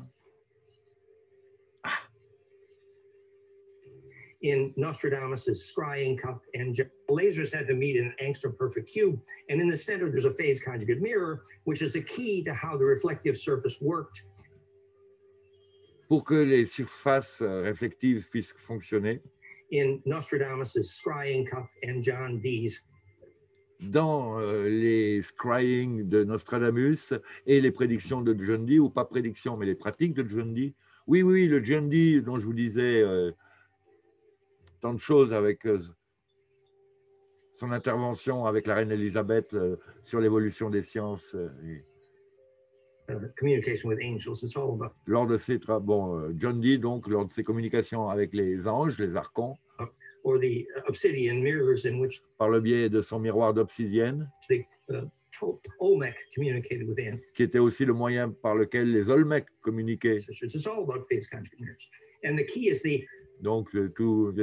[SPEAKER 2] In Nostradamus' scrying cup and lasers had to meet in an angstrom perfect cube. And in the center, there's a phase conjugate mirror, which is the key to how the reflective surface worked.
[SPEAKER 1] Pour que les surfaces réflectives puissent fonctionner.
[SPEAKER 2] In Nostradamus' scrying cup and John Dee's.
[SPEAKER 1] Dans euh, les scrying de Nostradamus et les prédictions de John Dee, ou pas prédictions, mais les pratiques de John Dee. Oui, oui, le John Dee dont je vous disais euh, tant de choses avec euh, son intervention avec la reine Elisabeth euh, sur l'évolution des sciences. Euh, et...
[SPEAKER 2] Uh, communication with angels, it's all about.
[SPEAKER 1] Lors de ses bon, euh, John Dee, donc, lors de ses communications avec les anges, les archons,
[SPEAKER 2] Uh, or the obsidian mirrors in which
[SPEAKER 1] par le biais de son miroir d'obsidienne,
[SPEAKER 2] the uh, Olmec communicated with ants.
[SPEAKER 1] Qui était aussi le moyen par lequel les Olmecs communiquaient.
[SPEAKER 2] It's all about phase conjugate mirrors. And the key is the
[SPEAKER 1] Donc, tout,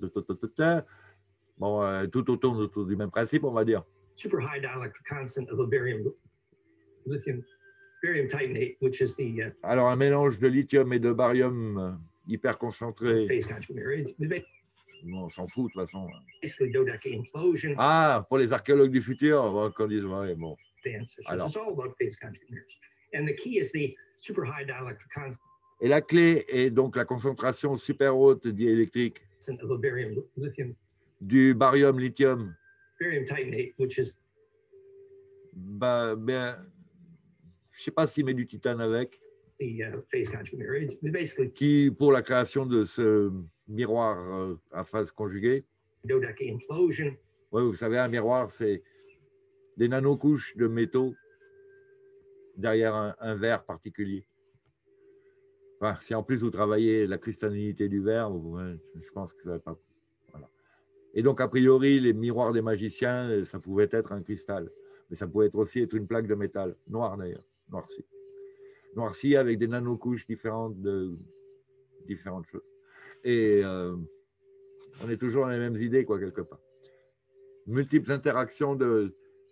[SPEAKER 1] bon, euh, tout autour, autour du même principe, on va dire.
[SPEAKER 2] Super high dielectric constant of a barium, lithium, barium titanate, which is the. Uh,
[SPEAKER 1] Alors, un mélange de lithium et de barium hyper concentré.
[SPEAKER 2] Phase conjugate mirror.
[SPEAKER 1] On s'en fout de toute façon.
[SPEAKER 2] Basically, Dodecke implosion.
[SPEAKER 1] Ah, pour les archéologues du futur, bon, quand ils disent, ouais, bon.
[SPEAKER 2] Alors. It's all about phase conjugate mirrors. And the key is the super high dielectric constant.
[SPEAKER 1] Et la clé est donc la concentration super haute diélectrique
[SPEAKER 2] of a barium, lithium.
[SPEAKER 1] Du barium lithium.
[SPEAKER 2] Barium titanate, which is.
[SPEAKER 1] Bah, ben, je ne sais pas s'il met du titane avec.
[SPEAKER 2] The uh, phase conjugate mirror. It's basically.
[SPEAKER 1] Qui, pour la création de ce miroir euh, à phase conjuguée.
[SPEAKER 2] Dodecke implosion.
[SPEAKER 1] Oui, vous savez, un miroir, c'est des nanocouches de métaux derrière un, un verre particulier. Enfin, si en plus vous travaillez la cristallinité du verre, ouais, je pense que ça va pas. Voilà. Et donc, a priori, les miroirs des magiciens, ça pouvait être un cristal, mais ça pouvait être aussi être une plaque de métal, noire d'ailleurs, noircie. Noircie avec des nanocouches différentes de différentes choses. Et euh, on est toujours dans les mêmes idées, quoi, quelque part. Multiples interactions de,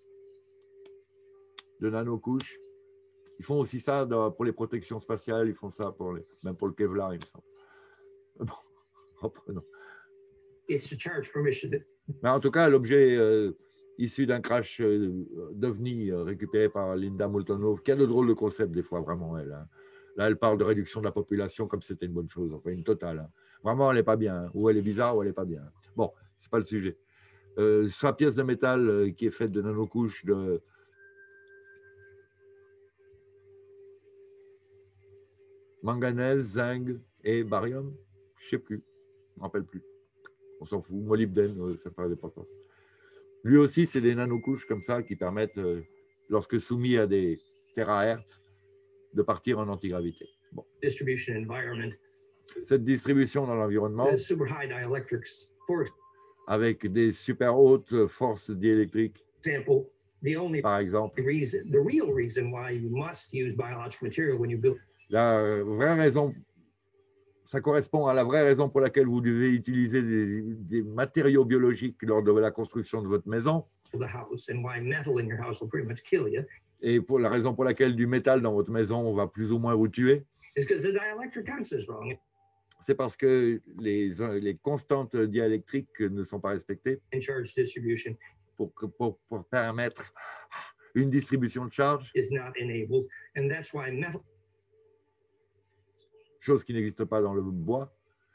[SPEAKER 1] de nanocouches. Ils font aussi ça pour les protections spatiales, ils font ça pour les, même pour le Kevlar, il me semble. Bon, reprenons.
[SPEAKER 2] It's a charge permission.
[SPEAKER 1] Mais en tout cas, l'objet euh, issu d'un crash euh, d'OVNI euh, récupéré par Linda Moulton-Howe, qui a de drôles de concepts des fois, vraiment, elle. Hein. Là, elle parle de réduction de la population comme si c'était une bonne chose, enfin une totale. Hein. Vraiment, elle n'est pas bien. Hein. Ou elle est bizarre, ou elle n'est pas bien. Bon, ce n'est pas le sujet. Euh, sa pièce de métal euh, qui est faite de nanocouches de... manganèse, zinc et barium, je ne sais plus, je ne me rappelle plus. On s'en fout, molybdène, euh, ça n'a pas d'importance. Lui aussi, c'est des nanocouches comme ça qui permettent, euh, lorsque soumis à des térahertz, de partir en antigravité. Bon.
[SPEAKER 2] Distribution environment.
[SPEAKER 1] Cette distribution dans l'environnement,
[SPEAKER 2] super high dielectrics, for
[SPEAKER 1] avec des super hautes forces diélectriques,
[SPEAKER 2] example, the only
[SPEAKER 1] par exemple.
[SPEAKER 2] Reason, the real reason why you must use biological material when you build.
[SPEAKER 1] La vraie raison, ça correspond à la vraie raison pour laquelle vous devez utiliser des, des matériaux biologiques lors de la construction de votre maison. Et pour la raison pour laquelle du métal dans votre maison, on va plus ou moins vous tuer. C'est parce que les, les constantes diélectriques ne sont pas respectées pour, pour, pour permettre une distribution de charge. Chose qui n'existe pas dans le bois.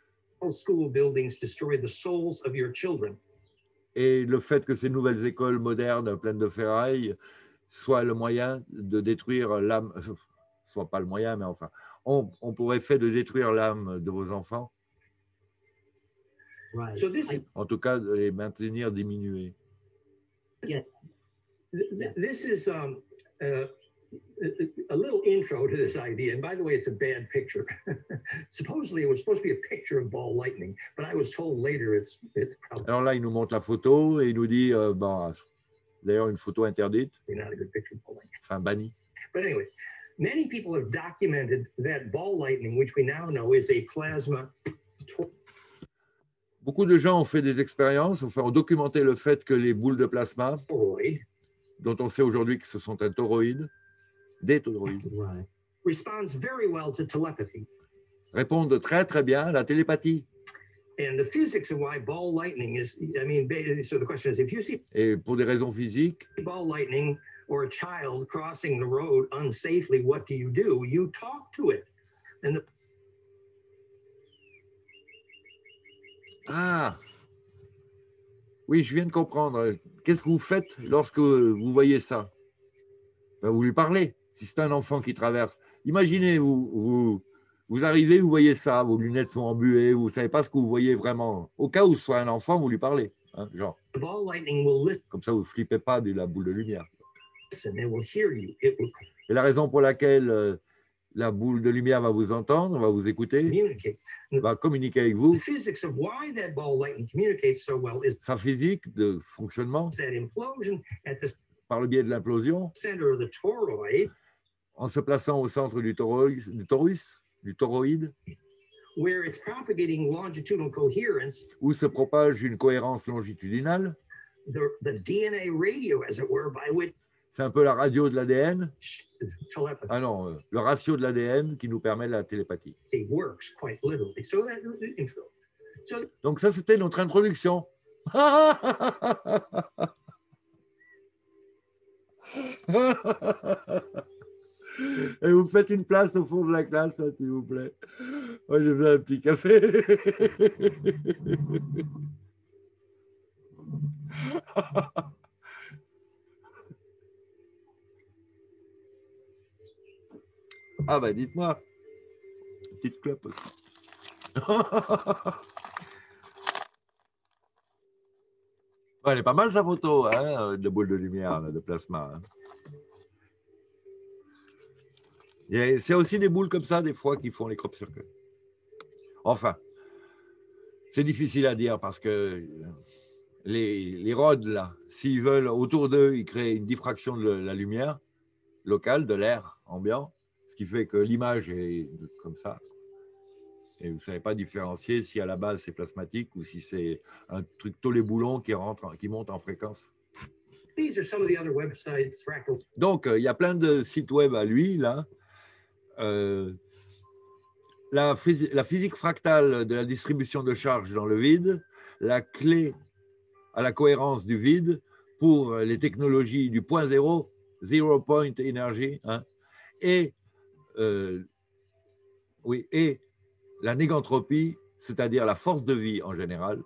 [SPEAKER 1] Et le fait que ces nouvelles écoles modernes pleines de ferraille soient le moyen de détruire l'âme, soit pas le moyen, mais enfin, on, on pourrait faire de détruire l'âme de vos enfants.
[SPEAKER 3] Right.
[SPEAKER 2] So this,
[SPEAKER 1] en tout cas, de les maintenir diminués.
[SPEAKER 3] Yeah.
[SPEAKER 2] This is um, uh, a little intro to this idea. And by the way, it's a bad picture. Supposedly, it was supposed to be a picture of ball lightning, but I was told later it's it's probably.
[SPEAKER 1] Alors là, il nous montre la photo et il nous dit, euh, bon, d'ailleurs, une photo interdite.
[SPEAKER 2] Not a good picture of ball lightning.
[SPEAKER 1] Enfin, bannie.
[SPEAKER 2] But anyway, many people have documented that ball lightning, which we now know is a plasma.
[SPEAKER 1] Beaucoup de gens ont fait des expériences, enfin, ont documenté le fait que les boules de plasma,
[SPEAKER 2] toroid
[SPEAKER 1] dont on sait aujourd'hui que ce sont un toroïde, des toroïdes,
[SPEAKER 3] Right.
[SPEAKER 2] responds very well to telepathy.
[SPEAKER 1] répondent très très bien à la télépathie.
[SPEAKER 2] And the physics of why ball lightning is, I mean, ba- so the question is, if you see
[SPEAKER 1] Et pour des raisons physiques,
[SPEAKER 2] ball lightning or a child crossing the road unsafely, what do you do? You talk to it. And the
[SPEAKER 1] ah, oui, je viens de comprendre. Qu'est-ce que vous faites lorsque vous voyez ça? Ben, vous lui parlez. Si c'est un enfant qui traverse, imaginez, vous, vous, vous arrivez, vous voyez ça, vos lunettes sont embuées, vous ne savez pas ce que vous voyez vraiment. Au cas où ce soit un enfant, vous lui parlez. Hein, genre,
[SPEAKER 2] the ball lightning will
[SPEAKER 1] comme ça, vous ne flippez pas de la boule de lumière.
[SPEAKER 2] listen, it will hear you. It will
[SPEAKER 1] Et la raison pour laquelle euh, la boule de lumière va vous entendre, va vous écouter,
[SPEAKER 2] communicate.
[SPEAKER 1] va communiquer avec vous,
[SPEAKER 2] The physics of why that ball lightning communicates so well is
[SPEAKER 1] sa physique de fonctionnement
[SPEAKER 2] that implosion at the
[SPEAKER 1] par le biais de l'implosion,
[SPEAKER 2] center of the toroid,
[SPEAKER 1] en se plaçant au centre du, toro, du torus, du toroïde,
[SPEAKER 2] where it's propagating longitudinal coherence,
[SPEAKER 1] où se propage une cohérence longitudinale.
[SPEAKER 2] the, the D N A radio, as it were, by which
[SPEAKER 1] C'est un peu la radio de l'A D N.
[SPEAKER 2] telepathy
[SPEAKER 1] Ah non, euh, le ratio de l'A D N qui nous permet la télépathie.
[SPEAKER 2] works quite literally. So that intro. So
[SPEAKER 1] Donc ça, c'était notre introduction. Et vous faites une place au fond de la classe, hein, s'il vous plaît. Moi, je veux un petit café. Ah ben, dites-moi. Petite clope aussi. Ouais, elle est pas mal sa photo, hein, de boule de lumière, là, de plasma. Hein. C'est aussi des boules comme ça, des fois, qui font les crop circles. Enfin, c'est difficile à dire parce que les, les rods, là, s'ils veulent, autour d'eux, ils créent une diffraction de la lumière locale, de l'air ambiant, ce qui fait que l'image est comme ça. Et vous ne savez pas différencier si à la base c'est plasmatique ou si c'est un truc tous les boulons qui, rentre, qui monte en fréquence.
[SPEAKER 2] these are some of the other websites, Fractal.
[SPEAKER 1] Donc, il y a plein de sites web à lui, là. Euh, la, la physique fractale de la distribution de charge dans le vide, la clé à la cohérence du vide pour les technologies du point zéro, zero point energy, hein, et, euh, oui, et la négantropie, c'est-à-dire la force de vie en général.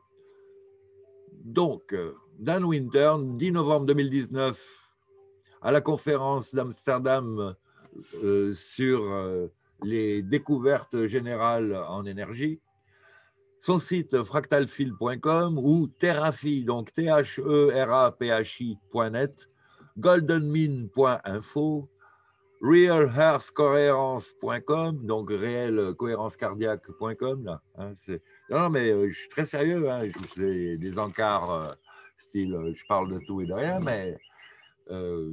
[SPEAKER 1] Donc, Dan Winter, dix novembre deux mille dix-neuf, à la conférence d'Amsterdam euh, sur euh, les découvertes générales en énergie, son site fractalfield point com ou Teraphi, donc T H E R A P H I point net, goldenmean point info, real heart coherence point com, donc réel cohérence cardiaque point com. Là, hein, non, non, mais euh, je suis très sérieux, hein, je fais des encarts euh, style euh, je parle de tout et de rien, mais euh,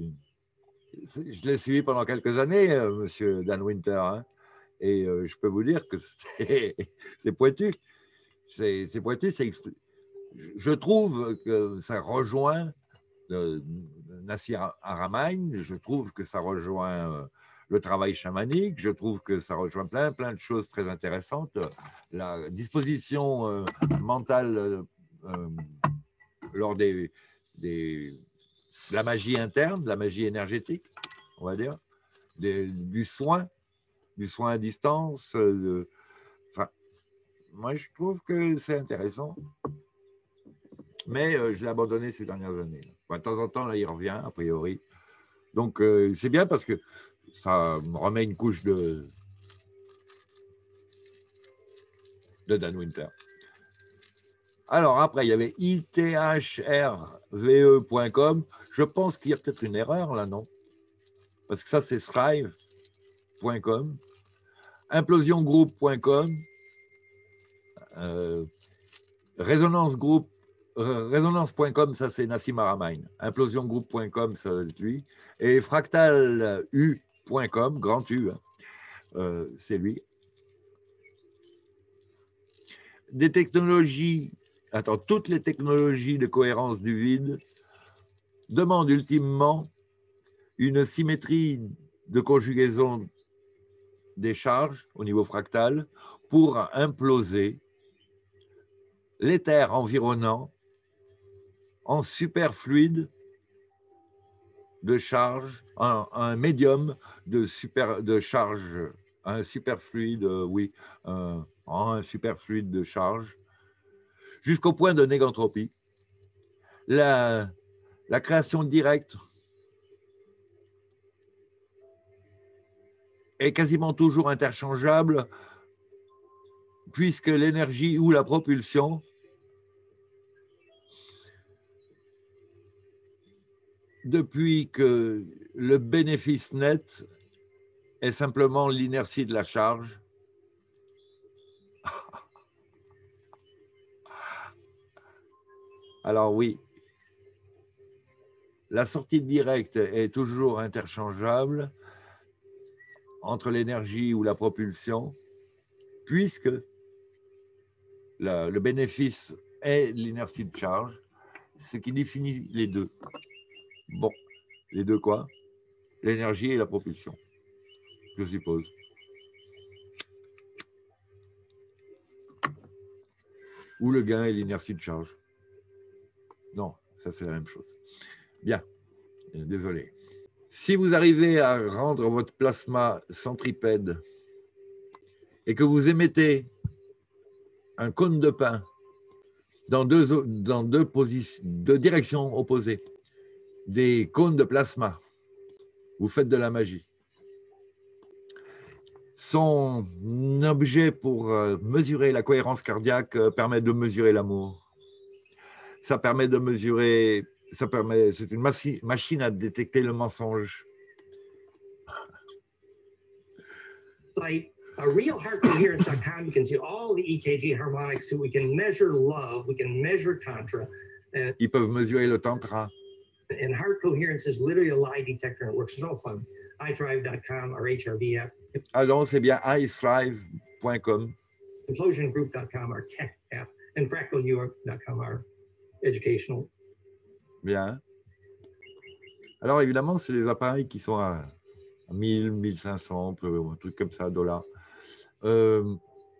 [SPEAKER 1] je l'ai suivi pendant quelques années, euh, monsieur Dan Winter, hein, et euh, je peux vous dire que c'est pointu. C'est pointu, je trouve que ça rejoint euh, Nassir Aramain, je trouve que ça rejoint euh, le travail chamanique, je trouve que ça rejoint plein, plein de choses très intéressantes. La disposition euh, mentale euh, euh, lors des, des, de la magie interne, de la magie énergétique, on va dire, des, du soin, du soin à distance, euh, de, moi, je trouve que c'est intéressant, mais euh, je l'ai abandonné ces dernières années. Enfin, de temps en temps, là, il revient, a priori. Donc, euh, c'est bien parce que ça me remet une couche de, de Dan Winter. Alors, après, il y avait I T H R V E point com. Je pense qu'il y a peut-être une erreur, là, non? Parce que ça, c'est thrive point com, implosion group point com, Euh, Résonance Group, euh, Résonance point com, ça c'est Nassim Aramain. implosion group point com, ça c'est lui. Et fractal u point com, grand U, hein, euh, c'est lui. Des technologies attends, toutes les technologies de cohérence du vide demandent ultimement une symétrie de conjugaison des charges au niveau fractal pour imploser l'éther environnant en superfluide de charge, un, un médium de, super, de charge, un superfluide, oui, un, un superfluide de charge, jusqu'au point de négantropie. La, la création directe est quasiment toujours interchangeable puisque l'énergie ou la propulsion depuis que le bénéfice net est simplement l'inertie de la charge. Alors oui, la sortie directe est toujours interchangeable entre l'énergie ou la propulsion, puisque la, le bénéfice est l'inertie de charge, ce qui définit les deux. Bon, les deux quoi? L'énergie et la propulsion, je suppose. Ou le gain et l'inertie de charge. Non, ça c'est la même chose. Bien, désolé. Si vous arrivez à rendre votre plasma centripède et que vous émettez un cône de pain dans deux, dans deux, positions, deux directions opposées, des cônes de plasma, vous faites de la magie. Son objet pour mesurer la cohérence cardiaque permet de mesurer l'amour. Ça permet de mesurer, ça permet, c'est une machine à détecter le mensonge.
[SPEAKER 2] Like a real heart coherence dot com, you can see all the E K G harmonics, so we can measure love, we can measure tantra. Uh,
[SPEAKER 1] Ils peuvent mesurer le tantra.
[SPEAKER 2] And heart coherence is literally a lie detector, and it works. It's all fun. i thrive dot com, our H R V app.
[SPEAKER 1] Alors, c'est bien i thrive point com.
[SPEAKER 2] implosion group dot com, our tech app, and fractal europe dot com, our educational.
[SPEAKER 1] Bien. Alors, évidemment, c'est les appareils qui sont à mille, mille cinq cents, un truc comme ça, dollars. Euh,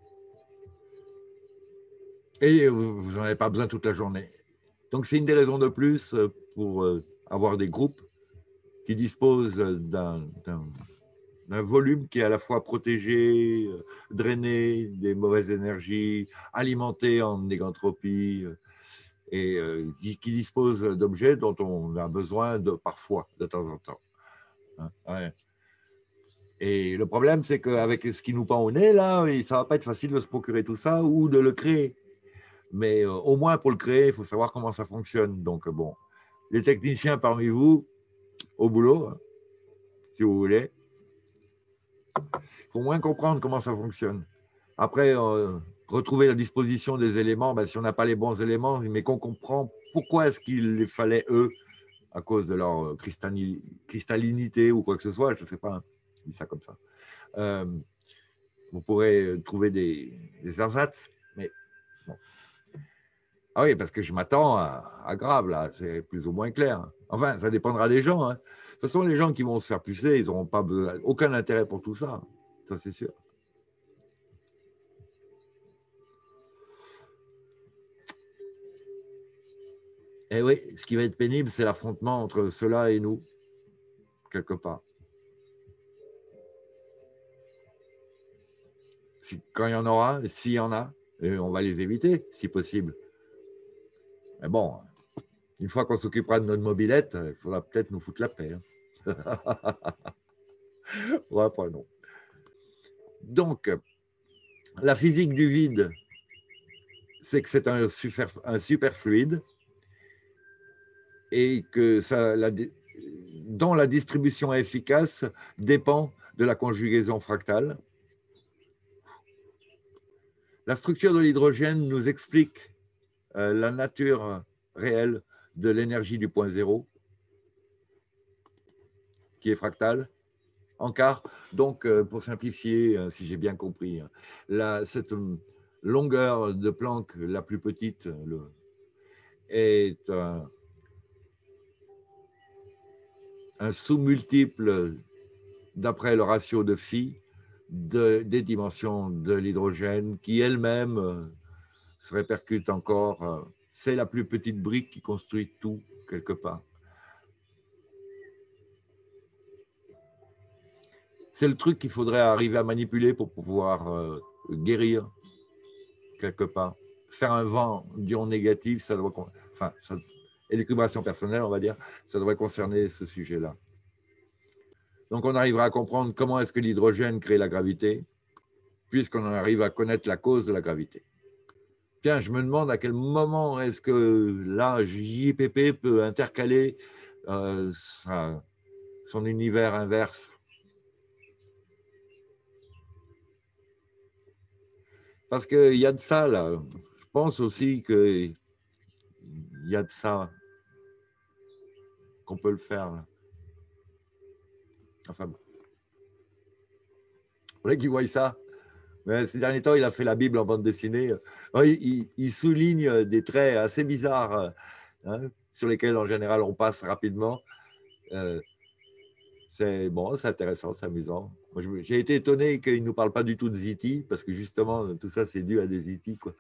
[SPEAKER 1] et vous n'en avez pas besoin toute la journée. Donc, c'est une des raisons de plus pour avoir des groupes qui disposent d'un d'un volume qui est à la fois protégé, drainé des mauvaises énergies, alimenté en négantropie, et euh, qui dispose d'objets dont on a besoin de, parfois, de temps en temps. Hein, ouais. Et le problème, c'est qu'avec ce qui nous pend au nez, là, ça ne va pas être facile de se procurer tout ça ou de le créer. Mais euh, au moins, pour le créer, il faut savoir comment ça fonctionne. Donc, bon, les techniciens parmi vous, au boulot, hein, si vous voulez, il faut au moins comprendre comment ça fonctionne. Après, euh, retrouver la disposition des éléments, ben, si on n'a pas les bons éléments, mais qu'on comprend pourquoi est-ce qu'il les fallait, eux, à cause de leur cristallinité ou quoi que ce soit, je ne sais pas, hein, je dis ça comme ça. Euh, vous pourrez trouver des, des ersatz, mais bon. Ah oui, parce que je m'attends à, à grave, là, c'est plus ou moins clair. Enfin, ça dépendra des gens. Hein. De toute façon, les gens qui vont se faire pucer, ils n'auront pas besoin, aucun intérêt pour tout ça. Ça, c'est sûr. Et oui, ce qui va être pénible, c'est l'affrontement entre ceux-là et nous, quelque part. Si, quand il y en aura, s'il y en a, et on va les éviter, si possible. Mais bon, une fois qu'on s'occupera de notre mobilette, il faudra peut-être nous foutre la paix. Hein. Ouais, après, non. Donc, la physique du vide, c'est que c'est un super, un superfluide et que ça, la, dont la distribution efficace dépend de la conjugaison fractale. La structure de l'hydrogène nous explique euh, la nature réelle de l'énergie du point zéro, qui est fractale, en quart. Donc, euh, pour simplifier, euh, si j'ai bien compris, la, cette, longueur de Planck la plus petite le, est un, un sous-multiple, d'après le ratio de phi, de, des dimensions de l'hydrogène, qui elle-même euh, se répercute encore. Euh, c'est la plus petite brique qui construit tout, quelque part. C'est le truc qu'il faudrait arriver à manipuler pour pouvoir euh, guérir, quelque part. Faire un vent d'ion négatif, ça doit, enfin, ça, et l'équilibration personnelle, on va dire, ça devrait concerner ce sujet-là. Donc, on arrivera à comprendre comment est-ce que l'hydrogène crée la gravité, puisqu'on arrive à connaître la cause de la gravité. Tiens, je me demande à quel moment est-ce que là, J P P peut intercaler euh, sa, son univers inverse. Parce qu'il y a de ça, là. Je pense aussi qu'il y a de ça qu'on peut le faire. Là. Enfin, bon. Vous voulez qu'il voie ça? Mais ces derniers temps, il a fait la Bible en bande dessinée. Il, il, il souligne des traits assez bizarres, hein, sur lesquels, en général, on passe rapidement. Euh, c'est bon, c'est intéressant, c'est amusant. J'ai été étonné qu'il ne nous parle pas du tout de Ziti, parce que justement, tout ça, c'est dû à des Ziti, quoi.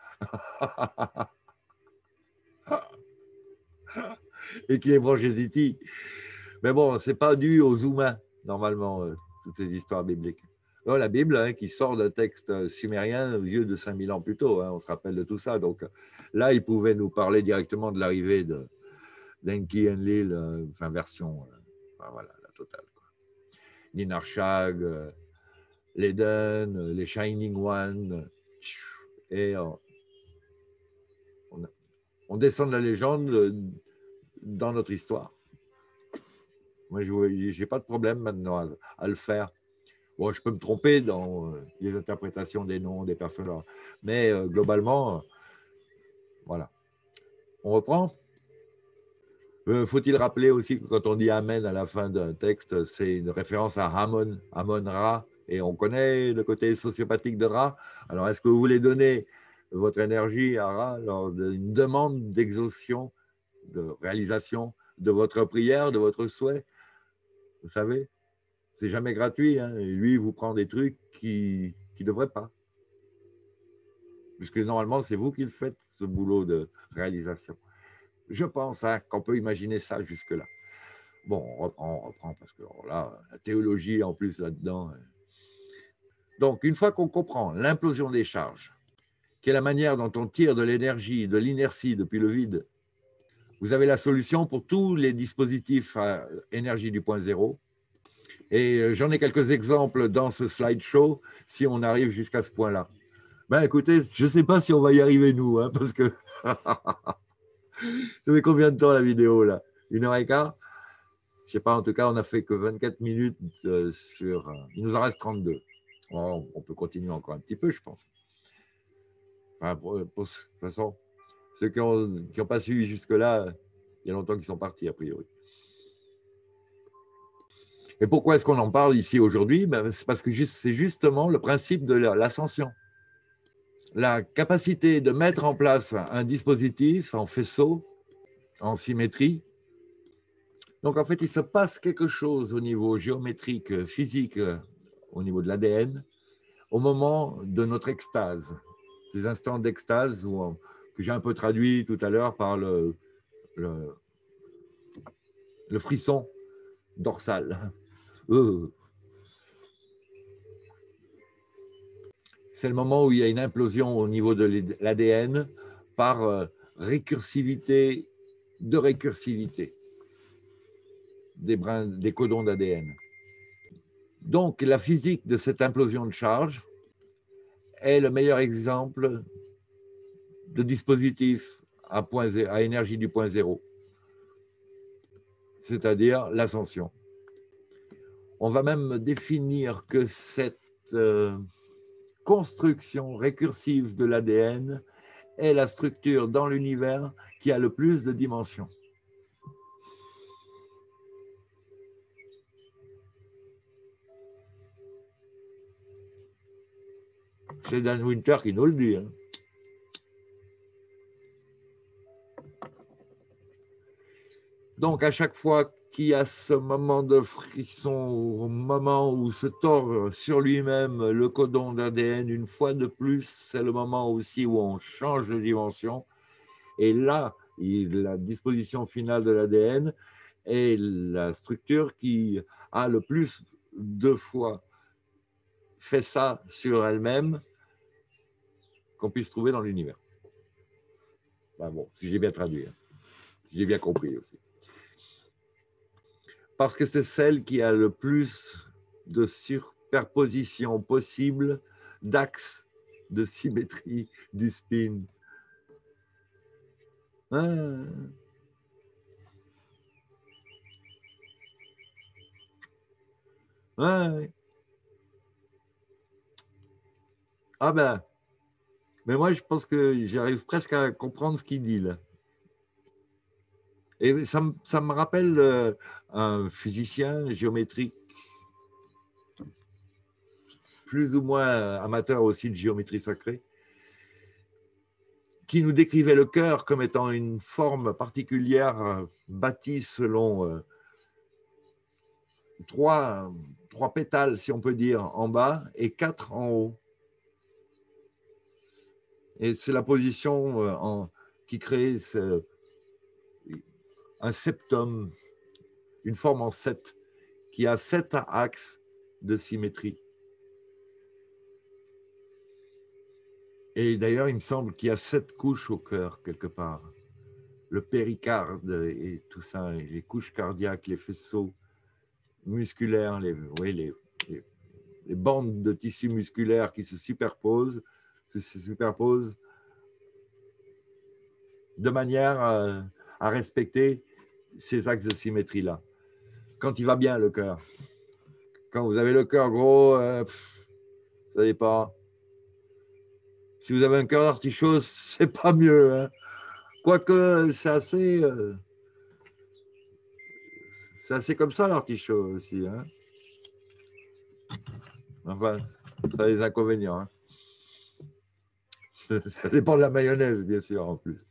[SPEAKER 1] Et qu'il est branché Ziti. Mais bon, ce n'est pas dû aux humains, normalement, euh, toutes ces histoires bibliques. Alors, la Bible, hein, qui sort d'un texte sumérien vieux de cinq mille ans plus tôt, hein, on se rappelle de tout ça. Donc là, il pouvait nous parler directement de l'arrivée d'Enki Enlil, euh, enfin, version, euh, enfin, voilà, la totale. Ninarshag, euh, l'Eden, les Shining One, et euh, on, on descend de la légende dans notre histoire. Moi, je n'ai pas de problème maintenant à, à le faire. Bon, je peux me tromper dans euh, les interprétations des noms des personnages, mais euh, globalement, euh, voilà. On reprend. Euh, Faut-il rappeler aussi que quand on dit Amen à la fin d'un texte, c'est une référence à Amon, Amon-Ra, et on connaît le côté sociopathique de Ra. Alors, est-ce que vous voulez donner votre énergie à Ra lors d'une demande d'exauction, de réalisation de votre prière, de votre souhait? Vous savez, c'est jamais gratuit. Hein. Et lui, il vous prend des trucs qui ne devraient pas. Puisque normalement, c'est vous qui le faites, ce boulot de réalisation. Je pense hein, qu'on peut imaginer ça jusque-là. Bon, on reprend, on reprend, parce que là, la théologie en plus là-dedans. Donc, une fois qu'on comprend l'implosion des charges, qui est la manière dont on tire de l'énergie, de l'inertie depuis le vide, vous avez la solution pour tous les dispositifs à énergie du point zéro. Et j'en ai quelques exemples dans ce slideshow, si on arrive jusqu'à ce point-là. Ben écoutez, je ne sais pas si on va y arriver, nous, hein, parce que... Ça fait combien de temps la vidéo, là? Une heure et quart? Je ne sais pas, en tout cas, on n'a fait que vingt-quatre minutes euh, sur... Il nous en reste trente-deux. Bon, on peut continuer encore un petit peu, je pense. Enfin, pour, pour, de toute façon, ceux qui n'ont qui ont pas suivi jusque-là, il y a longtemps qu'ils sont partis, a priori. Et pourquoi est-ce qu'on en parle ici aujourd'hui? Ben, c'est parce que c'est justement le principe de l'ascension. La capacité de mettre en place un dispositif en faisceau, en symétrie. Donc, en fait, il se passe quelque chose au niveau géométrique, physique, au niveau de l'A D N, au moment de notre extase. Ces instants d'extase on, que j'ai un peu traduit tout à l'heure par le, le, le frisson dorsal. Euh. C'est le moment où il y a une implosion au niveau de l'A D N par euh, récursivité de récursivité des, brins, des codons d'A D N. Donc, la physique de cette implosion de charge est le meilleur exemple de dispositif à, point zéro, à énergie du point zéro, c'est-à-dire l'ascension. On va même définir que cette euh, construction récursive de l'A D N est la structure dans l'univers qui a le plus de dimensions. C'est Dan Winter qui nous le dit. Hein. Donc, à chaque fois qu'il y a ce moment de frisson, au moment où se tord sur lui-même le codon d'A D N, une fois de plus, c'est le moment aussi où on change de dimension. Et là, la disposition finale de l'A D N est la structure qui a le plus de fois fait ça sur elle-même qu'on puisse trouver dans l'univers. Ben bon, si j'ai bien traduit, hein. Si j'ai bien compris aussi. Parce que c'est celle qui a le plus de superposition possible, d'axes, de symétrie du spin. Ah. Ouais. Ah ben, mais moi je pense que j'arrive presque à comprendre ce qu'il dit là. Et ça, me- ça me rappelle euh, un physicien géométrique, plus ou moins amateur aussi de géométrie sacrée, qui nous décrivait le cœur comme étant une forme particulière euh, bâtie selon euh, trois, trois pétales, si on peut dire, en bas et quatre en haut. Et c'est la position euh, en, qui crée ce, un septum, une forme en sept, qui a sept axes de symétrie. Et d'ailleurs, il me semble qu'il y a sept couches au cœur, quelque part. Le péricarde et tout ça, les couches cardiaques, les faisceaux musculaires, les, oui, les, les, les bandes de tissu musculaire qui se superposent, se superposent de manière à, à respecter ces axes de symétrie-là. Quand il va bien, le cœur. Quand vous avez le cœur gros, euh, pff, vous savez pas. Si vous avez un cœur d'artichaut, c'est pas mieux. Hein. Quoique, c'est assez, euh, c'est assez comme ça, l'artichaut aussi. Hein. Enfin, ça a des inconvénients. Hein. Ça dépend de la mayonnaise, bien sûr, en plus.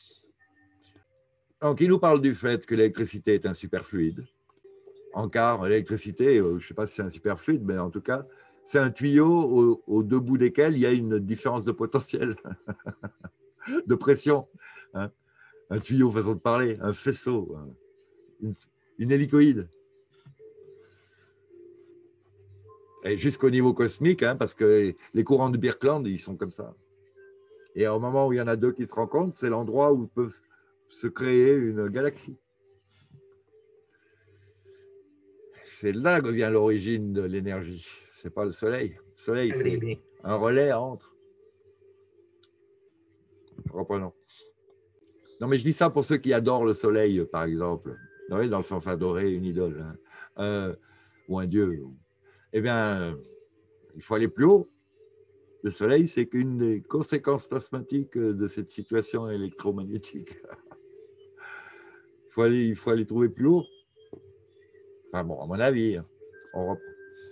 [SPEAKER 1] Donc, il nous parle du fait que l'électricité est un superfluide. En car, l'électricité, je ne sais pas si c'est un superfluide, mais en tout cas, c'est un tuyau aux, aux deux bouts desquels il y a une différence de potentiel, de pression. Hein. Un tuyau, façon de parler, un faisceau, une, une hélicoïde. Et jusqu'au niveau cosmique, hein, parce que les courants de Birkeland, ils sont comme ça. Et au moment où il y en a deux qui se rencontrent, c'est l'endroit où peut se créer une galaxie. C'est là que vient l'origine de l'énergie. Ce n'est pas le Soleil. Le Soleil, c'est un relais entre. Reprenons. Non, mais je dis ça pour ceux qui adorent le Soleil, par exemple. Oui, dans le sens adorer une idole. Hein. Euh, ou un dieu. Eh bien, il faut aller plus haut. Le Soleil, c'est qu'une des conséquences plasmatiques de cette situation électromagnétique. Il faut aller, il faut aller trouver plus haut. Enfin bon, à mon avis, on reprend.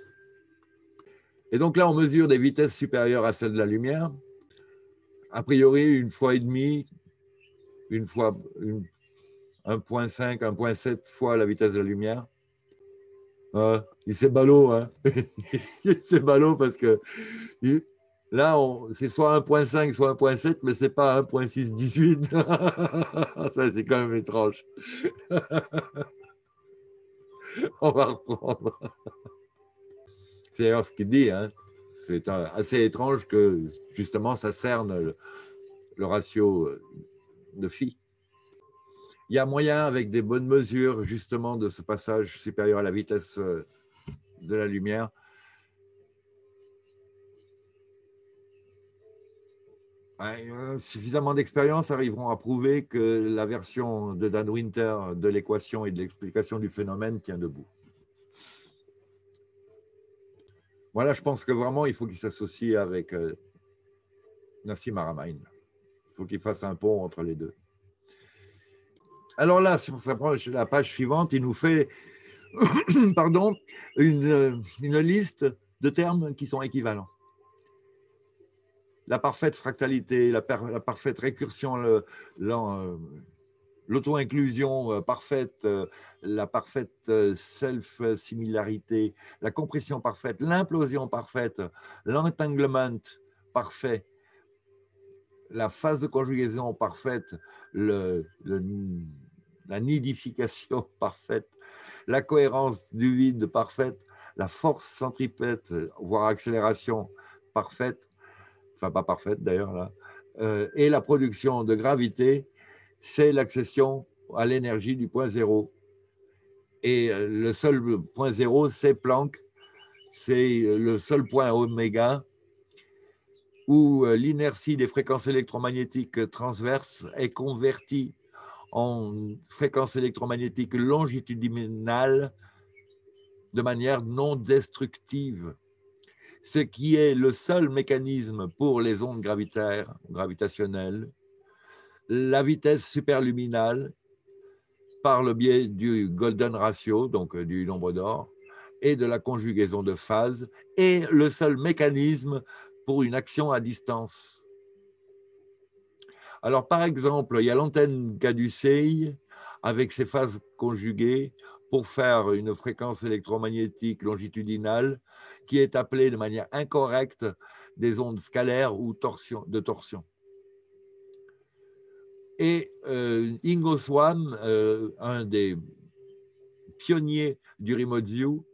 [SPEAKER 1] Et donc là, on mesure des vitesses supérieures à celles de la lumière. A priori, une fois et demie, une fois une, un virgule cinq, un virgule sept fois la vitesse de la lumière. Euh, c'est ballot, hein. C'est ballot parce que là, c'est soit un virgule cinq, soit un virgule sept, mais ce n'est pas un virgule six dix-huit. Ça, c'est quand même étrange. On va reprendre. C'est d'ailleurs ce qu'il dit. Hein. C'est assez étrange que, justement, ça cerne le, le ratio de phi. Il y a moyen, avec des bonnes mesures, justement, de ce passage supérieur à la vitesse de la lumière, suffisamment d'expérience arriveront à prouver que la version de Dan Winter de l'équation et de l'explication du phénomène tient debout. Voilà, je pense que vraiment, il faut qu'il s'associe avec euh, Nassim Haramein. Il faut qu'il fasse un pont entre les deux. Alors là, si on s'approche de la page suivante, il nous fait pardon, une, une liste de termes qui sont équivalents. La parfaite fractalité, la, par, la parfaite récursion, le, le, l'auto-inclusion parfaite, la parfaite self-similarité, la compression parfaite, l'implosion parfaite, l'entanglement parfait, la phase de conjugaison parfaite, le, le, la nidification parfaite, la cohérence du vide parfaite, la force centripète, voire accélération parfaite, enfin pas parfaite d'ailleurs là, euh, et la production de gravité, c'est l'accession à l'énergie du point zéro. Et le seul point zéro, c'est Planck, c'est le seul point oméga où l'inertie des fréquences électromagnétiques transverses est convertie en fréquences électromagnétiques longitudinales de manière non destructive, ce qui est le seul mécanisme pour les ondes gravitaires, gravitationnelles, la vitesse superluminale par le biais du golden ratio, donc du nombre d'or, et de la conjugaison de phase, et le seul mécanisme pour une action à distance. Alors, par exemple, il y a l'antenne caducée avec ses phases conjuguées pour faire une fréquence électromagnétique longitudinale qui est appelée de manière incorrecte des ondes scalaires ou torsion, de torsion. Et euh, Ingo Swann, euh, un des pionniers du remote view,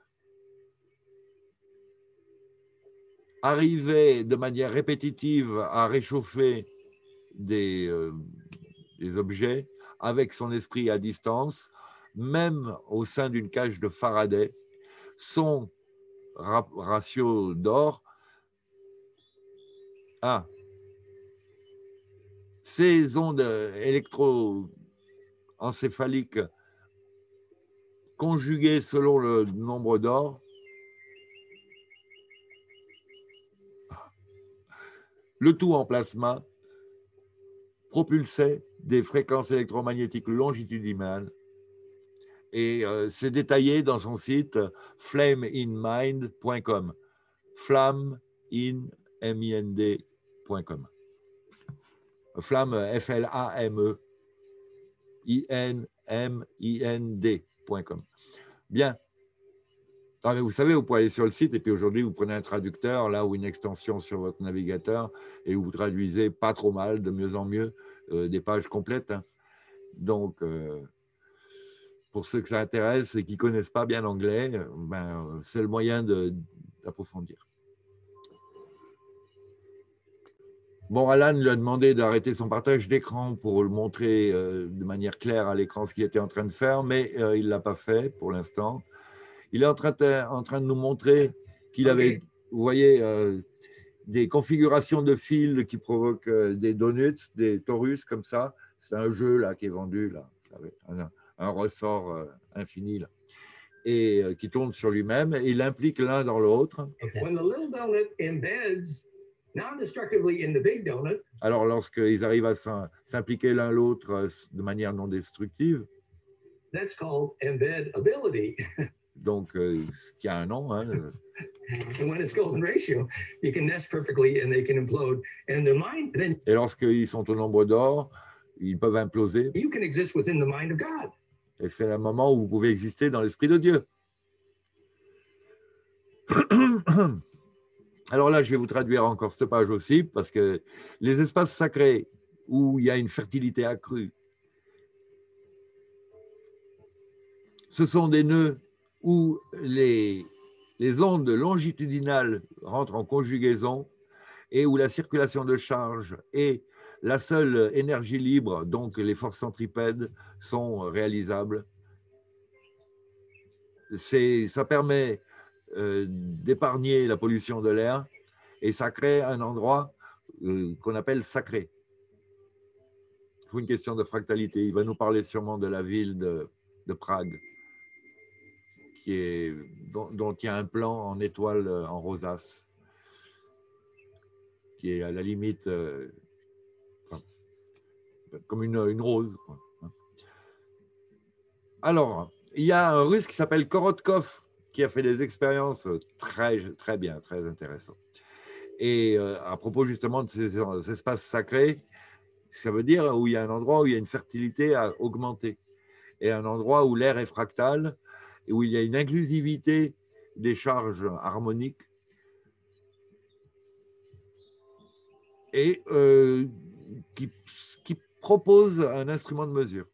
[SPEAKER 1] arrivait de manière répétitive à réchauffer des, euh, des objets avec son esprit à distance, même au sein d'une cage de Faraday. Son ra ratio d'or, ah, ces ondes électroencéphaliques conjuguées selon le nombre d'or, le tout en plasma, propulsait des fréquences électromagnétiques longitudinales. Et euh, c'est détaillé dans son site flame in mind point com. Flamme in mind point com. Flamme, F L A M E, I N M I N D point com. Bien. Ah, mais vous savez, vous pouvez aller sur le site et puis aujourd'hui, vous prenez un traducteur là ou une extension sur votre navigateur et vous traduisez pas trop mal, de mieux en mieux, euh, des pages complètes. Hein. Donc, euh, pour ceux que ça intéresse et qui ne connaissent pas bien l'anglais, ben, c'est le moyen d'approfondir. Bon, Alan lui a demandé d'arrêter son partage d'écran pour le montrer euh, de manière claire à l'écran ce qu'il était en train de faire, mais euh, il ne l'a pas fait pour l'instant. Il est en train de, en train de nous montrer qu'il avait, okay. Vous voyez, euh, des configurations de fils qui provoquent euh, des donuts, des torus comme ça. C'est un jeu là qui est vendu, là, avec un, un ressort euh, infini, là, et euh, qui tourne sur lui-même. Et il implique l'un dans l'autre. Okay. Alors, lorsqu'ils arrivent à s'impliquer l'un l'autre de manière non destructive,
[SPEAKER 2] that's called embed-ability.
[SPEAKER 1] Donc, euh, qui a un nom. Hein.
[SPEAKER 2] And when it's golden ratio, you can nest perfectly and they can implode. And the mind, then,
[SPEAKER 1] et lorsqu'ils sont au nombre d'or, ils peuvent imploser.
[SPEAKER 2] You can exist within the mind of God.
[SPEAKER 1] Et c'est le moment où vous pouvez exister dans l'esprit de Dieu. Alors là, je vais vous traduire encore cette page aussi, parce que les espaces sacrés où il y a une fertilité accrue, ce sont des nœuds où les, les ondes longitudinales rentrent en conjugaison et où la circulation de charge et la seule énergie libre, donc les forces centripèdes, sont réalisables. Ça permet euh, d'épargner la pollution de l'air et ça crée un endroit euh, qu'on appelle sacré. Il faut une question de fractalité. Il va nous parler sûrement de la ville de, de Prague. Qui est, dont, dont il y a un plan en étoile en rosace, qui est à la limite euh, enfin, comme une, une rose. Quoi. Alors, il y a un Russe qui s'appelle Korotkov, qui a fait des expériences très, très bien, très intéressantes. Et euh, à propos justement de ces, ces espaces sacrés, Ça veut dire où il y a un endroit où il y a une fertilité à augmenter et un endroit où l'air est fractal et où il y a une inclusivité des charges harmoniques et euh, qui, qui propose un instrument de mesure.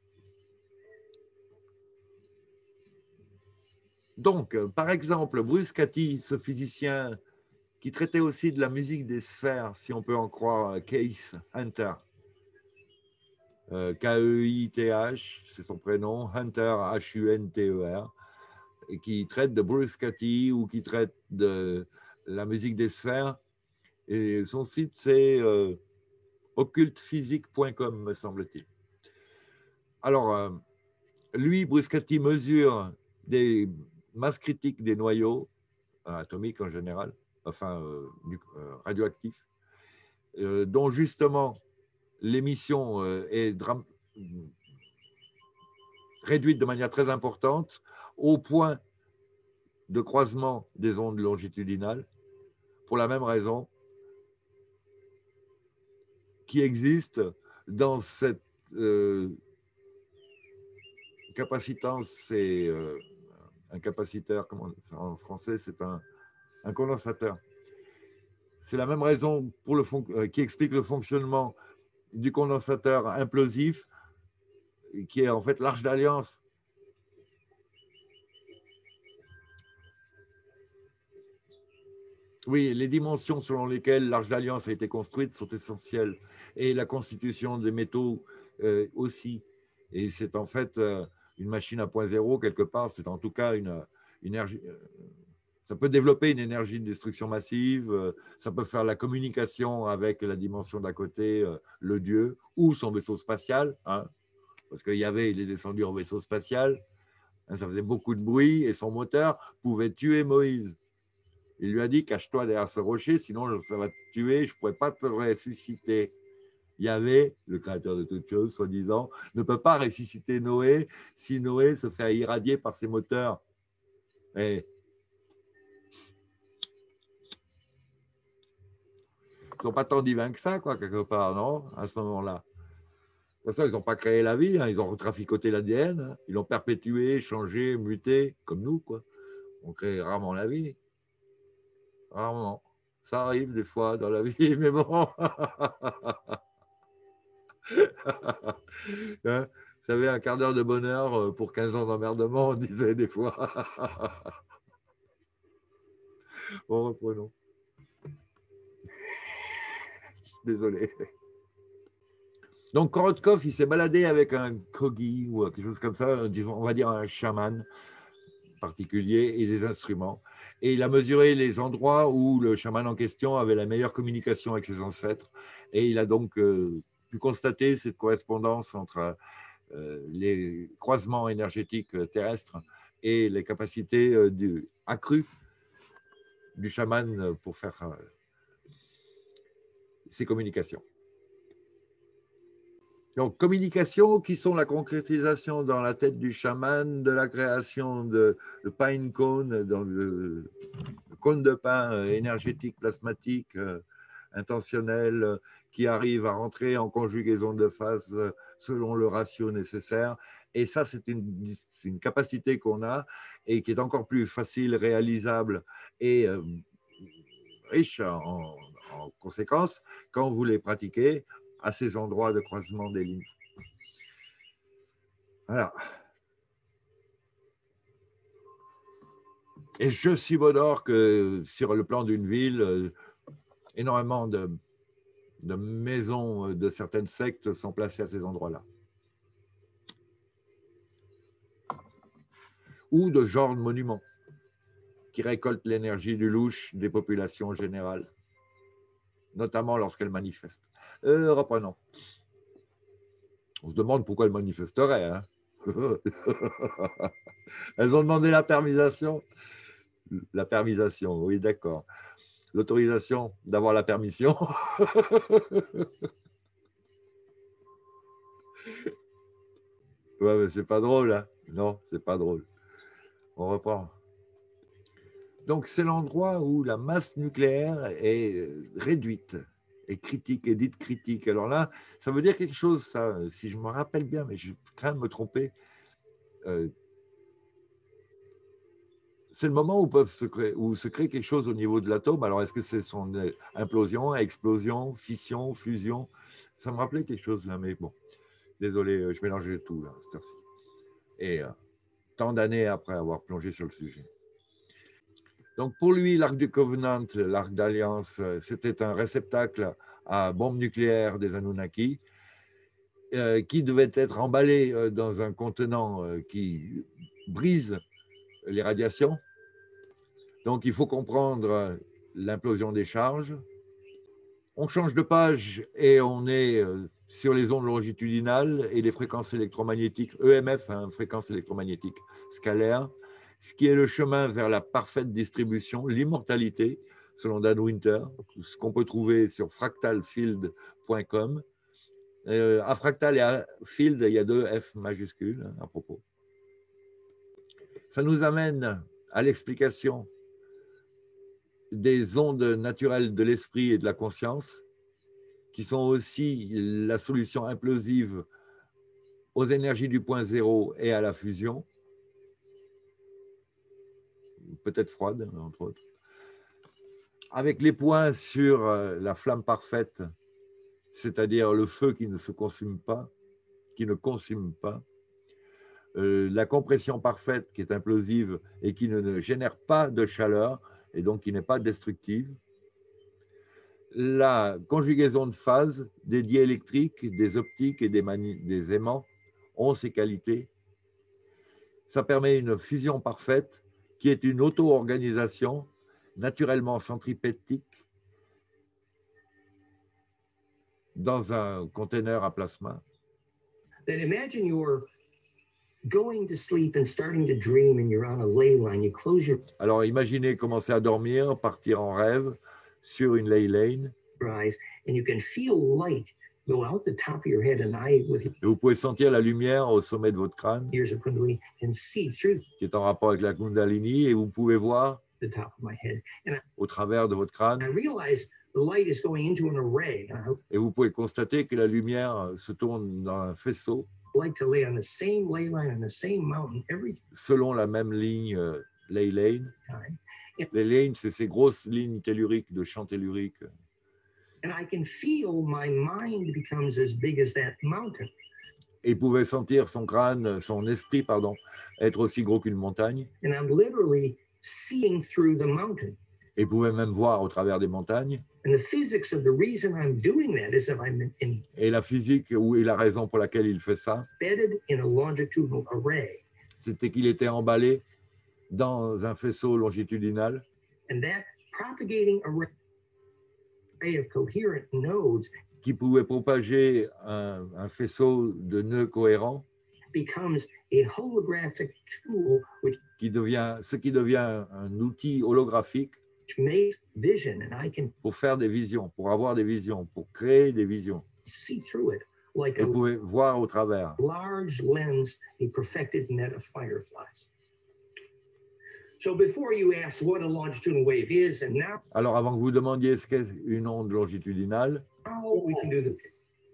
[SPEAKER 1] Donc, par exemple, Bruce Cathy, ce physicien qui traitait aussi de la musique des sphères, si on peut en croire Keith Hunter, euh, K E I T H, c'est son prénom, Hunter, H U N T E R, et qui traite de Bruce Cathy ou qui traite de la musique des sphères. Et son site, c'est euh, occulte physique point com, me semble-t-il. Alors, euh, lui, Bruce Cathy mesure des masses critiques des noyaux euh, atomiques en général, enfin euh, euh, radioactifs, euh, dont justement l'émission euh, est réduite de manière très importante au point de croisement des ondes longitudinales, pour la même raison qui existe dans cette euh, capacitance, c'est euh, un capaciteur, comment, en français c'est un, un condensateur. C'est la même raison pour le euh, qui explique le fonctionnement du condensateur implosif, qui est en fait l'Arche d'Alliance. Oui, les dimensions selon lesquelles l'Arche d'Alliance a été construite sont essentielles, et la constitution des métaux euh, aussi. Et c'est en fait euh, une machine à point zéro quelque part, c'est en tout cas une, une énergie. Euh, ça peut développer une énergie de destruction massive, euh, ça peut faire la communication avec la dimension d'à côté, euh, le dieu, ou son vaisseau spatial, hein, parce qu'il y avait, il est descendu en vaisseau spatial, hein, ça faisait beaucoup de bruit, et son moteur pouvait tuer Moïse. Il lui a dit, cache-toi derrière ce rocher, sinon ça va te tuer, je ne pourrais pas te ressusciter. Yahvé, le créateur de toutes choses, soi-disant, ne peut pas ressusciter Noé si Noé se fait irradier par ses moteurs. Et ils ne sont pas tant divins que ça, quoi, quelque part, non, à ce moment-là. De toute façon, ils n'ont pas créé la vie, hein, ils ont retraficoté l'A D N, hein, ils l'ont perpétué, changé, muté, comme nous, quoi. On crée rarement la vie. Rarement. Ça arrive des fois dans la vie, mais bon. Hein, vous savez, un quart d'heure de bonheur pour quinze ans d'emmerdement, on disait des fois. Bon, reprenons. Désolé. Donc, Korotkov, il s'est baladé avec un kogi ou quelque chose comme ça, on va dire un chaman particulier et des instruments. Et il a mesuré les endroits où le chaman en question avait la meilleure communication avec ses ancêtres. Et il a donc euh, pu constater cette correspondance entre euh, les croisements énergétiques terrestres et les capacités euh, du, accrues du chaman pour faire euh, ses communications. Donc, communications qui sont la concrétisation dans la tête du chaman de la création de, de pine cone, dans le, le cône de pain énergétique, plasmatique, euh, intentionnel, euh, qui arrive à rentrer en conjugaison de phase euh, selon le ratio nécessaire. Et ça, c'est une, une capacité qu'on a et qui est encore plus facile, réalisable et euh, riche en, en conséquences quand vous les pratiquez à ces endroits de croisement des lignes. Voilà. Et je subodore que sur le plan d'une ville, euh, énormément de, de maisons de certaines sectes sont placées à ces endroits-là. Ou de genres de monuments qui récoltent l'énergie du louche des populations générales, notamment lorsqu'elles manifestent. Euh, reprenons. On se demande pourquoi elles manifesteraient. Hein. Elles ont demandé la permission. La permission, oui, d'accord. L'autorisation d'avoir la permission. Ouais, mais c'est pas drôle, hein. Non, c'est pas drôle. On reprend. Donc, c'est l'endroit où la masse nucléaire est réduite et critique, et dite critique. Alors là, ça veut dire quelque chose, ça, si je me rappelle bien, mais je crains de me tromper. Euh, c'est le moment où, peuvent se créer, où se crée quelque chose au niveau de l'atome. Alors, est-ce que c'est son implosion, explosion, fission, fusion? Ça me rappelait quelque chose là, mais bon, désolé, je mélangeais tout là, à cette heure-ci. Et euh, tant d'années après avoir plongé sur le sujet. Donc, pour lui, l'Arc du Covenant, l'Arc d'Alliance, c'était un réceptacle à bombes nucléaires des Anunnaki euh, qui devait être emballé euh, dans un contenant euh, qui brise les radiations. Donc, il faut comprendre l'implosion des charges. On change de page et on est euh, sur les ondes longitudinales et les fréquences électromagnétiques, E M F, hein, fréquences électromagnétiques scalaires, ce qui est le chemin vers la parfaite distribution, l'immortalité, selon Dan Winter, ce qu'on peut trouver sur fractal field point com. Euh, à fractal et à field, il y a deux F majuscules hein, à propos. Ça nous amène à l'explication des ondes naturelles de l'esprit et de la conscience, qui sont aussi la solution implosive aux énergies du point zéro et à la fusion, peut-être froide, entre autres. Avec les points sur la flamme parfaite, c'est-à-dire le feu qui ne se consume pas, qui ne consume pas, euh, la compression parfaite qui est implosive et qui ne, ne génère pas de chaleur et donc qui n'est pas destructive, la conjugaison de phases des diélectriques, des optiques et des, des aimants ont ces qualités. Ça permet une fusion parfaite qui est une auto-organisation naturellement centripétique dans un conteneur à plasma.
[SPEAKER 2] Then imagine you're going to sleep and starting to dream and you're on a ley line. You close your
[SPEAKER 1] Alors imaginez commencer à dormir, partir en rêve sur une ley lane.
[SPEAKER 2] eyes and you can feel light go out the top of your head and I with
[SPEAKER 1] Et vous pouvez sentir la lumière au sommet de votre crâne
[SPEAKER 2] ears of Kundalini and see through
[SPEAKER 1] qui est en rapport avec la Kundalini et vous pouvez voir
[SPEAKER 2] the top of my head. And I,
[SPEAKER 1] au travers de votre crâne
[SPEAKER 2] I realized the light is going into an array. And I
[SPEAKER 1] et vous pouvez constater que la lumière se tourne dans un faisceau
[SPEAKER 2] like to lay on the same ley line on the same mountain every
[SPEAKER 1] selon la même ligne euh, ley lane.
[SPEAKER 2] time.
[SPEAKER 1] Les lanes, c'est ces grosses lignes telluriques de champs telluriques.
[SPEAKER 2] And I can feel my mind becomes as big as that mountain.
[SPEAKER 1] Et vous pouvez sentir son crâne, son esprit, pardon, être aussi gros qu'une montagne.
[SPEAKER 2] And I'm literally seeing through the mountain.
[SPEAKER 1] Et vous pouvez même voir au travers des montagnes.
[SPEAKER 2] And the physics of the reason I'm doing that is that I'm in,
[SPEAKER 1] Et la physique, où est la raison pour laquelle il fait ça,
[SPEAKER 2] embedded in a longitudinal array.
[SPEAKER 1] c'était qu'il était emballé dans un faisceau longitudinal.
[SPEAKER 2] And that propagating array of coherent nodes
[SPEAKER 1] Qui pouvait propager un, un faisceau de nœuds cohérents,
[SPEAKER 2] becomes a holographic tool which
[SPEAKER 1] qui devient, ce qui devient un outil holographique
[SPEAKER 2] makes vision, and I can
[SPEAKER 1] pour faire des visions, pour avoir des visions, pour créer des visions.
[SPEAKER 2] see through it like
[SPEAKER 1] Et
[SPEAKER 2] a
[SPEAKER 1] vous pouvez voir au travers.
[SPEAKER 2] large lens, a perfected net of fireflies. So before you ask what a longitudinal wave is, and now
[SPEAKER 1] Alors, avant que vous demandiez ce qu'est une onde longitudinale,
[SPEAKER 2] how we can do the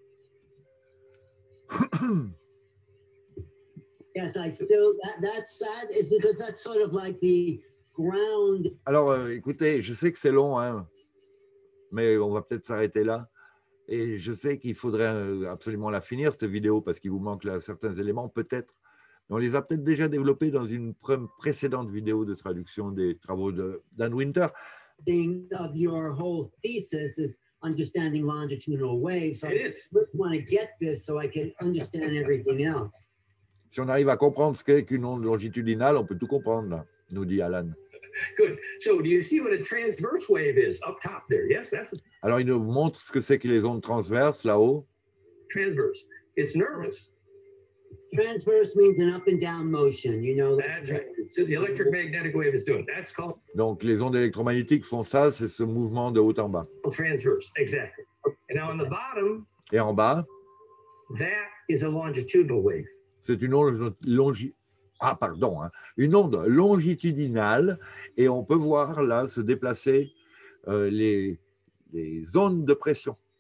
[SPEAKER 3] Yes, I still, that, that's sad is because that's sort of like the ground.
[SPEAKER 1] alors euh, écoutez, je sais que c'est long, hein, mais on va peut-être s'arrêter là. Et je sais qu'il faudrait euh, absolument la finir, cette vidéo, parce qu'il vous manque là certains éléments, peut-être. On les a peut-être déjà développés dans une pré- précédente vidéo de traduction des travaux de Dan Winter.
[SPEAKER 3] Thing of your whole thesis is understanding longitudinal waves. So
[SPEAKER 2] It
[SPEAKER 3] I
[SPEAKER 2] is.
[SPEAKER 3] just want to get this so I can understand everything else.
[SPEAKER 1] Si on arrive à comprendre ce qu'est qu'une onde longitudinale, on peut tout comprendre, là, nous dit Alan.
[SPEAKER 2] Good. So do you see what a transverse wave is up top there? Yes, that's a
[SPEAKER 1] Alors, il nous montre ce que c'est que les ondes transverses, là-haut.
[SPEAKER 2] transverse. It's nervous.
[SPEAKER 3] Transverse means an up and down motion, you know.
[SPEAKER 2] That's right. So the electric magnetic wave is doing. That's called
[SPEAKER 1] Donc, les ondes électromagnétiques font ça, c'est ce mouvement de haut en bas.
[SPEAKER 2] transverse. Exactly. And now on the bottom,
[SPEAKER 1] Et en bas,
[SPEAKER 2] that is a longitudinal wave.
[SPEAKER 1] c'est une onde longi... ah, pardon, hein, une onde longitudinale, et on peut voir là se déplacer euh, les, les zones de pression.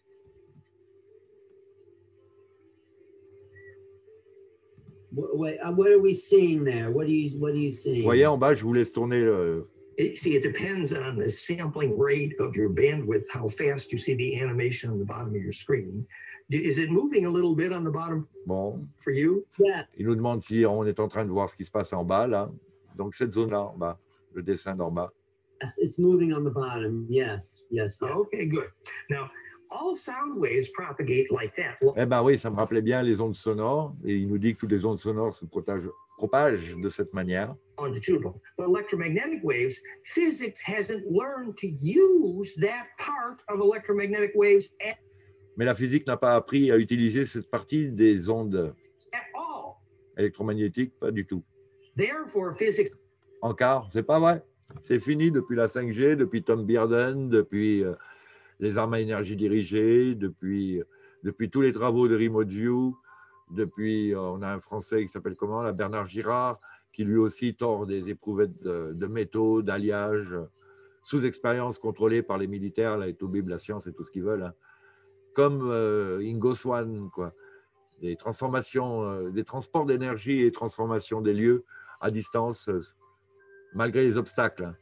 [SPEAKER 3] What, what are we seeing there? What are you, what are you seeing?
[SPEAKER 1] Vous voyez en bas, je vous laisse tourner le...
[SPEAKER 2] It, see, it depends on the sampling rate of your bandwidth, how fast you see the animation on the bottom of your screen. Is it moving a little bit on the bottom
[SPEAKER 1] Bon.
[SPEAKER 2] for you?
[SPEAKER 3] Yeah.
[SPEAKER 1] Il nous demande si on est en train de voir ce qui se passe en bas, là. Donc, cette zone-là, en bas, le dessin d'en bas.
[SPEAKER 3] Yes, it's moving on the bottom. Yes, yes, yes.
[SPEAKER 2] Okay, good. Now, all sound waves propagate like that. Well,
[SPEAKER 1] Eh bien oui, ça me rappelait bien les ondes sonores. Et il nous dit que toutes les ondes sonores se propagent, propagent de cette manière.
[SPEAKER 2] longitudinal. But electromagnetic waves, physics hasn't learned to use that part of electromagnetic waves at,
[SPEAKER 1] Mais la physique n'a pas appris à utiliser cette partie des ondes
[SPEAKER 2] at all.
[SPEAKER 1] électromagnétiques, pas du tout.
[SPEAKER 2] Therefore, physics
[SPEAKER 1] Encore, c'est pas vrai. C'est fini depuis la cinq G, depuis Tom Bierden, depuis euh, les armes à énergie dirigée, depuis, euh, depuis tous les travaux de Remote View, depuis, euh, on a un Français qui s'appelle comment, là, Bernard Girard, qui lui aussi tord des éprouvettes de, de métaux, d'alliage, sous expérience contrôlée par les militaires, là, les toubibs, la science et tout ce qu'ils veulent, hein. Comme euh, Ingo Swann, quoi. Des transformations, euh, des transports d'énergie et transformations des lieux à distance, euh, malgré les obstacles. Hein.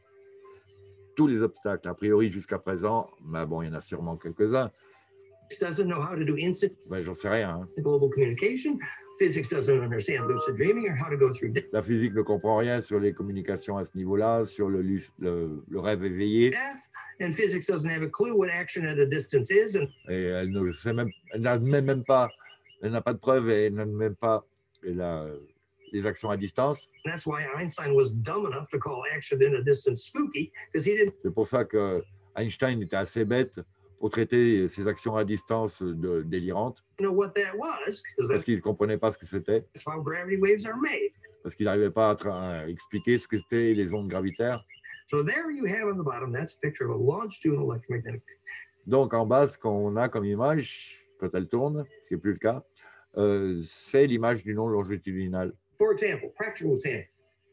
[SPEAKER 1] Tous les obstacles, a priori jusqu'à présent, mais bon, il y en a sûrement quelques-uns.
[SPEAKER 2] doesn't know how to do instant
[SPEAKER 1] Ben, j'en sais rien. Hein.
[SPEAKER 2] global communication. Physics doesn't understand lucid dreaming or how to go through.
[SPEAKER 1] La physique ne comprend rien sur les communications à ce niveau-là, sur le, le, le rêve éveillé.
[SPEAKER 2] Death, and physics doesn't have a clue what action at a distance is. And
[SPEAKER 1] Et elle ne sait même, elle n'admet même pas, elle n'a pas de preuves et elle n'admet même pas la, les actions à distance.
[SPEAKER 2] that's why Einstein was dumb enough to call action in a distance spooky, because he didn't
[SPEAKER 1] C'est pour ça que Einstein était assez bête pour traiter ces actions à distance de, délirantes,
[SPEAKER 2] know what that was, because
[SPEAKER 1] parce
[SPEAKER 2] that's,
[SPEAKER 1] qu'il ne comprenait pas ce que c'était,
[SPEAKER 2] that's how gravity waves are made.
[SPEAKER 1] parce qu'il n'arrivait pas à, tra- à expliquer ce que c'était les ondes gravitaires.
[SPEAKER 2] So there you have on the bottom, that's a picture of a longitudinal electromagnetic.
[SPEAKER 1] Donc en bas, ce qu'on a comme image, quand elle tourne, ce qui n'est plus le cas, euh, c'est l'image du non longitudinal.
[SPEAKER 2] For example, practical example.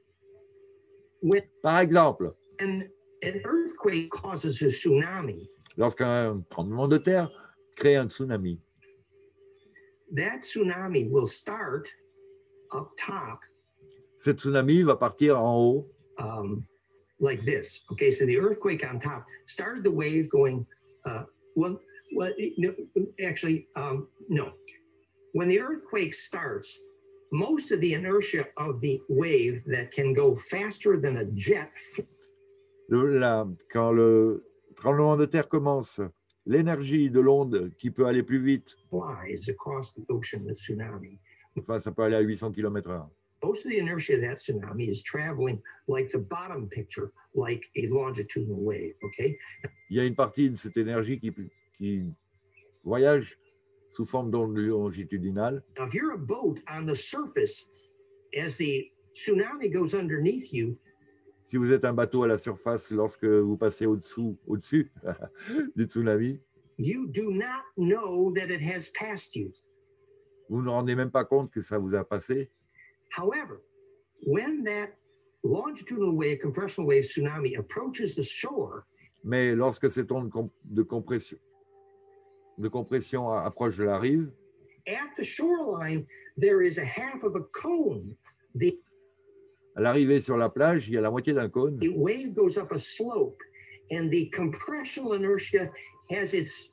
[SPEAKER 2] When
[SPEAKER 1] Par exemple,
[SPEAKER 2] an earthquake causes a tsunami,
[SPEAKER 1] lorsqu'un tremblement de terre crée un tsunami,
[SPEAKER 2] that tsunami will start up top
[SPEAKER 1] ce tsunami va partir en haut,
[SPEAKER 2] um, like this. Okay, so the earthquake on top started the wave going, uh, well, well it- no, actually, um, no. When the earthquake starts, most of the inertia of the wave that can go faster than a jet
[SPEAKER 1] le- la- quand le tremblement de terre commence, l'énergie de l'onde qui peut aller plus vite,
[SPEAKER 2] flies across the ocean, the tsunami.
[SPEAKER 1] enfin ça peut aller à huit cents kilomètres heure.
[SPEAKER 2] Most of the inertia of that tsunami is traveling like the bottom picture, like a longitudinal wave, okay?
[SPEAKER 1] Il y a une partie de cette énergie qui, qui voyage sous forme d'onde longitudinale.
[SPEAKER 2] Now, if you're a boat on the surface, as the tsunami goes underneath you,
[SPEAKER 1] Si vous êtes un bateau à la surface, lorsque vous passez au-dessous, au-dessus du tsunami,
[SPEAKER 2] you do not know that it has passed you.
[SPEAKER 1] vous ne vous rendez même pas compte que ça vous a passé.
[SPEAKER 2] However, when that longitudinal wave, compressional wave tsunami approaches the shore,
[SPEAKER 1] Mais lorsque cette onde com- de compression, de compression a- approche de la rive,
[SPEAKER 2] at the shoreline, there is a half of a cone. The
[SPEAKER 1] à l'arrivée sur la plage, il y a la moitié d'un cône.
[SPEAKER 2] the wave goes up a slope, and the compressional inertia has its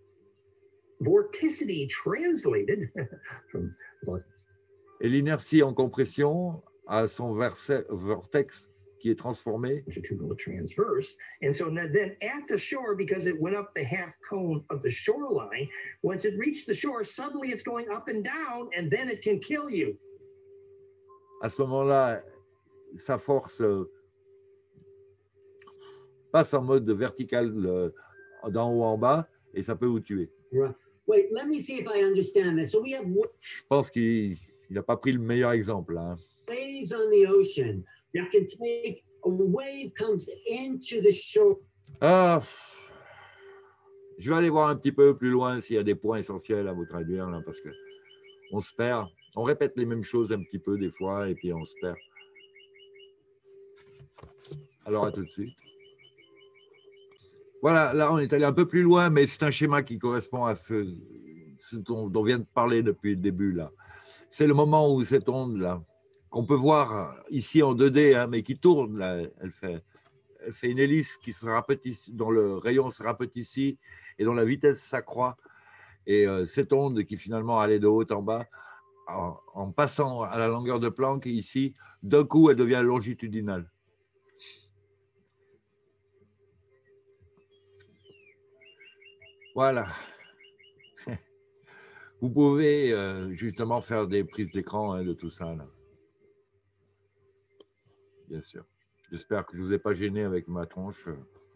[SPEAKER 2] vorticity translated from
[SPEAKER 1] Et l'inertie en compression a son verse- vortex qui est transformé.
[SPEAKER 2] longitudinal transverse. And so now then at the shore, because it went up the half cone of the shoreline, once it reached the shore, suddenly it's going up and down, and then it can kill you.
[SPEAKER 1] À ce moment-là, sa force euh, passe en mode vertical euh, d'en haut en bas et ça peut vous tuer.
[SPEAKER 3] Right. Wait, let me see if I understand this. So we have wa-
[SPEAKER 1] Je pense qu'il n'a pas pris le meilleur exemple. Hein.
[SPEAKER 3] waves on the ocean that can take a wave comes into the shore.
[SPEAKER 1] Ah, je vais aller voir un petit peu plus loin s'il y a des points essentiels à vous traduire, là, parce que on se perd. On répète les mêmes choses un petit peu des fois et puis on se perd. Alors, à tout de suite. Voilà, là, on est allé un peu plus loin, mais c'est un schéma qui correspond à ce, ce dont, dont on vient de parler depuis le début, là. c'est le moment où cette onde-là, qu'on peut voir ici en deux D, hein, mais qui tourne, là, elle, fait, elle fait une hélice qui se rapetisse, dont le rayon se rapetisse et dont la vitesse s'accroît. Et euh, cette onde qui finalement allait de haut en bas, en, en passant à la longueur de Planck ici, d'un coup, elle devient longitudinale. Voilà. Vous pouvez euh, justement faire des prises d'écran hein, de tout ça. Là. Bien sûr. J'espère que je ne vous ai pas gêné avec ma tronche.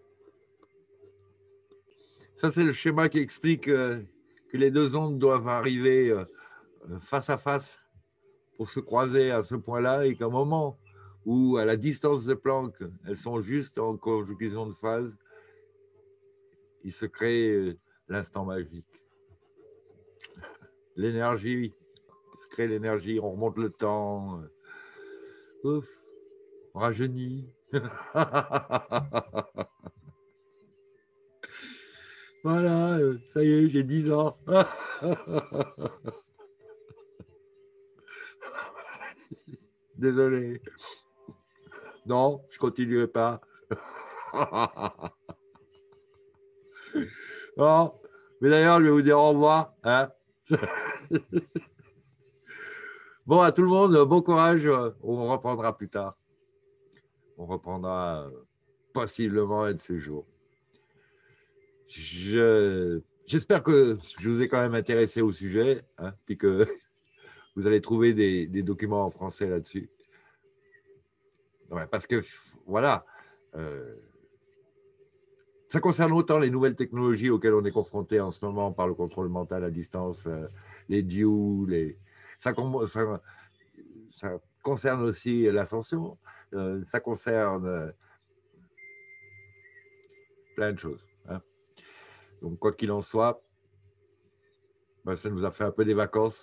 [SPEAKER 1] Ça, c'est le schéma qui explique euh, que les deux ondes doivent arriver euh, face à face pour se croiser à ce point-là et qu'à un moment où, à la distance de Planck, elles sont juste en conjugaison de phase, il se crée euh, l'instant magique. L'énergie, il se crée l'énergie, on remonte le temps. Ouf, on rajeunit. Voilà, ça y est, j'ai dix ans. Désolé. Non, je ne continuerai pas. Non, mais d'ailleurs, je vais vous dire au revoir. Hein. Bon, à tout le monde, bon courage. On reprendra plus tard. On reprendra possiblement un de ces jours. Je, j'espère que je vous ai quand même intéressé au sujet, hein, puis que vous allez trouver des, des documents en français là-dessus. Ouais, parce que, voilà, euh, ça concerne autant les nouvelles technologies auxquelles on est confronté en ce moment par le contrôle mental à distance, euh, les D U, les... Ça, ça, ça concerne aussi l'ascension, euh, ça concerne euh, plein de choses. Hein. Donc, quoi qu'il en soit, ben, ça nous a fait un peu des vacances.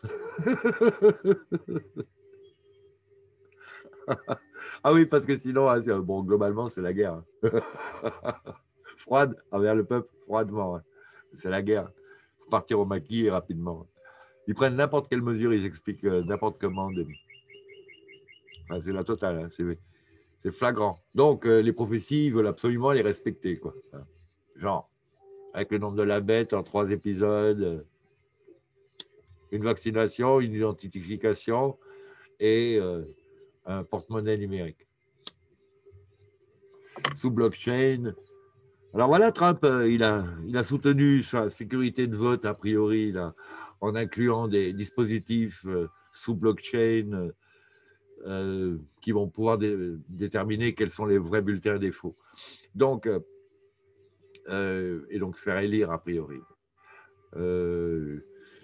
[SPEAKER 1] Ah oui, parce que sinon, hein, bon, globalement, c'est la guerre. Froide envers le peuple, froidement. Hein. C'est la guerre. Il faut partir au maquis rapidement. Ils prennent n'importe quelle mesure, ils expliquent n'importe comment. De... Enfin, c'est la totale, hein. c'est, c'est flagrant. Donc, euh, les prophéties, ils veulent absolument les respecter. Quoi. Genre, avec le nombre de la bête en trois épisodes, une vaccination, une identification et euh, un porte-monnaie numérique. Sous blockchain. Alors voilà, Trump, euh, il, a, il a soutenu sa sécurité de vote, a priori, là, en incluant des dispositifs euh, sous blockchain euh, qui vont pouvoir dé déterminer quels sont les vrais bulletins des faux. Donc, euh, euh, et donc faire élire, a priori. Euh,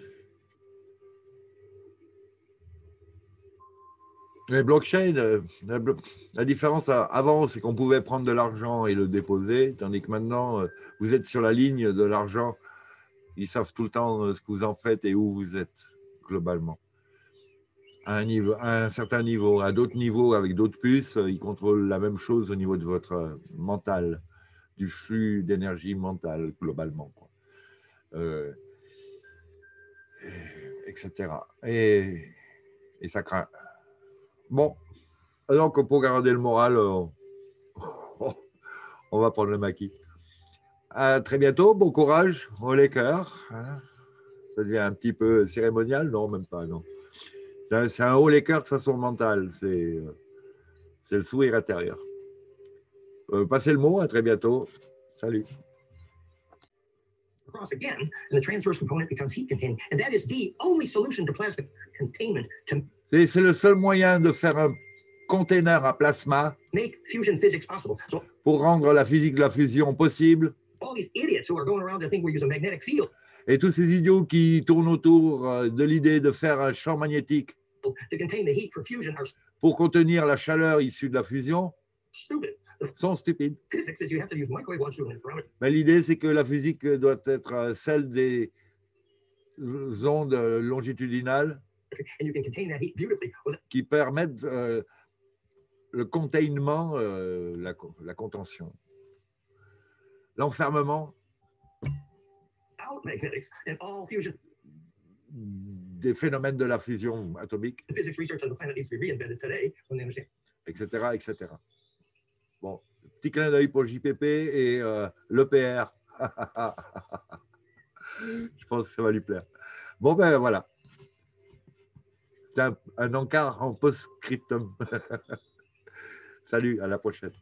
[SPEAKER 1] Les blockchains, euh, la, la différence avant, c'est qu'on pouvait prendre de l'argent et le déposer, tandis que maintenant, euh, vous êtes sur la ligne de l'argent. Ils savent tout le temps euh, ce que vous en faites et où vous êtes, globalement. À un, niveau, à un certain niveau. À d'autres niveaux, avec d'autres puces, ils contrôlent la même chose au niveau de votre mental, du flux d'énergie mentale, globalement. Quoi. Euh, et, et cetera. Et, et ça craint. Bon, donc pour garder le moral, on, on va prendre le maquis. À très bientôt, bon courage, au Lakers. Ça devient un petit peu cérémonial, non, même pas, non. C'est un haut Lakers de façon mentale, c'est le sourire intérieur. Euh, passez le mot, à très bientôt. Salut.
[SPEAKER 2] Across again, and the transverse component becomes heat containing, and that is the only solution to plasma containment to
[SPEAKER 1] c'est le seul moyen de faire un container à plasma
[SPEAKER 2] make fusion physics possible. So,
[SPEAKER 1] pour rendre la physique de la fusion possible.
[SPEAKER 2] All these idiots who are going around to think we're using magnetic field.
[SPEAKER 1] Et tous ces idiots qui tournent autour de l'idée de faire un champ magnétique
[SPEAKER 2] to contain the heat for fusion are
[SPEAKER 1] pour contenir la chaleur issue de la fusion
[SPEAKER 2] stupid.
[SPEAKER 1] sont stupides.
[SPEAKER 2] Physics says you have to use microwave once through an infrared.
[SPEAKER 1] Mais l'idée, c'est que la physique doit être celle des ondes longitudinales
[SPEAKER 2] And you can contain that heat beautifully.
[SPEAKER 1] qui permettent euh, le containment, euh, la, la contention, l'enfermement.
[SPEAKER 2] Out magnetics and all fusion.
[SPEAKER 1] des phénomènes de la fusion atomique,
[SPEAKER 2] The physics research on the planet needs to be reinvented today when they understand.
[SPEAKER 1] et cetera, et cetera. Bon, petit clin d'œil pour J P P et euh, l'E P R. Je pense que ça va lui plaire. Bon, ben voilà. C'est un, un encart en post-scriptum. Salut, à la prochaine.